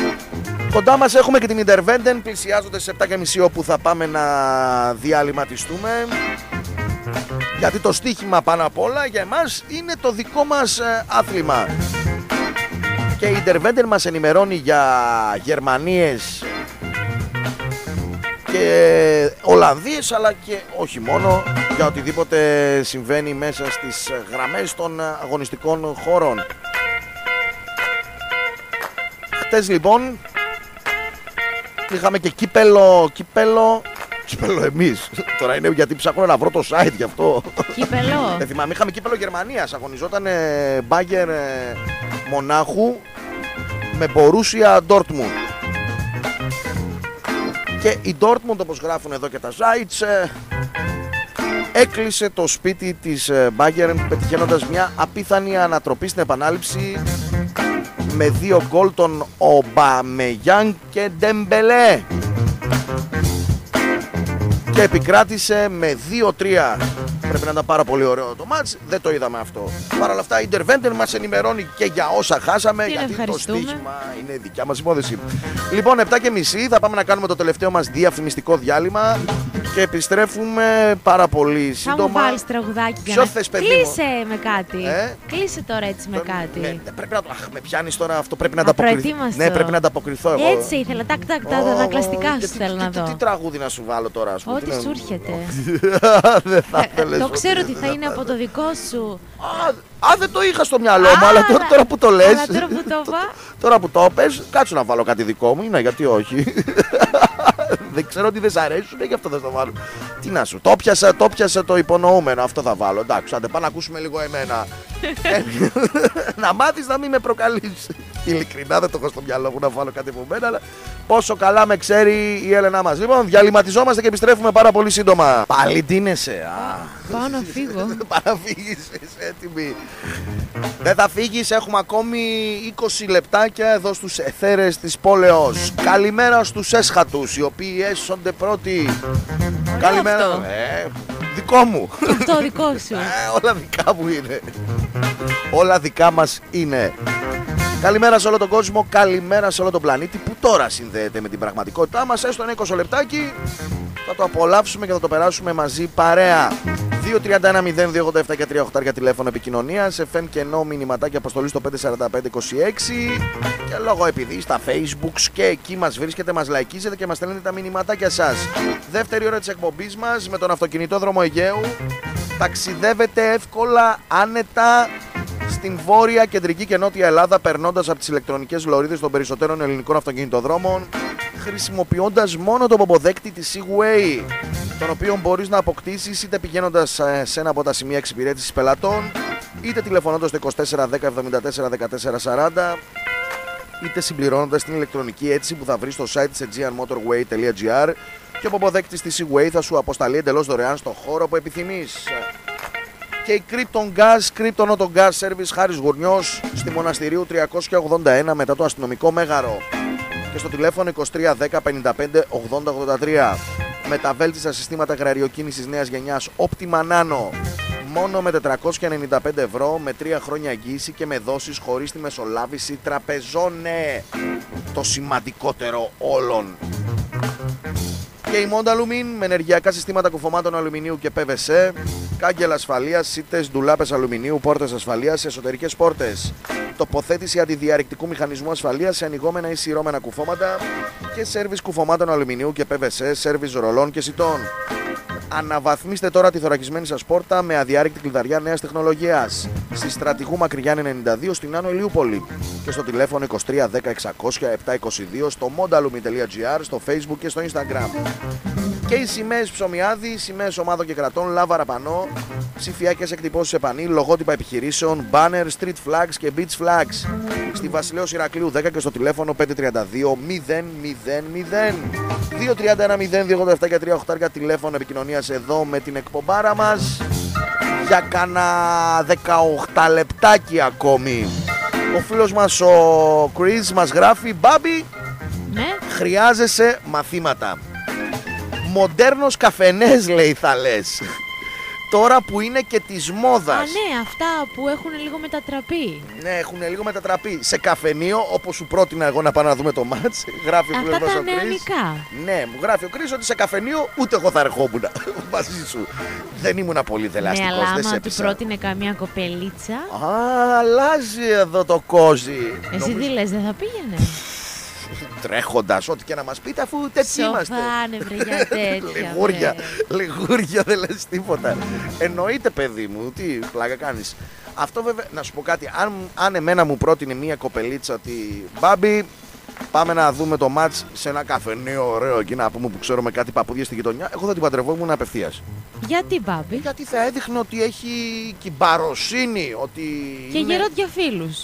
Κοντά μας έχουμε και την Intervenden, πλησιάζοντας στις επτά και μισή όπου θα πάμε να διαλυματιστούμε. Γιατί το στοίχημα πάνω απ' όλα για εμάς είναι το δικό μας ε, άθλημα. Και η Intervenden μας ενημερώνει για Γερμανίες και Ολλανδίες, αλλά και όχι μόνο, για οτιδήποτε συμβαίνει μέσα στις γραμμές των αγωνιστικών χώρων. χτες λοιπόν είχαμε και κύπελο, κύπελο, κύπελο εμείς. Τώρα είναι γιατί ψάχνω να βρω το site γι' αυτό. Κύπελο. Δεν θυμάμαι, είχαμε κύπελο Γερμανίας, αγωνιζόταν Bayern Μονάχου με Borussia Dortmund. Και η Dortmund, όπως γράφουν εδώ και τα sites, έκλεισε το σπίτι της Bayern πετυχαίνοντας μια απίθανη ανατροπή στην επανάληψη με δύο γκολ των Ομπαμεγιάνγκ και Ντεμπελέ και επικράτησε με δύο τρία. Πρέπει να ήταν πάρα πολύ ωραίο το μάτς, δεν το είδαμε αυτό. Παρ' όλα αυτά η Interventer μας ενημερώνει και για όσα χάσαμε, τι γιατί το στοίχημα είναι η δικιά μας υπόθεση. Λοιπόν, επτά και μισή θα πάμε να κάνουμε το τελευταίο μας διαφημιστικό διάλειμμα και επιστρέφουμε πάρα πολύ σύντομα. Θα μου βάλεις τραγουδάκι για Ποιο να... θες, παιδί μου? Κλείσε με κάτι. Ε? Κλείσε τώρα έτσι με κάτι. Ναι, πρέπει να το... Αχ, με πιάνεις τώρα, αυτό πρέπει να ανταποκριθώ. Ναι, πρέπει να ανταποκριθώ εγώ. Έτσι ήθελα, τάκ τάκ, τα ανακλαστικά σου θέλω να δω. Τι τραγούδι να σου βάλω τώρα, ας πούμε? Ό,τι σου έρχεται. Δεν θα ήθελες. Το ξέρω ότι θα είναι από το δικό σου. Α, δεν το είχα στο μυαλό μου, αλλά τώρα, τώρα που το λες. Αλλά τώρα που το είπα. Τώρα που το πες, κάτσου να βάλω κάτι δικό μου. Είναι, γιατί όχι. Δεν ξέρω ότι δεν σ' αρέσουν, γι' αυτό δεν το βάλω. Τι να σου, το πιάσα, το πιάσα το υπονοούμενο, αυτό θα βάλω. Εντάξει, άντε, πάμε να ακούσουμε λίγο εμένα. Να μάθεις να μην με προκαλείς. Ειλικρινά δεν το έχω στο μυαλό μου να βάλω κάτι από μένα, αλλά πόσο καλά με ξέρει η Έλενα μας. Λοιπόν, διαλυματιζόμαστε και επιστρέφουμε πάρα πολύ σύντομα. Πάλι ντύνεσαι. Πάω να φύγω. Πάω να φύγεις, είσαι έτοιμη? Δεν θα φύγεις, έχουμε ακόμη είκοσι λεπτάκια εδώ στους αιθέρες της πόλεως. Καλημέρα στους έσχατους, οι οποίοι έσονται πρώτοι. Καλημέρα. Ε, δικό μου. Αυτό δικό σου. Ε, όλα δικά μου είναι. Όλα δικά μας είναι. Καλημέρα σε όλο τον κόσμο, καλημέρα σε όλο τον πλανήτη που τώρα συνδέεται με την πραγματικότητά μας. Έστω ένα είκοσι λεπτάκι θα το απολαύσουμε και θα το περάσουμε μαζί παρέα. δύο τρία ένα μηδέν δύο ογδόντα επτά και τρία οκτώ για τηλέφωνο επικοινωνίας, εφ εμ και ενώ μηνυματάκι αποστολή στο πέντε τέσσερα πέντε είκοσι έξι και λόγω επειδή στα Facebook και εκεί μας βρίσκεται, μας λαϊκίζετε και μας στέλνετε τα μηνυματάκια σας. Δεύτερη ώρα της εκπομπής μας με τον αυτοκινητόδρομο Αιγαίου. Ταξιδεύετε εύκολα, άνετα στην βόρεια, κεντρική και νότια Ελλάδα, περνώντας από τις ηλεκτρονικές λωρίδες των περισσότερων ελληνικών αυτοκινητοδρόμων, χρησιμοποιώντας μόνο τον ποποδέκτη της Segway, τον οποίο μπορείς να αποκτήσεις είτε πηγαίνοντας σε ένα από τα σημεία εξυπηρέτησης πελατών, είτε τηλεφωνώντας το είκοσι τέσσερα δέκα εβδομήντα τέσσερα δεκατέσσερα σαράντα, είτε συμπληρώνοντας την ηλεκτρονική αίτηση που θα βρεις στο site της aegean motorway τελεία gr και ο ποποδέκτης της Segway θα σου αποσταλεί εντελώς δωρεάν στο χώρο που επιθυμείς. Και η Krypton Gas, Krypton Auto Gas Service Χάρης Γουρνιός στη Μοναστηρίου τριακόσια ογδόντα ένα μετά το αστυνομικό μέγαρο και στο τηλέφωνο είκοσι τρία δέκα πενήντα πέντε ογδόντα ογδόντα τρία. Με τα βέλτιστα συστήματα γραριοκίνησης νέας γενιάς Optima Nano μόνο με τετρακόσια ενενήντα πέντε ευρώ, με τρία χρόνια εγγύηση και με δόσεις χωρίς τη μεσολάβηση τραπεζώνε. Το σημαντικότερο όλων. Και η Mondalumin με ενεργειακά συστήματα κουφωμάτων αλουμινίου και πι βι σι, κάγκελα ασφαλείας, σίτες, ντουλάπες αλουμινίου, πόρτες ασφαλείας σε εσωτερικές πόρτες. Τοποθέτηση αντιδιαρρηκτικού μηχανισμού ασφαλείας σε ανοιγόμενα ή σειρώμενα κουφώματα και σέρβις κουφωμάτων αλουμινίου και πι βι σι, σέρβις ρολών και σιτών. Αναβαθμίστε τώρα τη θωρακισμένη σας πόρτα με αδιάρρηκτη κλειδαριά νέας τεχνολογίας. Στη Στρατηγού Μακρυγιάννη ενενήντα δύο στην Άνω Ηλιούπολη και στο τηλέφωνο είκοσι τρία δέκα εξακόσια επτακόσια είκοσι δύο, στο mondalumin τελεία gr, στο Facebook και στο Instagram. Και οι σημαίες Ψωμιάδη, σημαίες ομάδων και κρατών, λάβαρα πανό, ψηφιακές εκτυπώσεις επανή, λογότυπα επιχειρήσεων, banner, street flags και beach flags. Στη Βασιλέως Ηρακλείου δέκα και στο τηλέφωνο πέντε τρία δύο μηδέν μηδέν μηδέν. δύο τρία ένα μηδέν δύο ογδόντα επτά και τρία οκτώ για τηλέφωνο επικοινωνίας εδώ με την εκπομπάρα μας για κάνα δεκαοκτώ λεπτάκι ακόμη. Ο φίλος μας ο Chris μας γράφει: Μπάμπη, ναι, χρειάζεσαι μαθήματα. Μοντέρνος καφενές, λέει, θα λες. Τώρα που είναι και της μόδας. Α, ναι, αυτά που έχουν λίγο μετατραπεί. Ναι, έχουν λίγο μετατραπεί. Σε καφενείο, όπως σου πρότεινα εγώ να πάω να δούμε το μάτς, γράφει ο φίλος μας ο Κρίς. Ναι, μου γράφει ο Κρίς ότι σε καφενείο ούτε εγώ θα ερχόμουν μαζί σου. Δεν ήμουν πολύ δελαστικός. Ναι, αλλά άμα του πρότεινε καμία κοπελίτσα. Α, αλλάζει εδώ το κόζι. Εσύ Νομίζω... τι λες, δεν θα πήγαινε? Τρέχοντας, ό,τι και να μας πείτε, αφού τέτοιοι είμαστε. Σοφάνε, βρε, για τέτοια. Λιγούρια, λιγούρια, δεν λες τίποτα. Εννοείται, παιδί μου, τι πλάκα κάνεις. Αυτό βέβαια, να σου πω κάτι, αν, αν εμένα μου πρότεινε μία κοπελίτσα ότι Μπάμπη, πάμε να δούμε το μάτς σε ένα καφενείο ωραίο εκεί να πούμε που ξέρουμε κάτι παππούδια στη γειτονιά. Εγώ θα την παντρευόμουν απευθείας. Γιατί, Μπάμπη? Γιατί θα έδειχνε ότι έχει κυμπαροσύνη, ότι. Και είναι... γερόντια φίλους.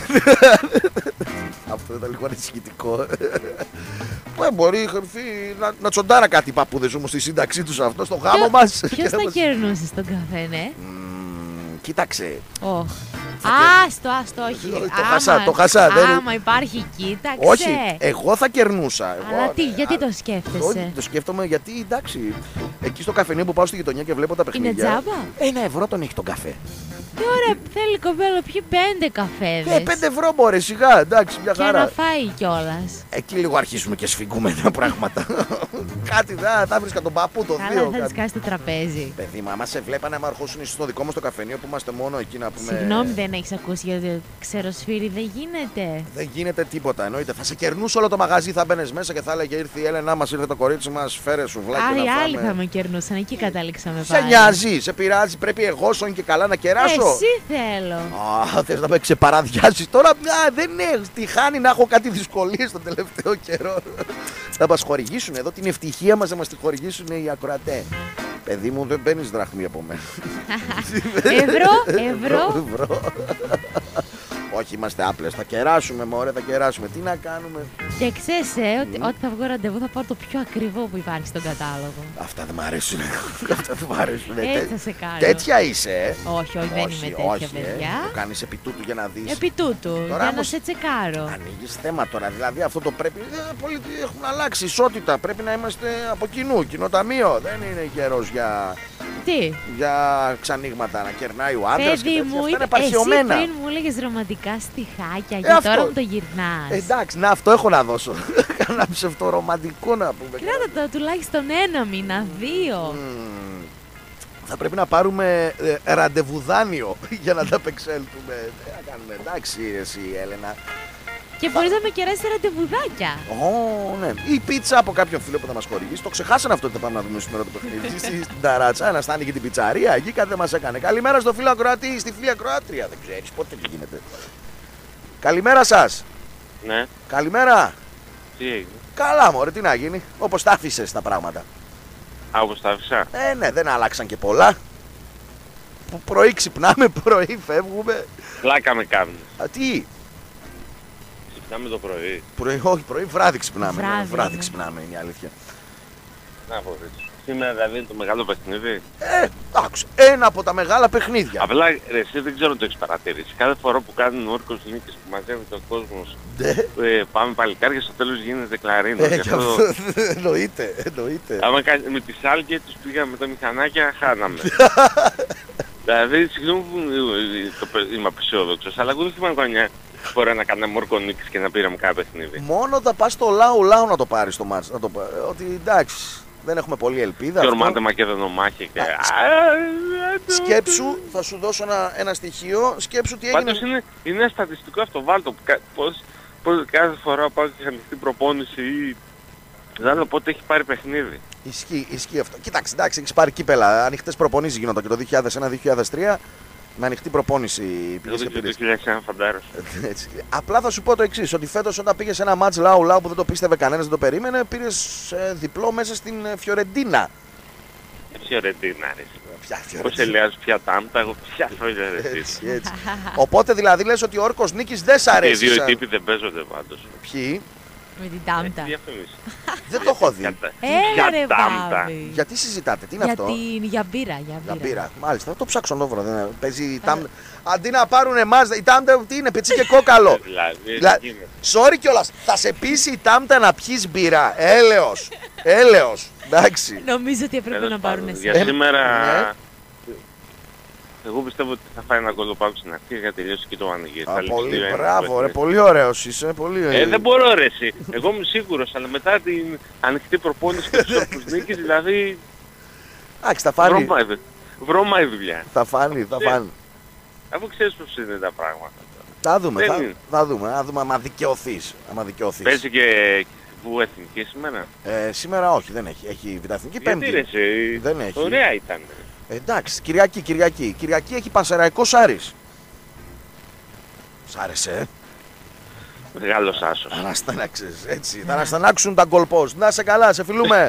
Αυτό ήταν λίγο ανησυχητικό. Ε, μπορεί να, να τσοντάρα κάτι οι παππούδες όμως στη σύνταξή τους αυτό, στο γάμο μας. Ποιος θα κερνούσε στον καφέ, ναι? Mm, κοίταξε. Oh. Άστο, άστο, όχι. Το άμα, χασά, το χασά. Άμα δεν... υπάρχει, κοίταξε. Όχι, εγώ θα κερνούσα. Αλλά εγώ, τι, γιατί α, το σκέφτεσαι? Όχι, το σκέφτομαι γιατί, εντάξει, εκεί στο καφενείο που πάω στη γειτονιά και βλέπω τα παιχνίδια. Είναι τζάμπα? Ένα ευρώ τον έχει τον καφέ. Τι ωραία, θέλει κοπέλα, πιει πέντε καφέδες. Ε, πέντε ευρώ μπορεί, σιγά, εντάξει, μια χαρά. Και να φάει κιόλας. Εκεί λίγο αρχίσουμε και σφιγγούμε τα πράγματα. Κάτι θα, θα βρίσκα τον παππού το δύο. Καλά, θα σκάσει το τραπέζι. Παιδί μου, άμα σε βλέπανε, άμα αρχόσουν στο δικό μας το καφενείο που είμαστε μόνο εκεί να πούμε. Συγγνώμη, δεν έχεις ακούσει γιατί ξέρω σφύρι, δεν γίνεται. Δεν γίνεται τίποτα, εννοείται. Θα σε κερνούσε όλο το μαγαζί, θα μπαίνεις μέσα και θα έλεγε ήρθε η Έλενα μας, ήρθε το κορίτσι μας, φέρε σουβλάκι. Άλλοι, να φάμε. άλλοι θα με κερνούσαν, εκεί καταλήξαμε πάλι. Σε νοιάζει, σε πειράζει, πρέπει εγώ σον και καλά να κεράσω. Εσύ θέλω. Α, θες να με ξεπαραδιάσεις τώρα, α, δεν είναι, τη χάνει να έχω κάτι δυσκολίες τον τελευταίο καιρό. Θα μας χορηγήσουν εδώ την ευτυχία μας, να μας τη χορηγήσουν οι ακροατές. Παιδί μου, δεν παίρνεις δραχμή από μένα. Ευρώ, ευρώ. ευρώ. Όχι, είμαστε άπλες. Θα κεράσουμε, μωρέ, θα κεράσουμε. Τι να κάνουμε. Και ξέρεις, ε, ότι mm. ό,τι θα βγω ραντεβού θα πάρω το πιο ακριβό που υπάρχει στον κατάλογο. Αυτά δεν μ' αρέσουν. Αυτά δεν μ' αρέσουν. Έτσι θα σε κάνω. Τέτοια είσαι, ε. Όχι, όχι, δεν είμαι τέτοια, όχι, παιδιά. Ε. Το κάνεις επί τούτου για να δεις. Επί τούτου, τώρα για όμως να σε τσεκάρω. Ανοίγεις θέμα τώρα. Δηλαδή αυτό το πρέπει. Ε, πολύ, έχουμε αλλάξει ισότητα. Πρέπει να είμαστε από κοινού. Κοινοταμείο. Δεν είναι καιρός για. Τι? Για ξανήγματα να κερνάει ο άντρας. Παιδί μου, είναι εσύ πριν μου έλεγες ρομαντικά στιχάκια ε, και αυτό. τώρα μου το γυρνάς. Ε, εντάξει, να αυτό έχω να δώσω. Κάνα ψευτορομαντικό να πούμε. Κράτα το τουλάχιστον ένα μήνα, δύο. Mm. Θα πρέπει να πάρουμε ε, ραντεβουδάνιο για να τα απεξέλθουμε. Δεν θα κάνουμε, εντάξει εσύ Έλενα. Και μπορείς να με κεράσεις ραντεβουδάκια. Ω, oh, ναι. Ή πίτσα από κάποιον φίλο που θα μας χορηγήσει. Το ξεχάσανε αυτό ότι θα πάμε να δούμε σήμερα το παιχνίδι. Στην Ταράτσα, να στάνει και την πιτσαρία. Εκεί κάτι δεν μας έκανε. Καλημέρα στο φίλο Ακροατή, στη φίλη Ακροάτρια. Δεν ξέρεις πότε τι γίνεται. Καλημέρα σας. Ναι. Καλημέρα. Τι έγινε? Καλά μωρέ, τι να γίνει. Όπως τα άφησες τα πράγματα. Α, όπως τα άφησα. Ε, ναι, δεν αλλάξαν και πολλά. Πρωί ξυπνάμε, πρωί φεύγουμε. Πλάκα με κάνουν. Α, τι? Ξυπνάμε το πρωί. Πρωί, όχι, πρωί, βράδυ ξυπνάμε. Βράδυ, ναι, βράδυ ναι. ξυπνάμε, είναι η αλήθεια. Να πω έτσι. Σήμερα δηλαδή είναι το μεγάλο παιχνίδι. Ε, άκουσε. Ένα από τα μεγάλα παιχνίδια. Απλά ρε, εσύ δεν ξέρω αν το έχεις παρατηρήσει. Κάθε φορά που κάνουν όρκος νίκης που μαζεύεται ο κόσμος, Ναι. ε, πάμε παλικάρια, στο τέλος γίνεται κλαρίνο. Ε, Γι' και αυτό, αυτό εννοείται, εννοείται. άμα κα- με τις άλκες τους πήγαμε με τα μηχανάκια, χάναμε. Δηλαδή, συγγνώμη που ε, το πε- είμαι απεσιόδοξος, αλλά εγώ δεν θυμάμαι καμιά φορά να κάναμε όρκο νίκης και να πήραμε κάποιο παιχνίδι. Μόνο θα πας στο λαού λαού να το πάρεις στο μάτς. Να το... πα- Ότι εντάξει, δεν έχουμε πολλή ελπίδα. Και αυτό. ορμάτε Μακεδονομάχη και... Α, Σκέψου, θα σου δώσω ένα, ένα στοιχείο. Σκέψου τι έγινε. Πάντως είναι, είναι ένα στατιστικό αυτό, βάλτο. που κα- Πώς, πώς κάθε φορά πάω και ανοιχτή προπόνηση ή... Δεν ξέρω πότε έχει πάρει παιχνίδι. Ισχύει, ισχύει αυτό. Κοίταξε, εντάξει, έχει πάρει κύπελα. Ανοιχτές προπονήσεις γίνονταν και το δύο χιλιάδες ένα δύο χιλιάδες τρία. Με ανοιχτή προπόνηση Εγώ πήγες και το πήρες. χίλια ένα φαντάρος. Έτσι. Απλά θα σου πω το εξής, ότι φέτος όταν πήγες σε ένα μάτς λαού λαού που δεν το πίστευε κανένας, δεν το περίμενε, πήρες ε, διπλό μέσα στην ε, Φιωρεντίνα. Φιωρεντίνα, ρε. Ποια Πώς Φιωρεντίνα. ελέγχεις, ποια τάμπτα, εγώ ποια Φιωρεντίνα. Έτσι, έτσι. Οπότε δηλαδή λες ότι ο όρκος νίκης δεν σ' Και οι αρέσει. δύο σαν- τύποι δεν παίζονται πάντως. Ποιοι? Με την τάμπτα. Τι διαφημίσεις. Δεν το έχω δει. Έλα ρε τάμπτα. Βάβη. Γιατί συζητάτε, τι είναι Για, αυτό? την... για μπύρα, για Για μπύρα. μπύρα. Μάλιστα, θα το ψάξω να το βρω. Δεν παίζει η τάμπτα. Αντί να πάρουν εμάς, η τάμπτα τι είναι, πετσί και κόκαλο. Δηλαδή, Δηλα- τι γίνεται. Sorry κιόλας, θα σε πείσει η τάμπτα να πιεις μπύρα. Έλεος. Έλεος. Εντάξει. Νομίζω ότι έπρεπε Τέλος να πάρουν πάντων, εσύ. Για Ε, σήμερα... ναι. Εγώ πιστεύω ότι θα φάει ένα γκολ ο Πάουκ στην αρχή για να τελειώσει και το άνοιγε. Α, πολύ μπράβο, ρε, πολύ ωραίος είσαι. Πολύ... Ε, δεν μπορώ ρε εσύ. Εγώ είμαι σίγουρος, αλλά μετά την ανοιχτή προπόνηση και τους όρκους νίκης, δηλαδή... Εντάξει, θα φάνει. Βρώμα η- Βρώμα η δουλειά. Θα φάνει, θα Ε, φάνει. Αφού ξέρεις πώς είναι τα πράγματα. Θα δούμε, δεν θα, είναι. θα δούμε, θα δούμε άμα δικαιωθείς. Άμα δικαιωθείς. Παίζει και που εθνική σήμερα. Ε, σήμερα όχι, δεν έχει. Έχει β' Πέμπτη. Γιατί ρε εσύ. Δεν έχει. Ωραία ήταν. Ε, εντάξει, Κυριακή, Κυριακή. Κυριακή έχει Πανσεραϊκός Άρης. Σ' άρεσε, ε? Μεγάλος άσος. Αναστέναξες, έτσι. Θα αναστενάξουν τα γκολπόστ. Να σε καλά, σε φιλούμε.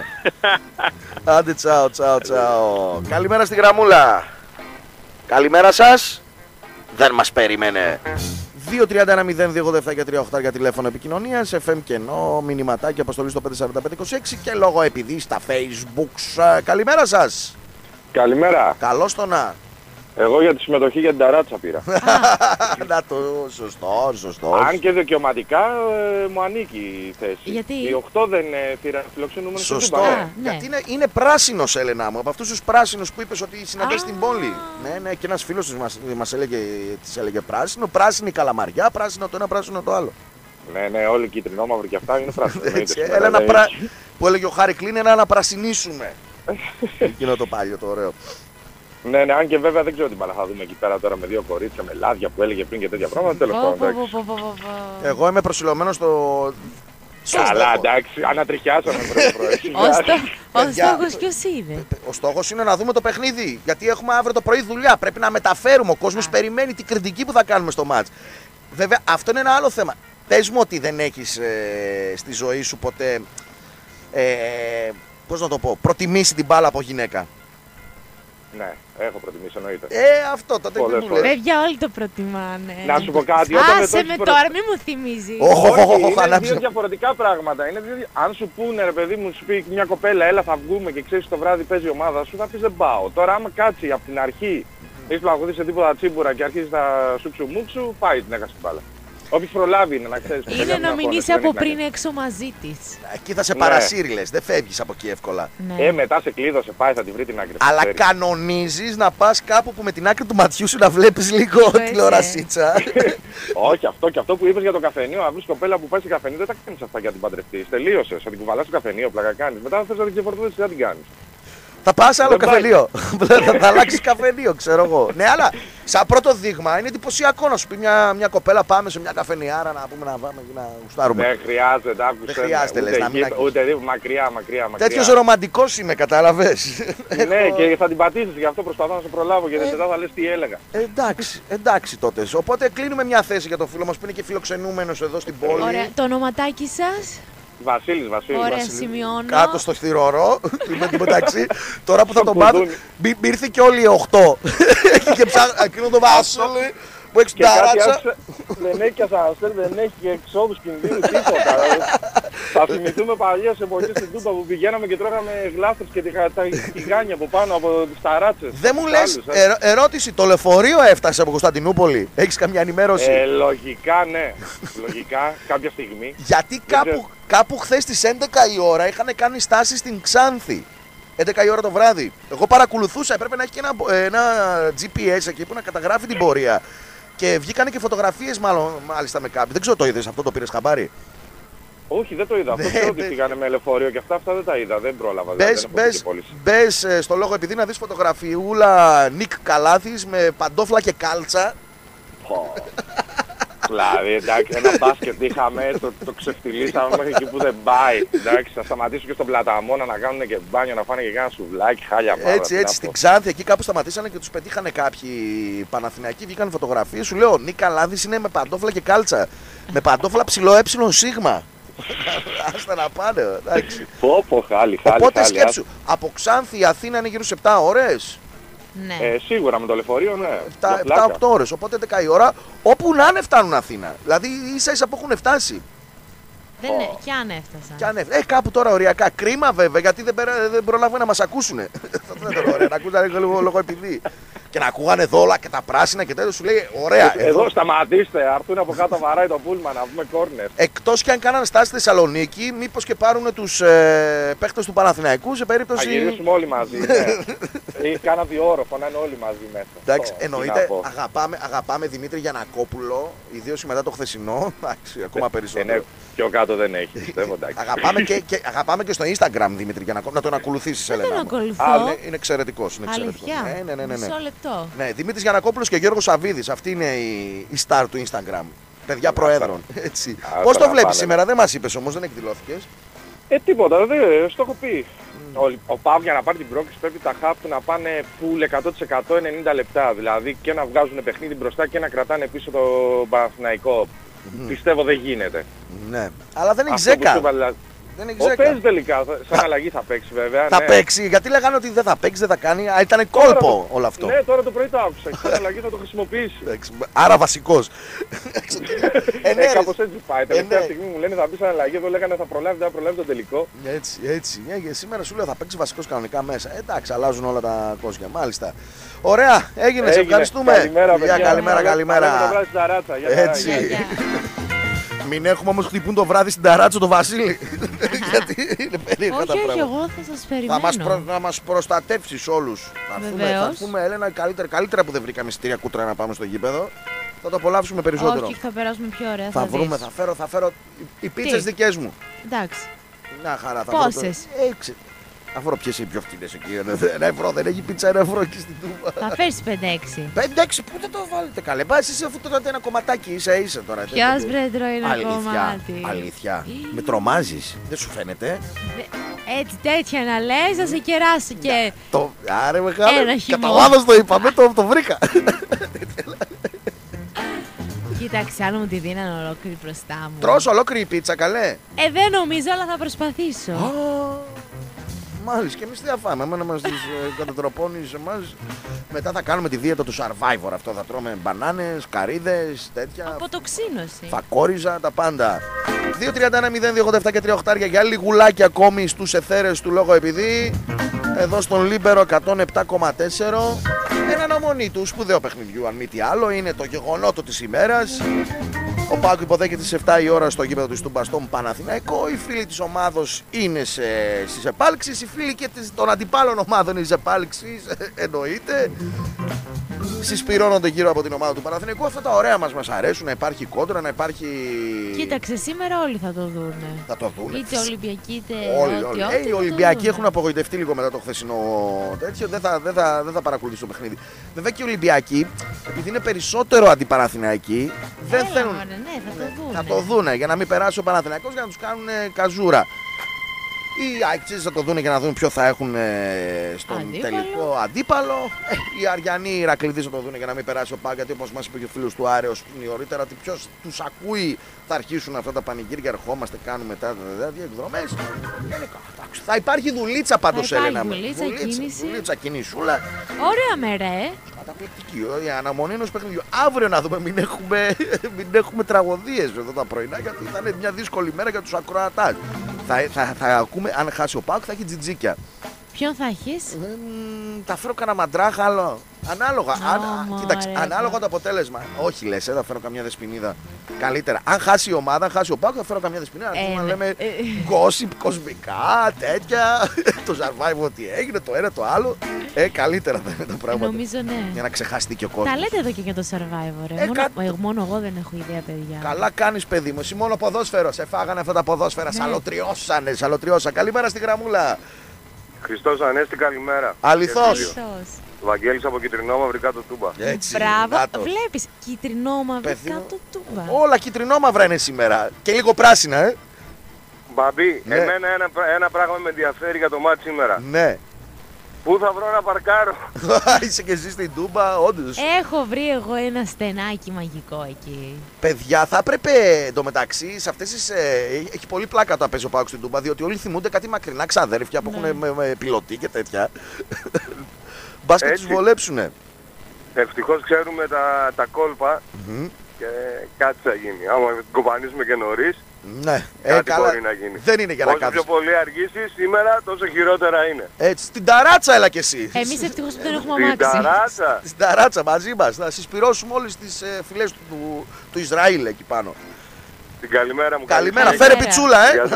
Άντε, τσάω, τσάω, τσάω. Καλημέρα στη γραμμούλα. Καλημέρα σας. Δεν μας περίμενε. δύο τρία ένα μηδέν δύο ογδόντα επτά και τρία οχτώ για τηλέφωνο επικοινωνίας, εφ εμ κενό, μηνυματάκι, αποστολή στο πέντε τέσσερα πέντε είκοσι έξι και λόγω επειδή στα Facebook. Καλημέρα σας. Καλημέρα. Καλώς το να. Εγώ για τη συμμετοχή για την ταράτσα πήρα. Να το, σωστό, σωστό. Αν και δικαιωματικά ε, μου ανήκει η θέση. Γιατί? Οι οκτώ δεν ε, φιλοξενούμενοι. Σωστό. Α, ναι. Γιατί είναι, είναι πράσινος, Έλενα μου. Από αυτούς τους πράσινους που είπες ότι συναντάς στην πόλη. Ναι, ναι, και ένας φίλος μας, μας έλεγε, της έλεγε πράσινο. Πράσινη καλαμαριά, πράσινο το ένα, πράσινο το άλλο. Ναι, ναι, όλοι κυτρινόμαυροι και αυτά είναι πράσινο. Έτσι, έλα να πρα... Που έλεγε ο Χάρη Κλίν, ένα να πρασινίσουμε. Εκείνο το πάλιο το ωραίο. Ναι, ναι, αν και βέβαια δεν ξέρω τι μπάλα θα δούμε εκεί πέρα τώρα με δύο κορίτσια, με λάδια που έλεγε πριν και τέτοια πράγματα. Τέλος πάντων, εγώ είμαι προσιλωμένος στο. Καλά, εντάξει, ανατριχιάσαμε πρώτα. Ο στόχος ποιος είναι? Ο στόχος είναι να δούμε το παιχνίδι. Γιατί έχουμε αύριο το πρωί δουλειά. Πρέπει να μεταφέρουμε. Ο κόσμος περιμένει την κριτική που θα κάνουμε στο μάτς. Βέβαια, αυτό είναι ένα άλλο θέμα. Πες μου ότι δεν έχεις ε, στη ζωή σου ποτέ. Ε, πώς να το πω, προτιμήσει την μπάλα από γυναίκα. Ναι, έχω προτιμήσει, εννοείται. Ε, αυτό τότε δεν μου λέει. Παιδιά, όλοι το προτιμάνε. Να σου πω κάτι. Άσε με τώρα, μην μου θυμίζει. Όχι, είναι δύο διαφορετικά πράγματα. Είναι δύο... Αν σου πούνε, ρε παιδί μου, σου πει μια κοπέλα, έλα θα βγούμε και ξέρεις το βράδυ παίζει η ομάδα σου, θα πεις δεν πάω. Τώρα, άμα κάτσει από την αρχή, έχεις πλαγωθεί σε τίποτα τσίμπουρα και αρχίζεις τα σούξου μουξου, πάει την έκαση μπάλα. Όποιος προλάβει είναι να ξέρεις. Είναι να μην είσαι από πριν έξω μαζί της. Εκεί θα σε ναι. παρασύρει λες, δεν φεύγεις από εκεί εύκολα. Ναι. Ε, μετά σε κλείδωσε, πάει, θα τη βρει την άκρη. Αλλά κανονίζεις να πας κάπου που με την άκρη του ματιού σου να βλέπεις λίγο τηλεορασίτσα. Όχι, αυτό και αυτό που είπες για το καφενείο, αν βρεις κοπέλα που πάει σε καφενείο, δεν τα κάνεις αυτά για την παντρευτείς. Τελείωσες, θα την κουβαλάς στο καφενείο, πλάκα κάνεις. Μετά θα θες να την ξεφορτώσεις, τι θα την κάνεις. Θα πας άλλο καφενείο. Θα αλλάξεις καφενείο, ξέρω εγώ. Ναι, αλλά σαν πρώτο δείγμα είναι εντυπωσιακό να σου πει μια, μια κοπέλα πάμε σε μια καφενιάρα να πούμε να πάμε και να γουστάρουμε. Δεν χρειάζεται, άκουσε. Δεν χρειάζεται, λες, να μην ούτε, ούτε δίπλα, μακριά, μακριά, μακριά. Τέτοιος ρομαντικός είμαι, κατάλαβες. Ναι, και θα την πατήσεις, γι' αυτό προσπαθώ να σε προλάβω, γιατί μετά θα λες τι έλεγα. Εντάξει, εντάξει τότε. Οπότε κλείνουμε μια θέση για το φίλο μας που είναι και φιλοξενούμενος εδώ στην πόλη. Ωραία, το ονοματάκι σας? Βασίλης, Βασίλης. Ωραία, Βασίλης. Σημειώνω. Κάτω στο θηρορό. μεταξύ, τώρα που θα τον μάθω, μπήρθε και όλοι οι οχτώ. Και ψάχνω εκείνο το Βασίλη που έχει ταράτσα. Δεν έχει ασανσέρ, δεν έχει εξόδους κινδύνου, τίποτα. Θα θυμηθούμε παλιές εποχές στην Τούμπα που πηγαίναμε και τρώγαμε γλάστρες και τηγάνια από πάνω από τις ταράτσες. Δεν μου λες, ερώτηση, το λεωφορείο έφτασε από Κωνσταντινούπολη. Έχεις καμιά ενημέρωση? Ε, λογικά ναι. Λογικά κάποια στιγμή. Γιατί κάπου, κάπου χθες στις έντεκα η ώρα είχαν κάνει στάση στην Ξάνθη. έντεκα η ώρα το βράδυ. Εγώ παρακολουθούσα, έπρεπε να έχει και ένα, ένα τζι πι ες εκεί που να καταγράφει την πορεία. Και βγήκανε και φωτογραφίες μάλλον, μάλιστα με κάποιοι. Δεν ξέρω, το είδες αυτό, το πήρες χαμπάρι? Όχι, δεν το είδα. Αυτό ξέρω ότι πήγανε με λεωφορείο και αυτά, αυτά δεν τα είδα. Δεν πρόλαβα. Μπες, μπες, μπες στο λόγο επειδή να δεις φωτογραφιούλα Νικ Καλάθης με παντόφλα και κάλτσα. Δηλαδή, εντάξει, ένα μπάσκετ είχαμε, το, το ξεφτυλίσαμε μέχρι εκεί που δεν πάει. Εντάξει, θα σταματήσουν και στον Πλαταμόνα να κάνουν και μπάνιο, να φάνε και κάνα σουβλάκι, χάλια μαύρα. Έτσι, έτσι, στην Ξάνθη, εκεί κάπου σταματήσανε και τους πετύχανε κάποιοι Παναθηναϊκοί, βγήκαν φωτογραφίες. Σου λέω, Νίκα Λάδης είναι με παντόφλα και κάλτσα. Με παντόφλα ψηλό ε σίγμα. Άστα να πάνε, εντάξει. Πω, πω, χάλι, χάλι. Οπότε σκέψου, από Ξάνθη η Αθήνα είναι γύρω σε επτά ώρες. Ναι. Ε, σίγουρα με το λεωφορείο, ναι. επτά οκτώ ώρες. Οπότε έντεκα η ώρα, όπου να είναι φτάνουν Αθήνα. Δηλαδή ίσα ίσα που έχουν φτάσει. Δεν είναι, κι αν έφτασαν. Κι αν έφτασαν. Ε, κάπου τώρα οριακά. Κρίμα βέβαια, γιατί δεν, δεν προλάβουν να μας ακούσουνε. Δεν ήταν ωραία, να ακούσανε λίγο λόγω επειδή. Και να ακούγανε εδώ όλα και τα πράσινα και τέτοιο, σου λέει ωραία. Εδώ, εδώ σταματήστε, αρθούν από κάτω βαράει το πούλμα να βγούμε κόρνερ. Εκτός και αν κάνανε στάση στη Θεσσαλονίκη, μήπως και πάρουν τους ε, παίχτες του Παναθηναϊκού σε περίπτωση. Θα γυρίσουμε όλοι μαζί. Ναι. Ή κάνα διόροφο να είναι όλοι μαζί μέσα. Εντάξει, oh, εννοείται αγαπάμε, αγαπάμε Δημήτρη Γιαννακόπουλο, ιδίως μετά το χθεσινό. Εντάξει, ακόμα περισσότερο. Πιο κάτω δεν έχει, πιστεύω. Αγαπάμε, και, και, αγαπάμε και στο Instagram Δημήτρη Γιαννακόπουλο, να τον ακολουθήσεις, Έλενα. Δεν τον ακολουθώ. Α, είναι, είναι εξαιρετικός. Είναι εξαιρετικός. Ναι, ναι, ναι, ναι, ναι. Μισό λεπτό. Ναι, Δημήτρης Γιαννακόπουλος και Γιώργος Σαββίδης. Αυτή είναι η, η star του Instagram. Παιδιά προέδρων. Πώς το βλέπεις σήμερα, δεν μας είπες όμως, δεν εκδηλώθηκες. Ε, τίποτα, δεν στο έχω πει. Mm. Ο, ο Παύ για να πάρει την πρόκληση πρέπει τα χάπ του να πάνε full εκατό τοις εκατό ενενήντα λεπτά. Δηλαδή και να βγάζουν παιχνίδι μπροστά και να κρατάνε πίσω το Παναθηναϊκό. Mm. Πιστεύω δεν γίνεται. Ναι, αλλά δεν είναι Ζέκα. Δεν είναι Ζέκα. Παίζει τελικά, σαν αλλαγή θα παίξει βέβαια. Θα ναι. παίξει, γιατί λέγανε ότι δεν θα παίξει, δεν θα κάνει. Α, ήταν κόλπο όλο αυτό. Ναι, τώρα το πρωί το άκουσα. Σαν αλλαγή θα το χρησιμοποιήσει. Άρα βασικός. ε, ναι, κάπως έτσι πάει. Τελευταία στιγμή μου λένε θα μπει σαν αλλαγή, εδώ λέγανε θα προλάβει, θα προλάβει τον τελικό. Έτσι, έτσι. Ναι, σήμερα σου λέω θα παίξει βασικός κανονικά μέσα. Εντάξει, αλλάζουν όλα τα κόσια. Μάλιστα. Ωραία, έγινε, σε ευχαριστούμε. Καλημέρα, παιδιά. Καλημέρα, καλημέρα. Έτσι. Μην έχουμε όμως χτυπούν το βράδυ στην ταράτσα το Βασίλη. Γιατί είναι περίεργα τα πράγματα. Όχι, εγώ θα σας περιμένω. Θα μας, προ, να μας προστατεύσεις όλους. Θα έρθουμε, Έλενα, καλύτερα, καλύτερα που δεν βρήκαμε εισιτήρια κούτρα να πάμε στο γήπεδο. Θα το απολαύσουμε περισσότερο. Όχι, θα περάσουμε πιο ωραία. Θα, θα βρούμε, θα φέρω, θα φέρω οι πίτσες δικές μου. Εντάξει. Να χαρά, θα πόσες? Έξι. Θα βρω ποιες είναι οι πιο φτηνές εκεί. Ένα ευρώ, δεν έχει πίτσα ένα ευρώ εκεί στην Τούμπα. Θα φέρεις πέντε έξι. πέντε έξι, πού δεν το βάλετε καλέ. Μπα εσείς αφού τρώτε ένα κομματάκι, ίσα ίσα τώρα. Ποιος βρε τρώει ένα κομμάτι. Αλήθεια. Με τρομάζεις. Δεν σου φαίνεται. Έτσι τέτοια να λες, θα σε κεράσει και. Το. Άρε μεγάλο. Κατά λάθος το είπαμε, το, το βρήκα. Κοίταξε, αν μου τη δίνανε ολόκληρη μπροστά μου. Τρως ολόκληρη πίτσα, καλέ. Ε, δεν νομίζω, αλλά θα προσπαθήσω. Μάλιστα, και εμείς τι θα φάμε, άμα να μας τις κατατροπώνεις εμάς. Μετά θα κάνουμε τη δίαιτα του Survivor, αυτό θα τρώμε μπανάνες, καρύδες, τέτοια. Αποτοξίνωση. Φακόριζα, τα πάντα. δύο τριάντα ένα μηδέν δύο ογδόντα επτά και τρία οχτάρια για λιγουλάκι ακόμη στους εθέρες του λόγω επειδή. Εδώ στον Λίμπερο εκατόν επτά κόμμα τέσσερα. Εν αναμονή του σπουδαίου παιχνιδιού, αν μη τι άλλο, είναι το γεγονότο της ημέρας. Ο ΠΑΟΚ υποδέχεται στις επτά η ώρα στο γήπεδο του Τούμπα στον Παναθηναϊκό. Οι φίλοι της ομάδος είναι σε, στις επάλξεις. Οι φίλοι και των αντιπάλων ομάδων είναι στις επάλξεις. Εννοείται. Συσπυρώνονται γύρω από την ομάδα του Παναθηναϊκού. Αυτά τα ωραία μας μας αρέσουν. Να υπάρχει κόντρα, να υπάρχει. Κοίταξε, σήμερα όλοι θα το δούνε. Θα το δούνε. Είτε Ολυμπιακοί είτε. Όλοι, όλοι. Ό,τι, Ε, ό,τι οι Ολυμπιακοί έχουν απογοητευτεί λίγο μετά το χθεσινό τέτοιο. Δεν θα, δεν θα, δεν θα παρακολουθήσω το παιχνίδι. Βέβαια και οι Ολυμπιακοί, επειδή είναι περισσότερο αντιπαναθηναϊκοί, δεν Έλα, θέλουν. Ωραία, ναι, θα το δούνε. Θα το δούνε για να μην περάσει ο Παναθηναϊκός για να τους κάνουν καζούρα. Οι Αϊκτσίδες θα το δούνε για να δουν ποιο θα έχουν στον Αντίπαλο. τελικό αντίπαλο. Ε, οι Αριανοί, οι Ηρακλήδες θα το δούνε για να μην περάσει ο ΠΑΟΚ. Γιατί όπως μας είπε και ο φίλος του Άρεος νωρίτερα, ότι ποιος τους ακούει θα αρχίσουν αυτά τα πανηγύρια. Ερχόμαστε, κάνουμε μετά διεκδρομές. Θα υπάρχει δουλίτσα πάντως, Έλενα. Δουλίτσα, κίνηση. Δουλίτσα, κινησούλα. Ωραία μέρα, ε. Καταπληκτική. Η αναμονή ενός παιχνιδιού. Αύριο να δούμε, μην έχουμε, μην έχουμε τραγωδίες εδώ τα πρωινά, γιατί θα είναι μια δύσκολη μέρα για τους ακροατάς. Θα, θα, θα ακούμε, αν χάσει ο ΠΑΟΚ θα έχει τζιτζίκια. Ποιον θα έχεις? Ε, θα φέρω κανένα μαντράχα άλλο. Ανάλογα. Oh, αν, μωρέ, κοίταξε, ανάλογα το αποτέλεσμα. Όχι λες, ε, θα φέρω καμιά δεσποινίδα. Καλύτερα. Αν χάσει η ομάδα, αν χάσει ο ΠΑΟΚ, θα φέρω καμιά δεσποινίδα. Ε, να ναι. λέμε ε, gossip, κοσμικά, τέτοια. Το survival τι έγινε, το ένα, το άλλο. Ε, καλύτερα θα είναι τα πράγματα. Νομίζω ναι. Για να ξεχαστεί και ο κόσμος. Τα λέτε εδώ και για το Survivor. Ε. Ε, μόνο, κα... ε, μόνο εγώ δεν έχω ιδέα, παιδιά. Καλά κάνεις, παιδί μου. Εσύ μόνο ποδόσφαιρο. Σε φάγανε αυτά τα ποδόσφαιρα. Ναι. Σαλωτριώσανε, σαλωτριώσαν. Καλημέρα στη γραμμούλα. Χριστός Ανέστη, καλημέρα. Αληθώς. Βαγγέλης από Κιτρινόμαυρη κάτω Τούμπα. Έτσι, μπράβο. Βλέπεις, Κιτρινόμαυρη κάτω Τούμπα. Όλα κιτρινόμαυρα είναι σήμερα. Και λίγο πράσινα, ε. Μπαμπή, ναι. εμένα ένα, ένα πράγμα με ενδιαφέρει για το μάτι σήμερα. Ναι. Πού θα βρω να παρκάρω? Είσαι και εσύ στην Τούμπα, όντως. Έχω βρει εγώ ένα στενάκι μαγικό εκεί. Παιδιά, θα έπρεπε εντωμεταξύ σε αυτές τις. Ε, έχει πολύ πλάκα όταν παίζει ο ΠΑΟΚ στην Τούμπα, διότι όλοι θυμούνται κάτι μακρινά ξαδέρφια που ναι. έχουν με, με πιλωτή και τέτοια. Μπας και τους βολέψουνε. Ευτυχώς ξέρουμε τα, τα κόλπα mm-hmm. και κάτι θα γίνει. Άμα κομπανίσουμε και νωρίς, ναι. κάτι ε, καλά. μπορεί να γίνει. Δεν είναι για να κάνεις. Όσο πιο πολύ αργήσεις σήμερα, τόσο χειρότερα είναι. Έτσι, στην ταράτσα έλα κι εσύ. Εμείς ευτυχώς που δεν έχουμε αμάξει. Στην ταράτσα. Στην ταράτσα μαζί μας. Να συσπυρώσουμε όλες τις ε, φυλές του, του, του Ισραήλ εκεί πάνω. Την καλημέρα μου. Καλημέρα, καλημέρα. Φέρε πιτσούλα, ε.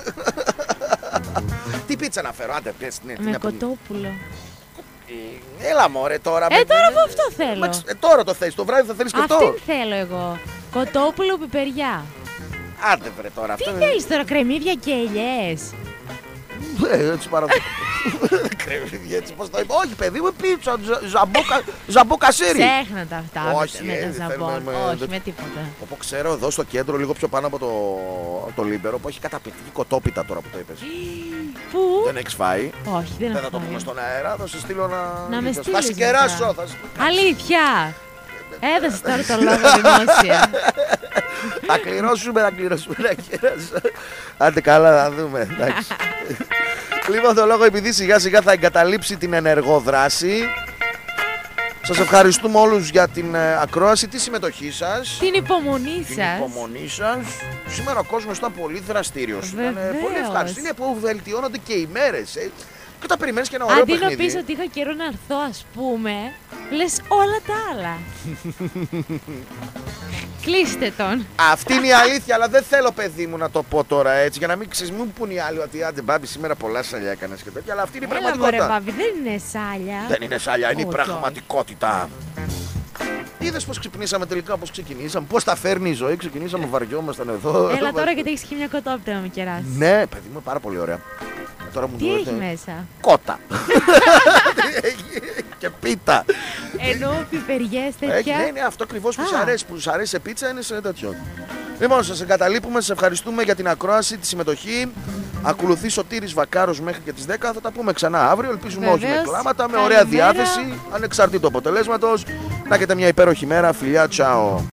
Τι πίτσα να φέρω, άντε, πες, ναι, με κοτόπουλο. Έλα μωρέ τώρα. Ε, τώρα που αυτό θέλω. Ε, τώρα το θες, το βράδυ θα θέλεις και αυτό. Αυτήν θέλω εγώ. Κοτόπουλο, πιπεριά. Άντε βρε τώρα. Τι θέλεις τώρα, κρεμμύδια και ελιές? Ναι, έτσι παραδείγμα. Κρεμμύδια, έτσι πώς το είπα. Όχι παιδί μου, πίτσα, ζαμπό κασίρι. Ξέχνα τα αυτά. Όχι, με τα ζαμπόν. Όχι, με τίποτα. Όπω ξέρω εδώ στο κέντρο, λίγο πιο πάνω από το Λίμπερο, που έχει καταπληκτική κοτόπιτα τώρα που το είπες. Πού? Δεν έχεις φάει? Όχι, δεν έχω φάει. Δεν θα το πούμε στον αέρα, θα σε στείλω να... Να με στείλεις. Θα συγκεράσω. Αλήθεια. Έδωσες τώρα το λόγο δημόσια. Θα κληρώσουμε, θα κληρώσουμε. Άντε καλά, θα δούμε. Εντάξει. Λοιπόν, το λόγο επειδή σιγά σιγά θα εγκαταλείψει την ενεργό δράση. Σας ευχαριστούμε όλους για την ε, ακρόαση, τη συμμετοχή σας. Την υπομονή την σας. Την υπομονή σας. Σήμερα ο κόσμος ήταν πολύ δραστήριος. Ήταν πολύ ευχάριστο. Είναι που βελτιώνονται και οι μέρες. Ε. Και όταν περιμένεις και ένα ωραίο αντί παιχνίδι. να πεις ότι είχα καιρό να έρθω, ας πούμε, λες όλα τα άλλα. Κλείστε τον. Αυτή είναι η αλήθεια, αλλά δεν θέλω, παιδί μου, να το πω τώρα έτσι. Για να μην ξέρεις, μην πουν οι άλλοι ότι άντε μπάμπη σήμερα πολλά σάλια έκανες και τέτοια. Αλλά αυτή είναι η πραγματικότητα. Έλα, μπάμπη, δεν είναι σάλια. Δεν είναι σάλια, είναι η Όχι, πραγματικότητα. Είδες πώς ξυπνήσαμε τελικά, πώς ξεκινήσαμε, πώς τα φέρνει η ζωή. Ξεκινήσαμε, βαριόμασταν εδώ. Έλα τώρα και έχεις και μια κοτόπτρα να με κεράσεις. Ναι, παιδί μου, πάρα πολύ ωραία. Τώρα μου τι έχει μέσα? Κότα. Και πίτα. Εννοώ πιπεριές τέτοια. Ναι, είναι αυτό ακριβώς που σου αρέσει. Που σου αρέσει σε πίτσα είναι σε τέτοιο. Λοιπόν, σας εγκαταλείπουμε, σας ευχαριστούμε για την ακρόαση, τη συμμετοχή. Ακολουθεί Σωτήρης Βακάρος μέχρι και τις δέκα. Θα τα πούμε ξανά αύριο. Ελπίζουμε όχι με κλάματα, με ωραία διάθεση, ανεξαρτήτου αποτελέσματος. Να έχετε μια υπέροχη μέρα. Φιλιά, τσάο.